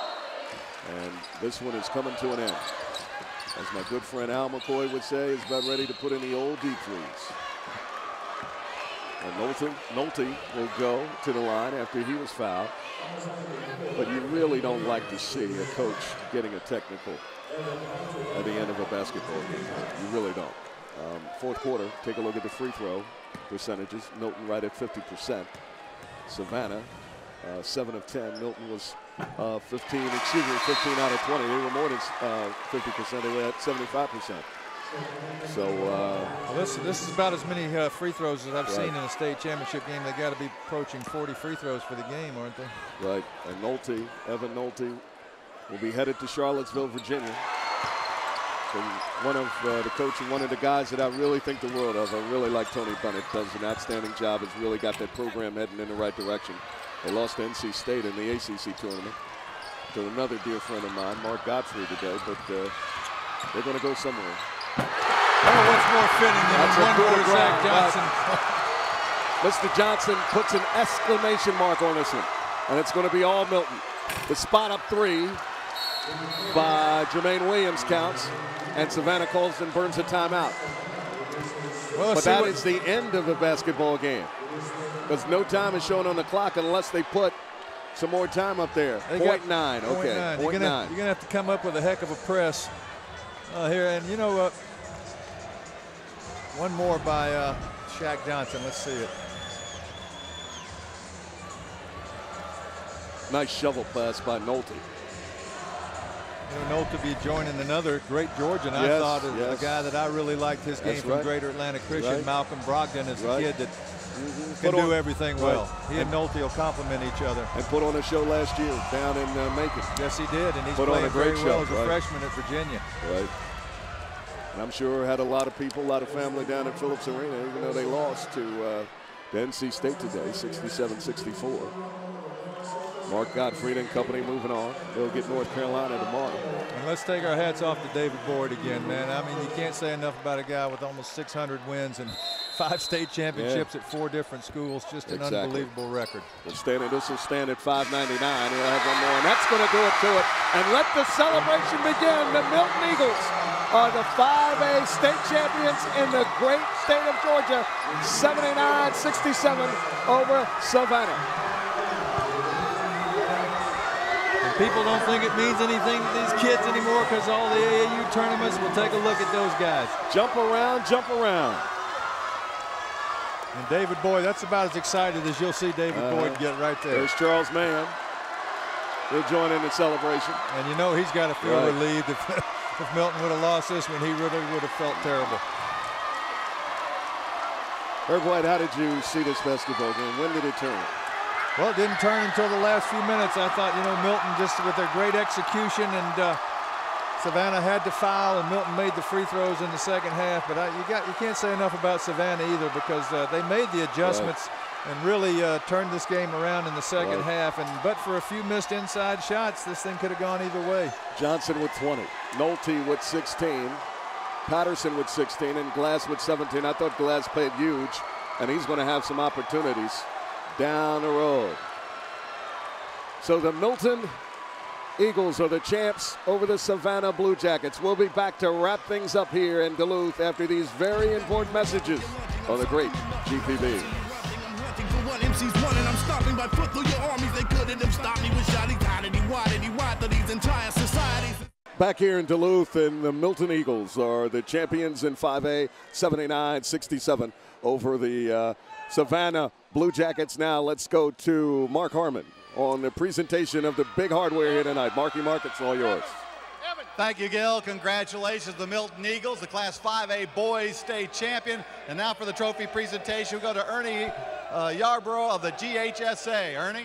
And this one is coming to an end. As my good friend Al McCoy would say, is about ready to put in the old deep freeze. And Nolte, Nolte will go to the line after he was fouled. But you really don't like to see a coach getting a technical at the end of a basketball game. You really don't. Um, fourth quarter, take a look at the free throw percentages. Milton right at fifty percent. Savannah, uh, seven of ten. Milton was uh, fifteen, excuse me, fifteen out of twenty. They were more than uh, fifty percent. They were at seventy-five percent. So uh, well, this, this is about as many uh, free throws as I've right. seen in a state championship game. They got to be approaching forty free throws for the game, aren't they? Right. And Nolte, Evan Nolte, will be headed to Charlottesville, Virginia. So one of uh, the coach and one of the guys that I really think the world of. I really like Tony Bennett. Does an outstanding job. Has really got that program heading in the right direction. They lost to N C State in the A C C tournament to another dear friend of mine, Mark Godfrey, today. But uh, they're going to go somewhere. Oh, what's more fitting than That's one a more Zach Johnson? Right. Mister Johnson puts an exclamation mark on this one, and it's going to be all Milton. The spot up three by Jermaine Williams counts, and Savannah calls and burns a timeout. Well, but that is the end of the basketball game, because no time is shown on the clock unless they put some more time up there. Point nine, okay, point nine. Point you're gonna, nine. You're gonna have to come up with a heck of a press uh, here, and you know what? Uh, one more by uh, Shaq Johnson. Let's see it. Nice shovel pass by Nolte. You know, Nolte be joining another great Georgian. I Yes, thought yes. a guy that I really liked his game That's from right. Greater Atlanta Christian, Right. Malcolm Brogdon, as Right. a kid that Mm-hmm. can Put do on, everything well. Right. He and Nolte will complement each other. And put on a show last year down in uh, Macon. Yes, he did, and he's put playing on a great very show, well as a right. freshman at Virginia. Right. And I'm sure had a lot of people, a lot of family down at Phillips Arena, even though they lost to, uh, to N C State today, sixty-seven sixty-four. Mark Gottfried and company moving on. They'll get North Carolina tomorrow. And let's take our hats off to David Boyd again, man. I mean, you can't say enough about a guy with almost six hundred wins and five state championships yeah. at four different schools. Just an exactly. unbelievable record. We'll stand, this will stand at five ninety-nine. We'll have one more, and that's going to do it to it. And let the celebration begin. The Milton Eagles are the five A state champions in the great state of Georgia, seventy-nine sixty-seven over Savannah. People don't think it means anything to these kids anymore because all the A A U tournaments. We'll take a look at those guys. Jump around, jump around. And David Boyd, that's about as excited as you'll see David uh, Boyd get right there. There's Charles Mann. He'll join in the celebration. And you know he's got to feel right. relieved. If, if Milton would have lost this one, he really would have felt terrible. Herb White, how did you see this basketball game? When did it turn? Well, it didn't turn until the last few minutes. I thought, you know, Milton just with their great execution, and uh, Savannah had to foul, and Milton made the free throws in the second half. But I, you got you can't say enough about Savannah either, because uh, they made the adjustments right. and really uh, turned this game around in the second right. half. And but for a few missed inside shots, this thing could have gone either way. Johnson with twenty, Nolte with sixteen, Patterson with sixteen, and Glass with seventeen. I thought Glass played huge, and he's going to have some opportunities down the road. So the Milton Eagles are the champs over the Savannah Blue Jackets. We'll be back to wrap things up here in Duluth after these very important messages on the great G P B. Back here in Duluth, and the Milton Eagles are the champions in five A, seventy-nine sixty-seven over the uh, Savannah Blue Jackets. Now let's go to Mark Harmon on the presentation of the big hardware here tonight. Marky Mark, it's all yours. Thank you, Gil. Congratulations to the Milton Eagles, the Class five A boys state champion. And now for the trophy presentation, we go to Ernie uh, Yarborough of the G H S A. Ernie?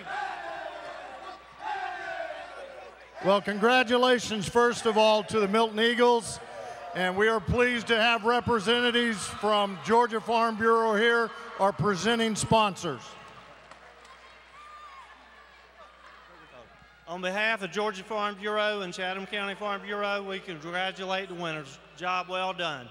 Well, congratulations, first of all, to the Milton Eagles. And we are pleased to have representatives from Georgia Farm Bureau here, our presenting sponsors. On behalf of Georgia Farm Bureau and Chatham County Farm Bureau, we congratulate the winners. Job well done.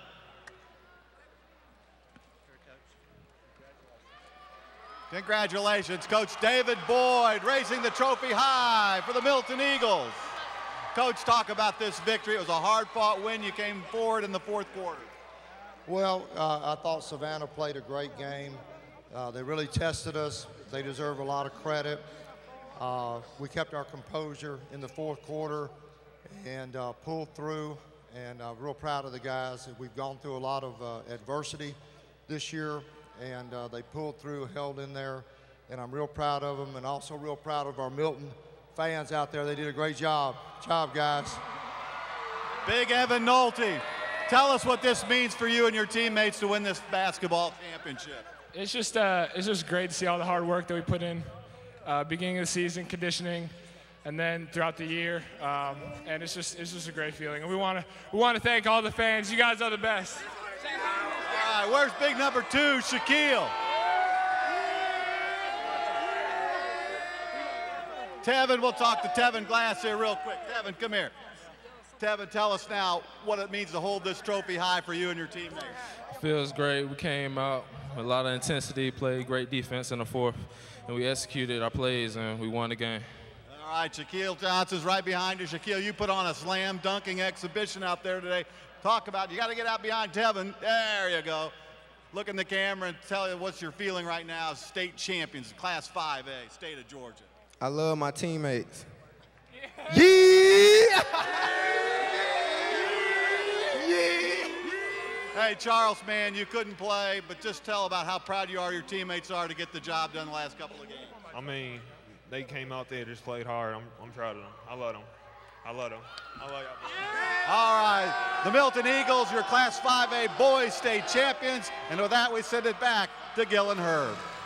Congratulations, Coach David Boyd, raising the trophy high for the Milton Eagles. Coach, talk about this victory. It was a hard-fought win. You came forward in the fourth quarter. Well, uh, I thought Savannah played a great game. Uh, they really tested us. They deserve a lot of credit. Uh, we kept our composure in the fourth quarter and uh, pulled through, and I'm uh, real proud of the guys. We've gone through a lot of uh, adversity this year, and uh, they pulled through, held in there, and I'm real proud of them, and also real proud of our Milton fans out there. They did a great job. Job, guys. Big Evan Nolte, tell us what this means for you and your teammates to win this basketball championship. It's just, uh, it's just great to see all the hard work that we put in. Uh, beginning of the season, conditioning, and then throughout the year, um, and it's just it's just a great feeling. And we want to we want to thank all the fans. You guys are the best. All right, where's big number two, Shaquille? Tevin, we'll talk to Tevin Glass here real quick. Tevin, come here. Tevin, tell us now what it means to hold this trophy high for you and your teammates. It feels great. We came out with a lot of intensity, played great defense in the fourth, and we executed our plays, and we won the game. All right, Shaquille Johnson's right behind you. Shaquille, you put on a slam dunking exhibition out there today. Talk about, you got to get out behind Tevin. There you go. Look in the camera and tell you what's your feeling right now as state champions, Class five A, state of Georgia. I love my teammates. Yeah! Yeah! Hey, Charles, man, you couldn't play, but just tell about how proud you are your teammates are to get the job done the last couple of games. I mean, they came out there and just played hard. I'm, I'm proud of them. I love them. I love them. I love y'all. All right, the Milton Eagles, your Class five A boys state champions. And with that, we send it back to Gil and Herb.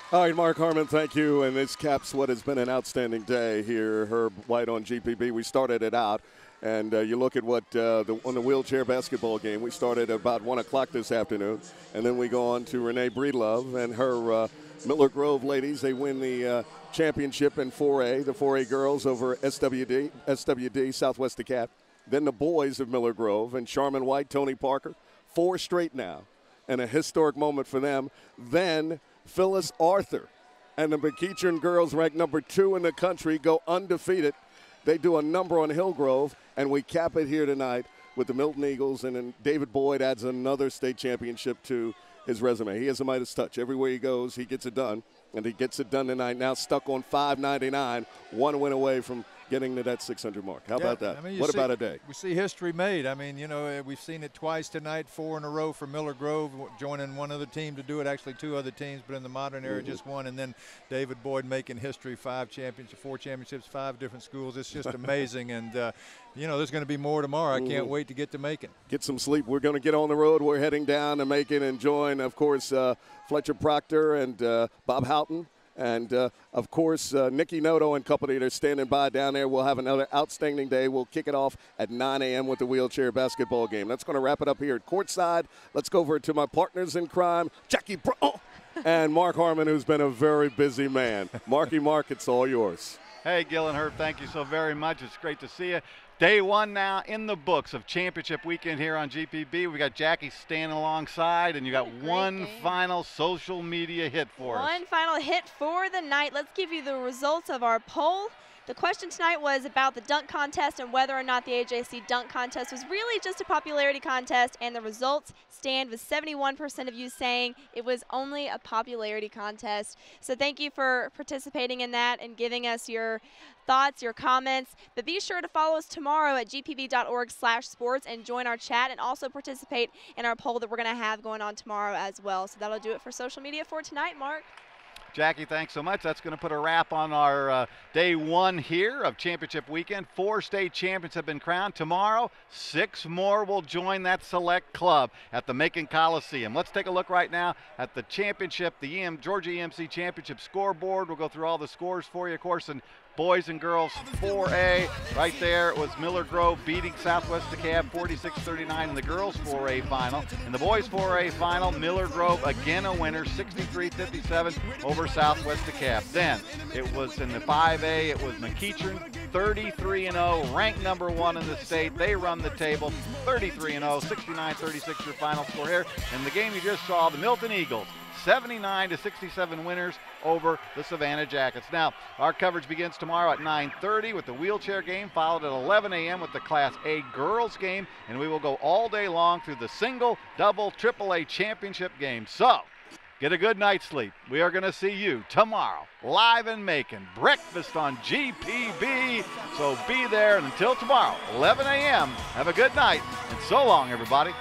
All right, Mark Harmon, thank you. And this caps what has been an outstanding day here, Herb White on G P B. We started it out, and uh, you look at what uh, the, on the wheelchair basketball game. We started at about one o'clock this afternoon, and then we go on to Renee Breedlove and her uh, Miller Grove ladies. They win the uh, championship in four A, the four A girls over S W D, S W D, Southwest DeKalb. Then the boys of Miller Grove and Charmin White, Tony Parker, four straight now, and a historic moment for them. Then Phyllis Arthur and the McEachern girls, ranked number two in the country, go undefeated. They do a number on Hillgrove, and we cap it here tonight with the Milton Eagles, and then David Boyd adds another state championship to his resume. He has a Midas touch. Everywhere he goes, he gets it done, and he gets it done tonight. Now stuck on five ninety-nine, one win away from getting to that six hundred mark. How yeah, about that? I mean, what see, about a day? We see history made. I mean, you know, we've seen it twice tonight, four in a row for Miller Grove, joining one other team to do it, actually two other teams, but in the modern era, mm-hmm. just one. And then David Boyd making history, five championships, four championships, five different schools. It's just amazing. And, uh, you know, there's going to be more tomorrow. I can't mm-hmm. wait to get to Macon. Get some sleep. We're going to get on the road. We're heading down to Macon and join, of course, uh, Fletcher Proctor and uh, Bob Houghton. And, uh, of course, uh, Nikki Noto and company, they're standing by down there. We'll have another outstanding day. We'll kick it off at nine A M with the wheelchair basketball game. That's going to wrap it up here at courtside. Let's go over to my partners in crime, Jackie Bro and Mark Harmon, who's been a very busy man. Marky Mark, it's all yours. Hey, Gil and Herb, thank you so very much. It's great to see you. Day one now in the books of championship weekend here on G P B. We got Jackie standing alongside, and you got one game. Final social media hit for one us. One final hit for the night. Let's give you the results of our poll. The question tonight was about the dunk contest and whether or not the A J C dunk contest was really just a popularity contest, and the results stand with seventy-one percent of you saying it was only a popularity contest. So thank you for participating in that and giving us your thoughts, your comments. But be sure to follow us tomorrow at g p b dot org slash sports and join our chat, and also participate in our poll that we're going to have going on tomorrow as well. So that'll do it for social media for tonight, Mark. Jackie, thanks so much. That's going to put a wrap on our uh, day one here of championship weekend. Four state champions have been crowned. Tomorrow, six more will join that select club at the Macon Coliseum. Let's take a look right now at the championship, the E M Georgia E M C Championship scoreboard. We'll go through all the scores for you, of course, and boys and girls four A. Right there, it was Miller Grove beating Southwest DeKalb forty-six thirty-nine in the girls four A final. In the boys four A final, Miller Grove again a winner, sixty-three fifty-seven over Southwest DeKalb. Then it was in the five A, it was McEachern, thirty-three and oh, ranked number one in the state. They run the table, thirty-three and oh, sixty-nine thirty-six your final score here. And the game you just saw, the Milton Eagles, seventy-nine to sixty-seven winners over the Savannah Jackets. Now, our coverage begins tomorrow at nine thirty with the wheelchair game, followed at eleven A M with the Class A girls game, and we will go all day long through the single, double, triple A championship game. So, get a good night's sleep. We are going to see you tomorrow, live in Macon, breakfast on G P B. So be there, and until tomorrow, eleven A M, have a good night, and so long, everybody.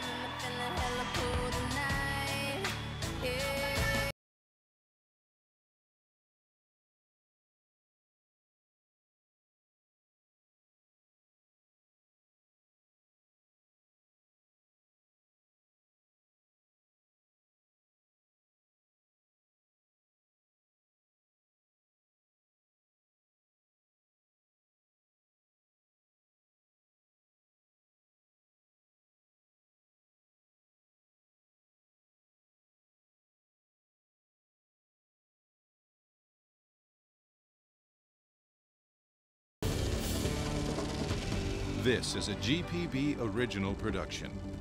This is a G P B original production.